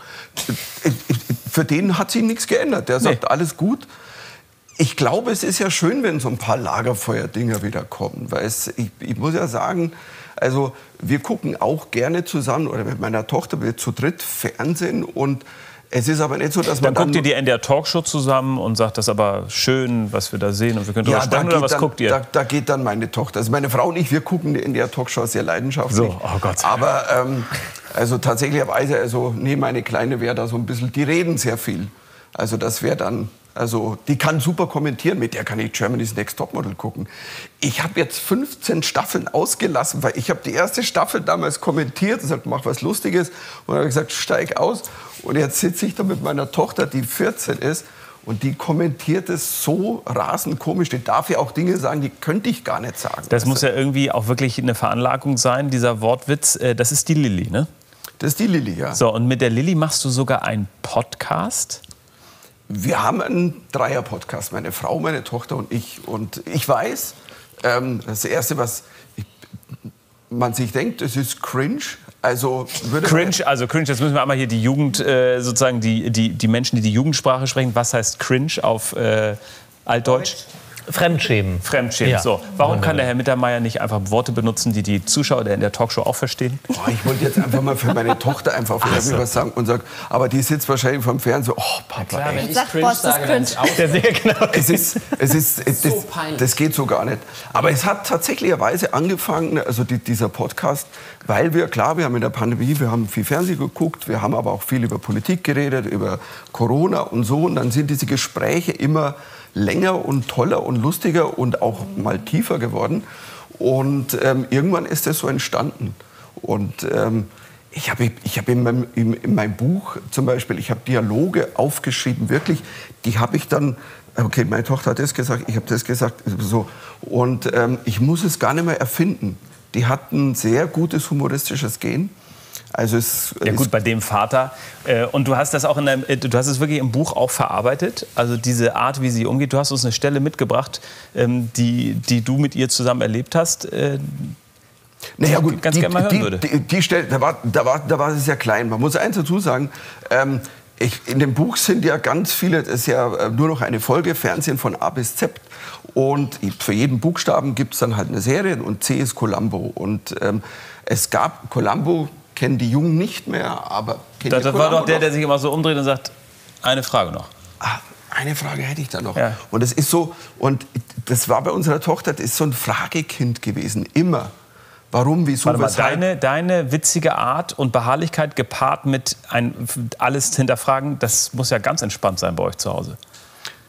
Für den hat sich nichts geändert. Der sagt, alles gut. Ich glaube, es ist ja schön, wenn so ein paar Lagerfeuer-Dinger wieder kommen. Weil ich muss ja sagen, also wir gucken auch gerne zusammen, oder mit meiner Tochter, wir zu dritt Fernsehen. Und es ist aber nicht so, dass man dann guckt ihr die NDR Talkshow zusammen und sagt, das ist aber schön, was wir da sehen und wir können drüber sprechen, oder was guckt ihr? Da geht dann meine Tochter. Also meine Frau und ich, wir gucken die NDR Talkshow sehr leidenschaftlich. So, oh Gott. Aber also tatsächlicherweise, also nee, meine Kleine wäre da so ein bisschen, die reden sehr viel. Also das wäre dann, also die kann super kommentieren, mit der kann ich Germany's Next Topmodel gucken. Ich habe jetzt 15 Staffeln ausgelassen, weil ich habe die erste Staffel damals kommentiert und gesagt, mach was Lustiges. Und dann habe ich gesagt, steig aus. Und jetzt sitze ich da mit meiner Tochter, die 14 ist, und die kommentiert es so rasend komisch. Die darf ja auch Dinge sagen, die könnte ich gar nicht sagen. Das muss ja irgendwie auch wirklich eine Veranlagung sein, dieser Wortwitz. Das ist die Lilly, ne? Das ist die Lilly, ja. So, und mit der Lilly machst du sogar einen Podcast? Wir haben einen Dreier-Podcast, meine Frau, meine Tochter und ich. Und ich weiß, das Erste, was man sich denkt, es ist cringe. Also cringe, jetzt müssen wir einmal hier die Jugend, sozusagen die Menschen, die die Jugendsprache sprechen. Was heißt cringe auf Altdeutsch? Fremdschämen. Fremdschämen, ja. So. Warum kann der Herr Mittermeier nicht einfach Worte benutzen, die die Zuschauer in der Talkshow auch verstehen? Oh, ich wollte jetzt einfach mal für meine Tochter einfach was sagen und sagen, aber die sitzt wahrscheinlich vom Fernseher, oh Papa, klar, wenn ich cringe sage, dann ist auch es ist so peinlich. Das geht so gar nicht. Aber es hat tatsächlicherweise angefangen, also dieser Podcast, weil wir haben in der Pandemie, wir haben viel Fernsehen geguckt, wir haben aber auch viel über Politik geredet, über Corona und so. Und dann sind diese Gespräche immer länger und toller und lustiger und auch mal tiefer geworden. Und irgendwann ist das so entstanden. Und ich habe in meinem Buch zum Beispiel, ich habe Dialoge aufgeschrieben, wirklich, die habe ich dann, okay, meine Tochter hat das gesagt, ich habe das gesagt, so. Und ich muss es gar nicht mehr erfinden. Die hat ein sehr gutes humoristisches Gen. Also ja gut, bei dem Vater. Und du hast das auch du hast es wirklich im Buch auch verarbeitet. Also diese Art, wie sie umgeht. Du hast uns eine Stelle mitgebracht, die du mit ihr zusammen erlebt hast. Naja gut, ganz gerne mal hören würde. Die Stelle, da war sie sehr klein. Man muss eins dazu sagen. In dem Buch sind ja ganz viele, das ist ja nur noch eine Folge, Fernsehen von A bis Z. Und für jeden Buchstaben gibt es dann halt eine Serie und C ist Columbo. Und es gab Columbo, kennen die Jungen nicht mehr, aber... Das war doch der sich immer so umdreht und sagt, eine Frage noch. Ah, eine Frage hätte ich da noch. Ja. Und das ist so, und das war bei unserer Tochter, das ist so ein Fragekind gewesen, immer. Warum, wieso, warte mal, weshalb? deine witzige Art und Beharrlichkeit gepaart mit alles hinterfragen, das muss ja ganz entspannt sein bei euch zu Hause.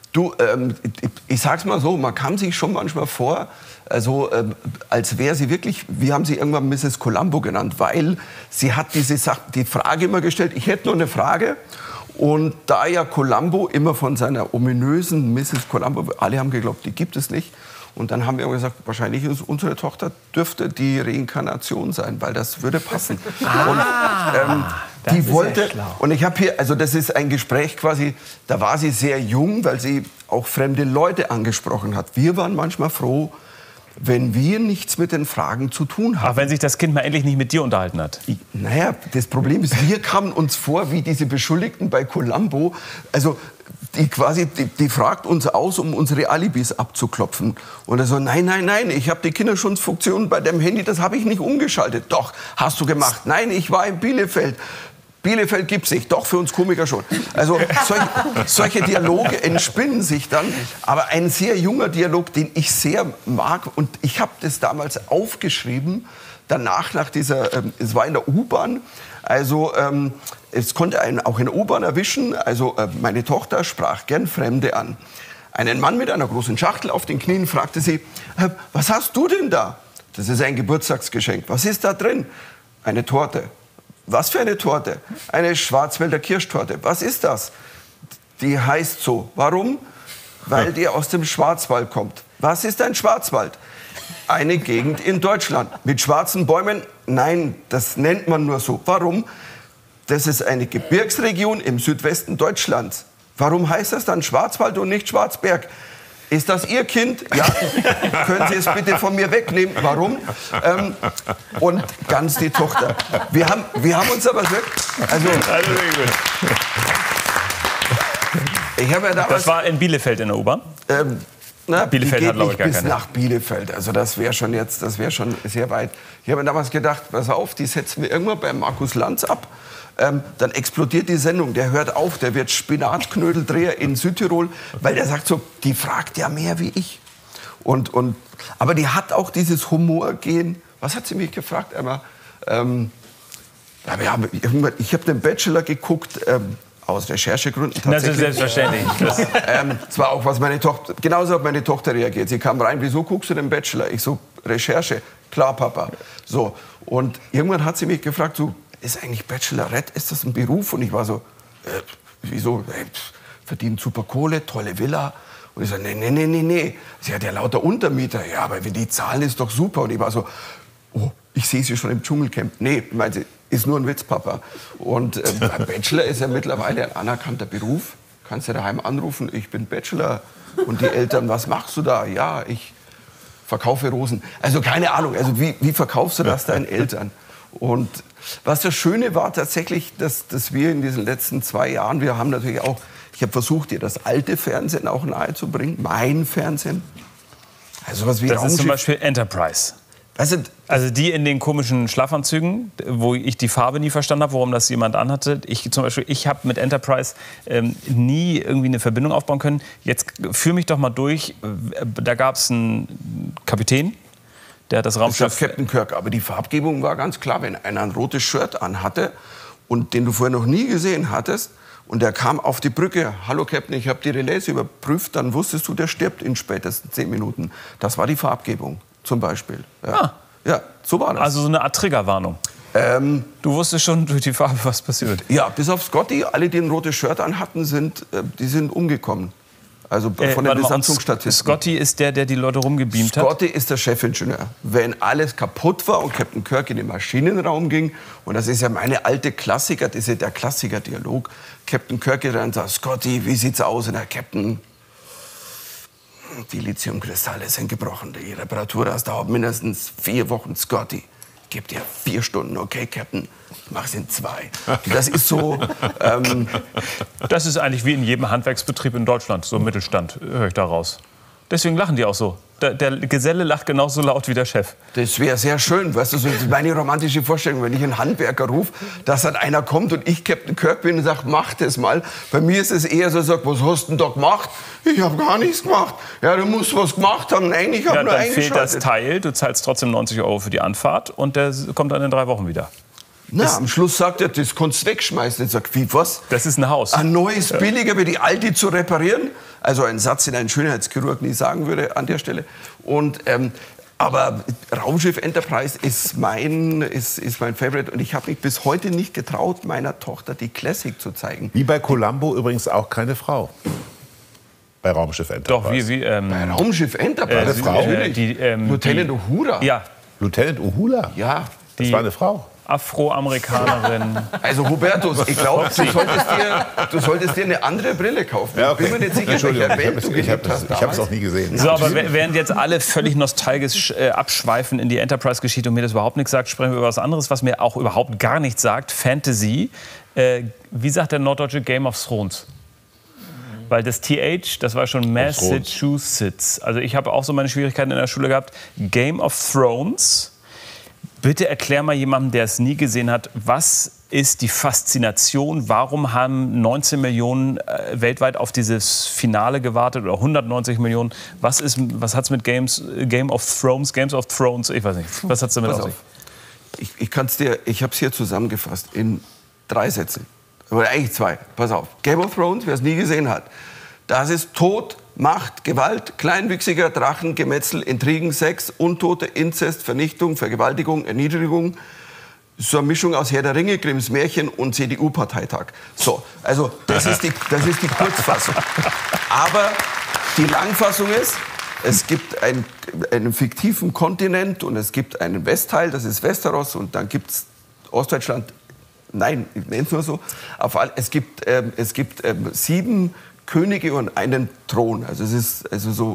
Du, ich sag's mal so, man kam sich schon manchmal vor, also als wäre sie wirklich, wir haben sie irgendwann Mrs. Columbo genannt, weil sie hat die Frage immer gestellt, ich hätte noch eine Frage. Und da ja Columbo immer von seiner ominösen Mrs. Columbo, alle haben geglaubt, die gibt es nicht. Und dann haben wir gesagt, wahrscheinlich ist unsere Tochter dürfte die Reinkarnation sein, weil das würde passen. Und die wollte, und ich habe hier, also das ist ein Gespräch quasi, da war sie sehr jung, weil sie auch fremde Leute angesprochen hat. Wir waren manchmal froh, wenn wir nichts mit den Fragen zu tun haben. Ach, wenn sich das Kind mal endlich nicht mit dir unterhalten hat. Naja, das Problem ist, wir kamen uns vor wie diese Beschuldigten bei Columbo. Also die fragt uns aus, um unsere Alibis abzuklopfen. Und er so, nein, ich habe die Kinderschutzfunktion bei dem Handy, das habe ich nicht umgeschaltet. Doch, hast du gemacht. Nein, ich war in Bielefeld. Bielefeld gibt's nicht, doch für uns Komiker schon. Also solche Dialoge entspinnen sich dann. Aber ein sehr junger Dialog, den ich sehr mag. Und ich habe das damals aufgeschrieben, danach nach dieser, es war in der U-Bahn. Also es konnte einen auch in der U-Bahn erwischen. Also meine Tochter sprach gern Fremde an. Einen Mann mit einer großen Schachtel auf den Knien fragte sie, was hast du denn da? Das ist ein Geburtstagsgeschenk. Was ist da drin? Eine Torte. Was für eine Torte? Eine Schwarzwälder Kirschtorte. Was ist das? Die heißt so. Warum? Weil die aus dem Schwarzwald kommt. Was ist ein Schwarzwald? Eine Gegend in Deutschland. Mit schwarzen Bäumen? Nein, das nennt man nur so. Warum? Das ist eine Gebirgsregion im Südwesten Deutschlands. Warum heißt das dann Schwarzwald und nicht Schwarzberg? Ist das Ihr Kind? Ja. Können Sie es bitte von mir wegnehmen? Warum? Und ganz die Tochter. Wir haben uns aber wirklich... Also, ich habe ja damals, das war in Bielefeld in der U-Bahn? Bielefeld hat, glaube ich, gar keine. Bis nach Bielefeld. Also das wäre schon sehr weit. Ich habe mir damals gedacht, pass auf, die setzen wir irgendwann bei Markus Lanz ab. Dann explodiert die Sendung, der hört auf, der wird Spinatknödeldreher in Südtirol, weil der sagt so, die fragt ja mehr wie ich. Aber die hat auch dieses Humorgehen. Was hat sie mich gefragt einmal? Ich habe den Bachelor geguckt, aus Recherchegründen tatsächlich. Das ist selbstverständlich. Das war auch, was meine Tochter, genauso hat meine Tochter reagiert. Sie kam rein, wieso guckst du den Bachelor? Ich so, Recherche, klar, Papa. So, und irgendwann hat sie mich gefragt, so, ist eigentlich Bachelorette, ist das ein Beruf? Und ich war so, wieso? Verdient super Kohle, tolle Villa. Und ich so, nee. Sie hat ja lauter Untermieter. Ja, aber wenn die zahlen, ist doch super. Und ich war so, oh, ich sehe sie schon im Dschungelcamp. Nee, meint sie, ist nur ein Witz, Papa. Und Bachelor ist ja mittlerweile ein anerkannter Beruf. Kannst ja daheim anrufen, ich bin Bachelor. Und die Eltern, was machst du da? Ja, ich verkaufe Rosen. Also keine Ahnung, also wie verkaufst du das deinen Eltern? Und was das Schöne war tatsächlich, dass wir in diesen letzten 2 Jahren, wir haben natürlich auch, ich habe versucht, dir das alte Fernsehen auch nahe zu bringen, mein Fernsehen. Also was wie das ist zum Beispiel Enterprise. Also die in den komischen Schlafanzügen, wo ich die Farbe nie verstanden habe, warum das jemand anhatte. Ich habe mit Enterprise nie irgendwie eine Verbindung aufbauen können. Jetzt führ mich doch mal durch. Da gab es einen Kapitän, der hat das Raumschiff... Das war Captain Kirk, aber die Farbgebung war ganz klar. Wenn einer ein rotes Shirt anhatte und den du vorher noch nie gesehen hattest und der kam auf die Brücke, hallo Captain, ich habe die Relais überprüft, dann wusstest du, der stirbt in spätestens 10 Minuten. Das war die Farbgebung. Zum Beispiel. Ja. Ja, so war das. Also so eine Art Triggerwarnung. Du wusstest schon durch die Farbe, was passiert. Ja, bis auf Scotty. Alle, die ein rotes Shirt anhatten, sind umgekommen. Also von den Besatzungsstatisten. Scotty ist der die Leute rumgebeamt hat? Scotty ist der Chefingenieur. Wenn alles kaputt war und Captain Kirk in den Maschinenraum ging, und das ist ja meine alte Klassiker, das ist der Klassiker-Dialog, Captain Kirk geht rein und sagt, Scotty, wie sieht's aus? Und der Captain... Die Lithiumkristalle sind gebrochen. Die Reparatur dauert mindestens 4 Wochen. Scotty, ich gebe dir 4 Stunden. Okay, Captain, ich mach's in 2. Das ist so... Das ist eigentlich wie in jedem Handwerksbetrieb in Deutschland, so Mittelstand, höre ich da raus. Deswegen lachen die auch so. Der Geselle lacht genauso laut wie der Chef. Das wäre sehr schön, weißt du, so meine romantische Vorstellung, wenn ich einen Handwerker rufe, dass dann einer kommt und ich Captain Kirk bin und sagt, mach das mal. Bei mir ist es eher so, sagt, was hast du denn da gemacht? Ich habe gar nichts gemacht. Ja, du musst was gemacht haben. Nein, ich habe nur eingeschaltet. Dann fehlt das Teil, du zahlst trotzdem 90 € für die Anfahrt und der kommt dann in 3 Wochen wieder. Na, am Schluss sagt er, das kannst du wegschmeißen. Ich sage, wie, was? Das ist ein Haus. Ein neues, billiger wie die alte zu reparieren. Also ein Satz, den ein Schönheitschirurg nie sagen würde an der Stelle. Und, aber Raumschiff Enterprise ist mein Favorite. Und ich habe mich bis heute nicht getraut, meiner Tochter die Classic zu zeigen. Wie bei Columbo übrigens auch keine Frau. Bei Raumschiff Enterprise. Doch, bei Raumschiff Enterprise? Eine Frau? Lieutenant Uhura? Ja. Lieutenant Uhura? Ja. Das war eine Frau. Afroamerikanerin. Also Hubertus, ich glaube, du solltest dir eine andere Brille kaufen. Ja, okay. Ich bin mir nicht sicher, welcher Welt du gelebt hast. Ich habe es auch nie gesehen. So, aber während jetzt alle völlig nostalgisch abschweifen in die Enterprise-Geschichte und mir das überhaupt nichts sagt, sprechen wir über was anderes, was mir auch überhaupt gar nichts sagt. Fantasy. Wie sagt der Norddeutsche? Game of Thrones. Weil das TH, das war schon Massachusetts. Also ich habe auch so meine Schwierigkeiten in der Schule gehabt. Game of Thrones. Bitte erklär mal jemandem, der es nie gesehen hat, was ist die Faszination? Warum haben 19 Millionen weltweit auf dieses Finale gewartet oder 190 Millionen? Was hat es mit Game of Thrones, ich weiß nicht, was hat es damit auf sich? Ich habe es hier zusammengefasst in 3 Sätzen. Oder eigentlich 2. Pass auf. Game of Thrones, wer es nie gesehen hat, das ist Tod, Macht, Gewalt, kleinwüchsiger Drachen, Gemetzel, Intrigen, Sex, Untote, Inzest, Vernichtung, Vergewaltigung, Erniedrigung. So eine Mischung aus Herr der Ringe, Grimms Märchen und CDU-Parteitag. So, also das ist die Kurzfassung. Aber die Langfassung ist, es gibt einen fiktiven Kontinent und es gibt einen Westteil, das ist Westeros, und dann gibt es Ostdeutschland. Nein, ich nenne es nur so. Es gibt 7 Könige und einen Thron. Also es ist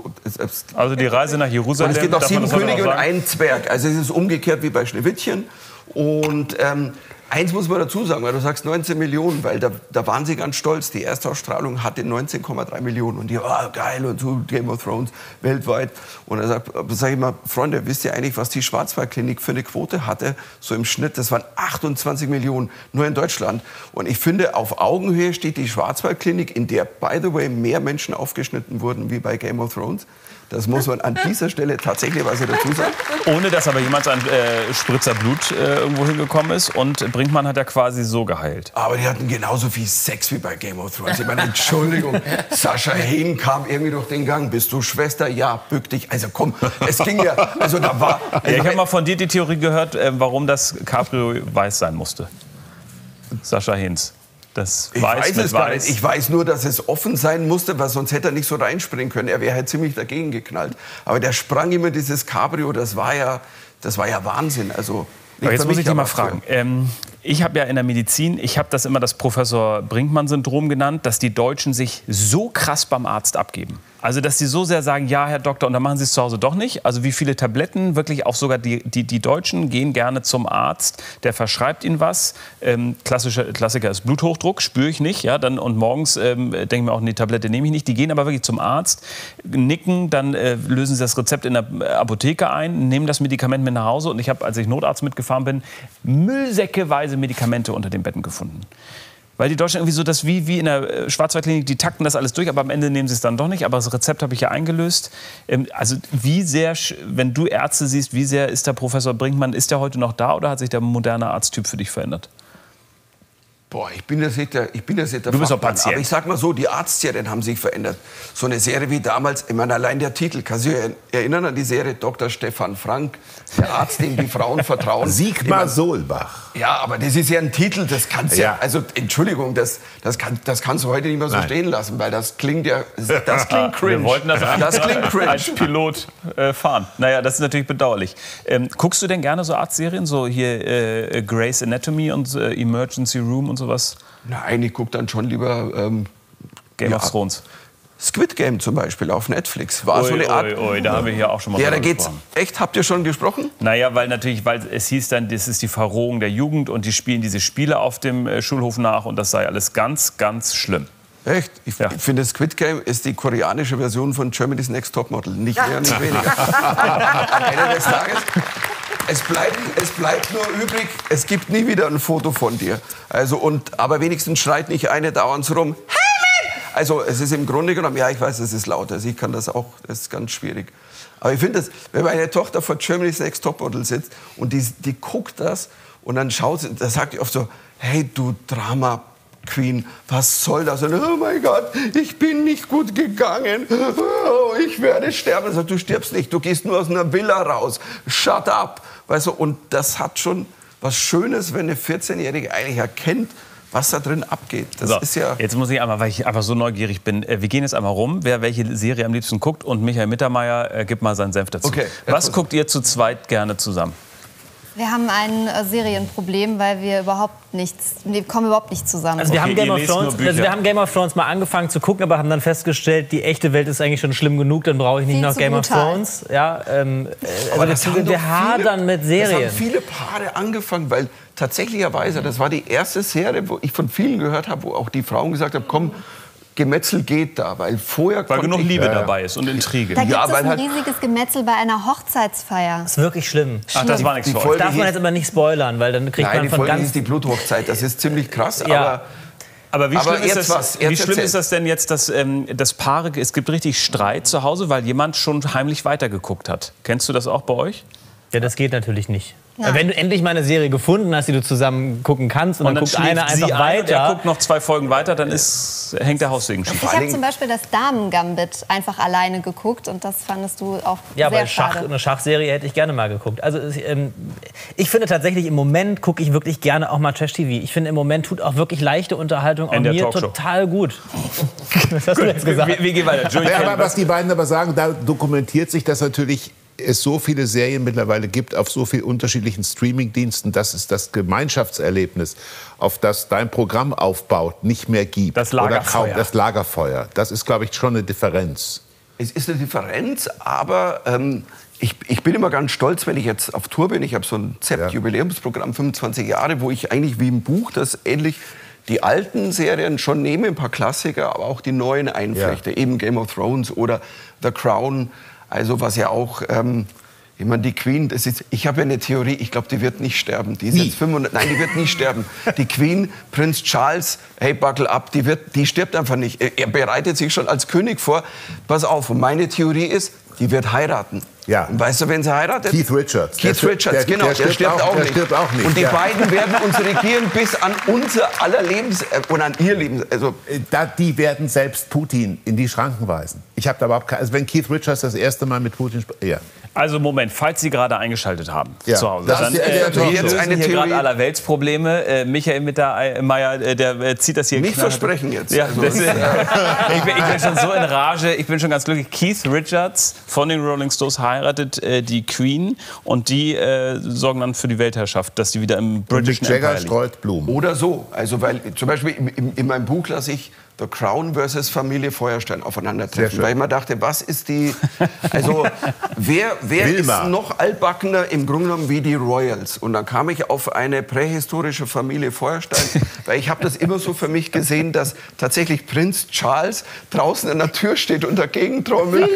also die Reise nach Jerusalem. Und es gibt auch 7 Könige und einen Zwerg. Also es ist umgekehrt wie bei Schneewittchen. Und eins muss man dazu sagen, weil du sagst 19 Millionen, weil da waren sie ganz stolz. Die Erstausstrahlung hatte 19,3 Millionen. Und die, geil, und so Game of Thrones weltweit. Und dann sag ich mal, Freunde, wisst ihr eigentlich, was die Schwarzwaldklinik für eine Quote hatte? So im Schnitt, das waren 28 Millionen, nur in Deutschland. Und ich finde, auf Augenhöhe steht die Schwarzwaldklinik, in der, by the way, mehr Menschen aufgeschnitten wurden wie bei Game of Thrones. Das muss man an dieser Stelle tatsächlich was dazu sagen. Ohne dass aber jemand ein Spritzer Blut irgendwo hingekommen ist. Und Brinkmann hat ja quasi so geheilt. Aber die hatten genauso viel Sex wie bei Game of Thrones. Ich meine, Entschuldigung, Sascha Hehn kam irgendwie durch den Gang. Bist du Schwester? Ja, bück dich. Also komm, es ging ja, also da war... Also ich habe mal von dir die Theorie gehört, warum das Cabrio weiß sein musste. Sascha Hehns. Ich weiß es gar nicht. Ich weiß nur, dass es offen sein musste, weil sonst hätte er nicht so reinspringen können. Er wäre halt ziemlich dagegen geknallt. Aber der sprang immer dieses Cabrio, das war ja Wahnsinn. Also aber jetzt muss ich dich mal fragen. Ich habe ja in der Medizin, ich habe das immer das Professor-Brinkmann-Syndrom genannt, dass die Deutschen sich so krass beim Arzt abgeben. Also, dass sie so sehr sagen, ja, Herr Doktor, und dann machen sie es zu Hause doch nicht. Also, wie viele Tabletten, wirklich auch sogar die Deutschen gehen gerne zum Arzt, der verschreibt ihnen was. Klassiker ist Bluthochdruck, spüre ich nicht. Ja, dann, und morgens denke ich mir auch, die Tablette nehme ich nicht. Die gehen aber wirklich zum Arzt, nicken, dann lösen sie das Rezept in der Apotheke ein, nehmen das Medikament mit nach Hause. Und ich habe, als ich Notarzt mitgefahren bin, müllsäckeweise Medikamente unter den Betten gefunden. Weil die Deutschen irgendwie so, das wie in der Schwarzwaldklinik, die takten das alles durch, aber am Ende nehmen sie es dann doch nicht. Aber das Rezept habe ich ja eingelöst. Also wie sehr, wenn du Ärzte siehst, wie sehr ist der Professor Brinkmann, ist der heute noch da oder hat sich der moderne Arzttyp für dich verändert? Boah, ich bin jetzt nicht der Du bist auch Patient. Aber ich sag mal so, die Arztserien haben sich verändert. So eine Serie wie damals, ich meine, allein der Titel, kannst du dich erinnern an die Serie Dr. Stefan Frank, der Arzt, dem die Frauen vertrauen? Sigmar Solbach. Ja, aber das ist ja ein Titel, das kannst ja, also Entschuldigung, das kannst du heute nicht mehr so stehen lassen, weil das klingt cringe. Wir wollten das klingt cringe. Als Pilot fahren. Naja, das ist natürlich bedauerlich. Guckst du denn gerne so Arztserien, so hier Grey's Anatomy und Emergency Room und sowas? Nein, ich gucke dann schon lieber Game of Thrones. Squid Game zum Beispiel auf Netflix war so eine Art. Da haben wir hier auch schon mal da geht's. Echt? Habt ihr schon gesprochen? Naja, weil es hieß dann, das ist die Verrohung der Jugend und die spielen diese Spiele auf dem Schulhof nach und das sei alles ganz, ganz schlimm. Echt? Ich finde, Squid Game ist die koreanische Version von Germany's Next Topmodel. Nicht mehr, nicht weniger. Am Ende des Tages. Es bleibt nur übrig, es gibt nie wieder ein Foto von dir. Also aber wenigstens schreit nicht eine dauernd so rum. also es ist im Grunde genommen, ja, ich weiß, es ist laut, also ich kann das auch, das ist ganz schwierig. Aber ich finde das, wenn meine Tochter vor Germany's Next Topmodel sitzt und die guckt das und dann schaut sie, da sagt die oft so, hey, du Drama Queen, was soll das? Und, oh mein Gott, ich bin nicht gut gegangen. Oh, ich werde sterben. Also, du stirbst nicht, du gehst nur aus einer Villa raus. Shut up. Weißt du, und das hat schon was Schönes, wenn eine 14-Jährige eigentlich erkennt, was da drin abgeht. Das so, ist ja jetzt muss ich einmal, weil ich einfach so neugierig bin, wir gehen jetzt einmal rum, wer welche Serie am liebsten guckt. Und Michael Mittermeier gibt mal seinen Senf dazu. Okay, was guckt ihr zu zweit gerne zusammen? Wir haben ein Serienproblem, weil wir kommen überhaupt nicht zusammen. Also wir haben Game of Thrones mal angefangen zu gucken, aber haben dann festgestellt, die echte Welt ist eigentlich schon schlimm genug, dann brauche ich nicht noch Game of Thrones. Ja, also wir hadern mit Serien. Das haben viele Paare angefangen, weil tatsächlicherweise, das war die erste Serie, wo ich von vielen gehört habe, wo auch die Frauen gesagt haben, komm, Gemetzel geht da, weil vorher... Weil genug Liebe dabei ist und Intrige. Da gibt es ein riesiges Gemetzel bei einer Hochzeitsfeier. Das ist wirklich schlimm. Ach, das war nichts für euch. Darf man jetzt aber nicht spoilern, weil dann kriegt man von Folge ganz... hieß die Bluthochzeit, das ist ziemlich krass, ja. Aber wie schlimm ist das denn jetzt, dass Paare, es gibt richtig Streit zu Hause, weil jemand schon heimlich weitergeguckt hat? Kennst du das auch bei euch? Ja, das geht natürlich nicht. Wenn du endlich mal eine Serie gefunden hast, die du zusammen gucken kannst und dann guckt einer einfach weiter. Er guckt noch 2 Folgen weiter, dann hängt der Haussegen schief. Ich habe zum Beispiel das Damen-Gambit einfach alleine geguckt und das fandest du auch sehr schade. Eine Schachserie hätte ich gerne mal geguckt. Also ich finde tatsächlich, im Moment gucke ich wirklich gerne auch mal Trash-TV. Ich finde, im Moment tut auch wirklich leichte Unterhaltung auch mir total gut. Was hast du jetzt gesagt? Wir gehen weiter. Ja, aber was die beiden aber sagen, da dokumentiert sich das natürlich, es so viele Serien mittlerweile gibt auf so vielen unterschiedlichen Streamingdiensten, dass es das Gemeinschaftserlebnis, auf das dein Programm aufbaut, nicht mehr gibt. Das Lagerfeuer. Oder kaum das Lagerfeuer. Das ist, glaube ich, schon eine Differenz. Es ist eine Differenz, aber ich bin immer ganz stolz, wenn ich jetzt auf Tour bin. Ich habe so ein ZEP-Jubiläumsprogramm, 25 Jahre, wo ich eigentlich wie im Buch das ähnlich die alten Serien schon nehme, ein paar Klassiker, aber auch die neuen einflechte. Eben Game of Thrones oder The Crown. Also was ja auch, ich meine, die Queen, ich habe ja eine Theorie, ich glaube, die wird nicht sterben. Die ist jetzt 500, nein, die wird nicht sterben. Die Queen, Prinz Charles, hey, buckle up, die stirbt einfach nicht. Er bereitet sich schon als König vor. Pass auf, und meine Theorie ist, die wird heiraten. Ja. Und weißt du, wen sie heiratet? Keith Richards. Keith Richards, genau, der stirbt auch nicht. Und die beiden werden uns regieren bis an unser aller Lebens... oder an ihr Leben. Also die werden selbst Putin in die Schranken weisen. Ich habe da überhaupt keine... Also wenn Keith Richards das erste Mal mit Putin... Ja. Also Moment, falls Sie gerade eingeschaltet haben zu Hause, das dann lösen hier gerade allerweltsprobleme. Michael Mittermeier, der zieht das hier... Nicht versprechen jetzt. Ja, ich bin schon so in Rage, ich bin schon ganz glücklich. Keith Richards von den Rolling Stones heiratet die Queen und die sorgen dann für die Weltherrschaft, dass die wieder im British Empire streut Blumen. Oder so, also weil zum Beispiel in meinem Buch lasse ich The Crown versus Familie Feuerstein aufeinandertreffen. Weil ich mir dachte, was ist die... Also, wer ist noch altbackener im Grunde genommen wie die Royals? Und dann kam ich auf eine prähistorische Familie Feuerstein. Weil ich habe das immer so für mich gesehen, dass tatsächlich Prinz Charles draußen an der Tür steht und dagegen trommelt.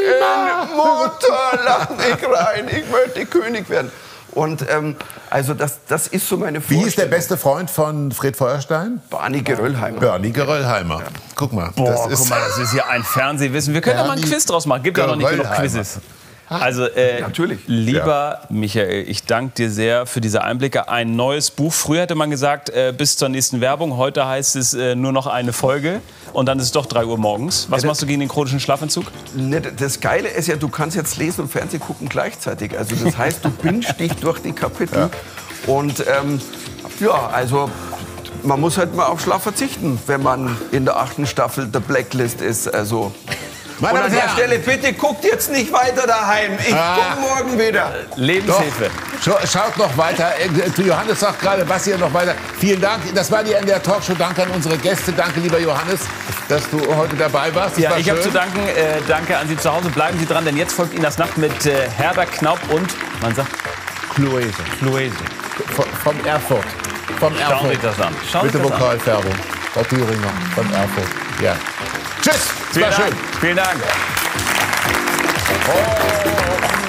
Mutter, lass mich rein, ich möchte König werden. Und also das ist so meine Vorstellung. Wie ist der beste Freund von Fred Feuerstein? Bernie Geröllheimer. Bernie Geröllheimer. Guck mal. Boah, das ist ja ein Fernsehwissen. Wir können da mal ein Quiz draus machen. Gibt ja noch nicht genug Quizzes. Also, natürlich. Lieber Michael, ich danke dir sehr für diese Einblicke. Ein neues Buch. Früher hätte man gesagt, bis zur nächsten Werbung. Heute heißt es nur noch eine Folge. Und dann ist es doch 3 Uhr morgens. Was machst du gegen den chronischen Schlafentzug? Das Geile ist ja, du kannst jetzt lesen und Fernsehen gucken gleichzeitig. Also das heißt, du bingst dich durch die Kapitel. Ja. Und also man muss halt mal auf Schlaf verzichten, wenn man in der 8. Staffel der Blacklist ist. Also... Und an der Stelle, bitte guckt jetzt nicht weiter daheim. Ich gucke morgen wieder. Lebenshilfe. Schaut noch weiter. Johannes sagt gerade, was ihr noch weiter. Vielen Dank. Das war die NDR Talkshow. Danke an unsere Gäste. Danke, lieber Johannes, dass du heute dabei warst. Ja, ich habe zu danken. Danke an Sie zu Hause. Bleiben Sie dran, denn jetzt folgt Ihnen das Nacht mit Herbert Knaup und, man sagt, Chloese. Vom Erfurt. Schauen Sie das an. Bitte Vokalfärbung. Frau Thüringer von Erfurt. Ja. Tschüss. Vielen Dank. Vielen Dank. Oh.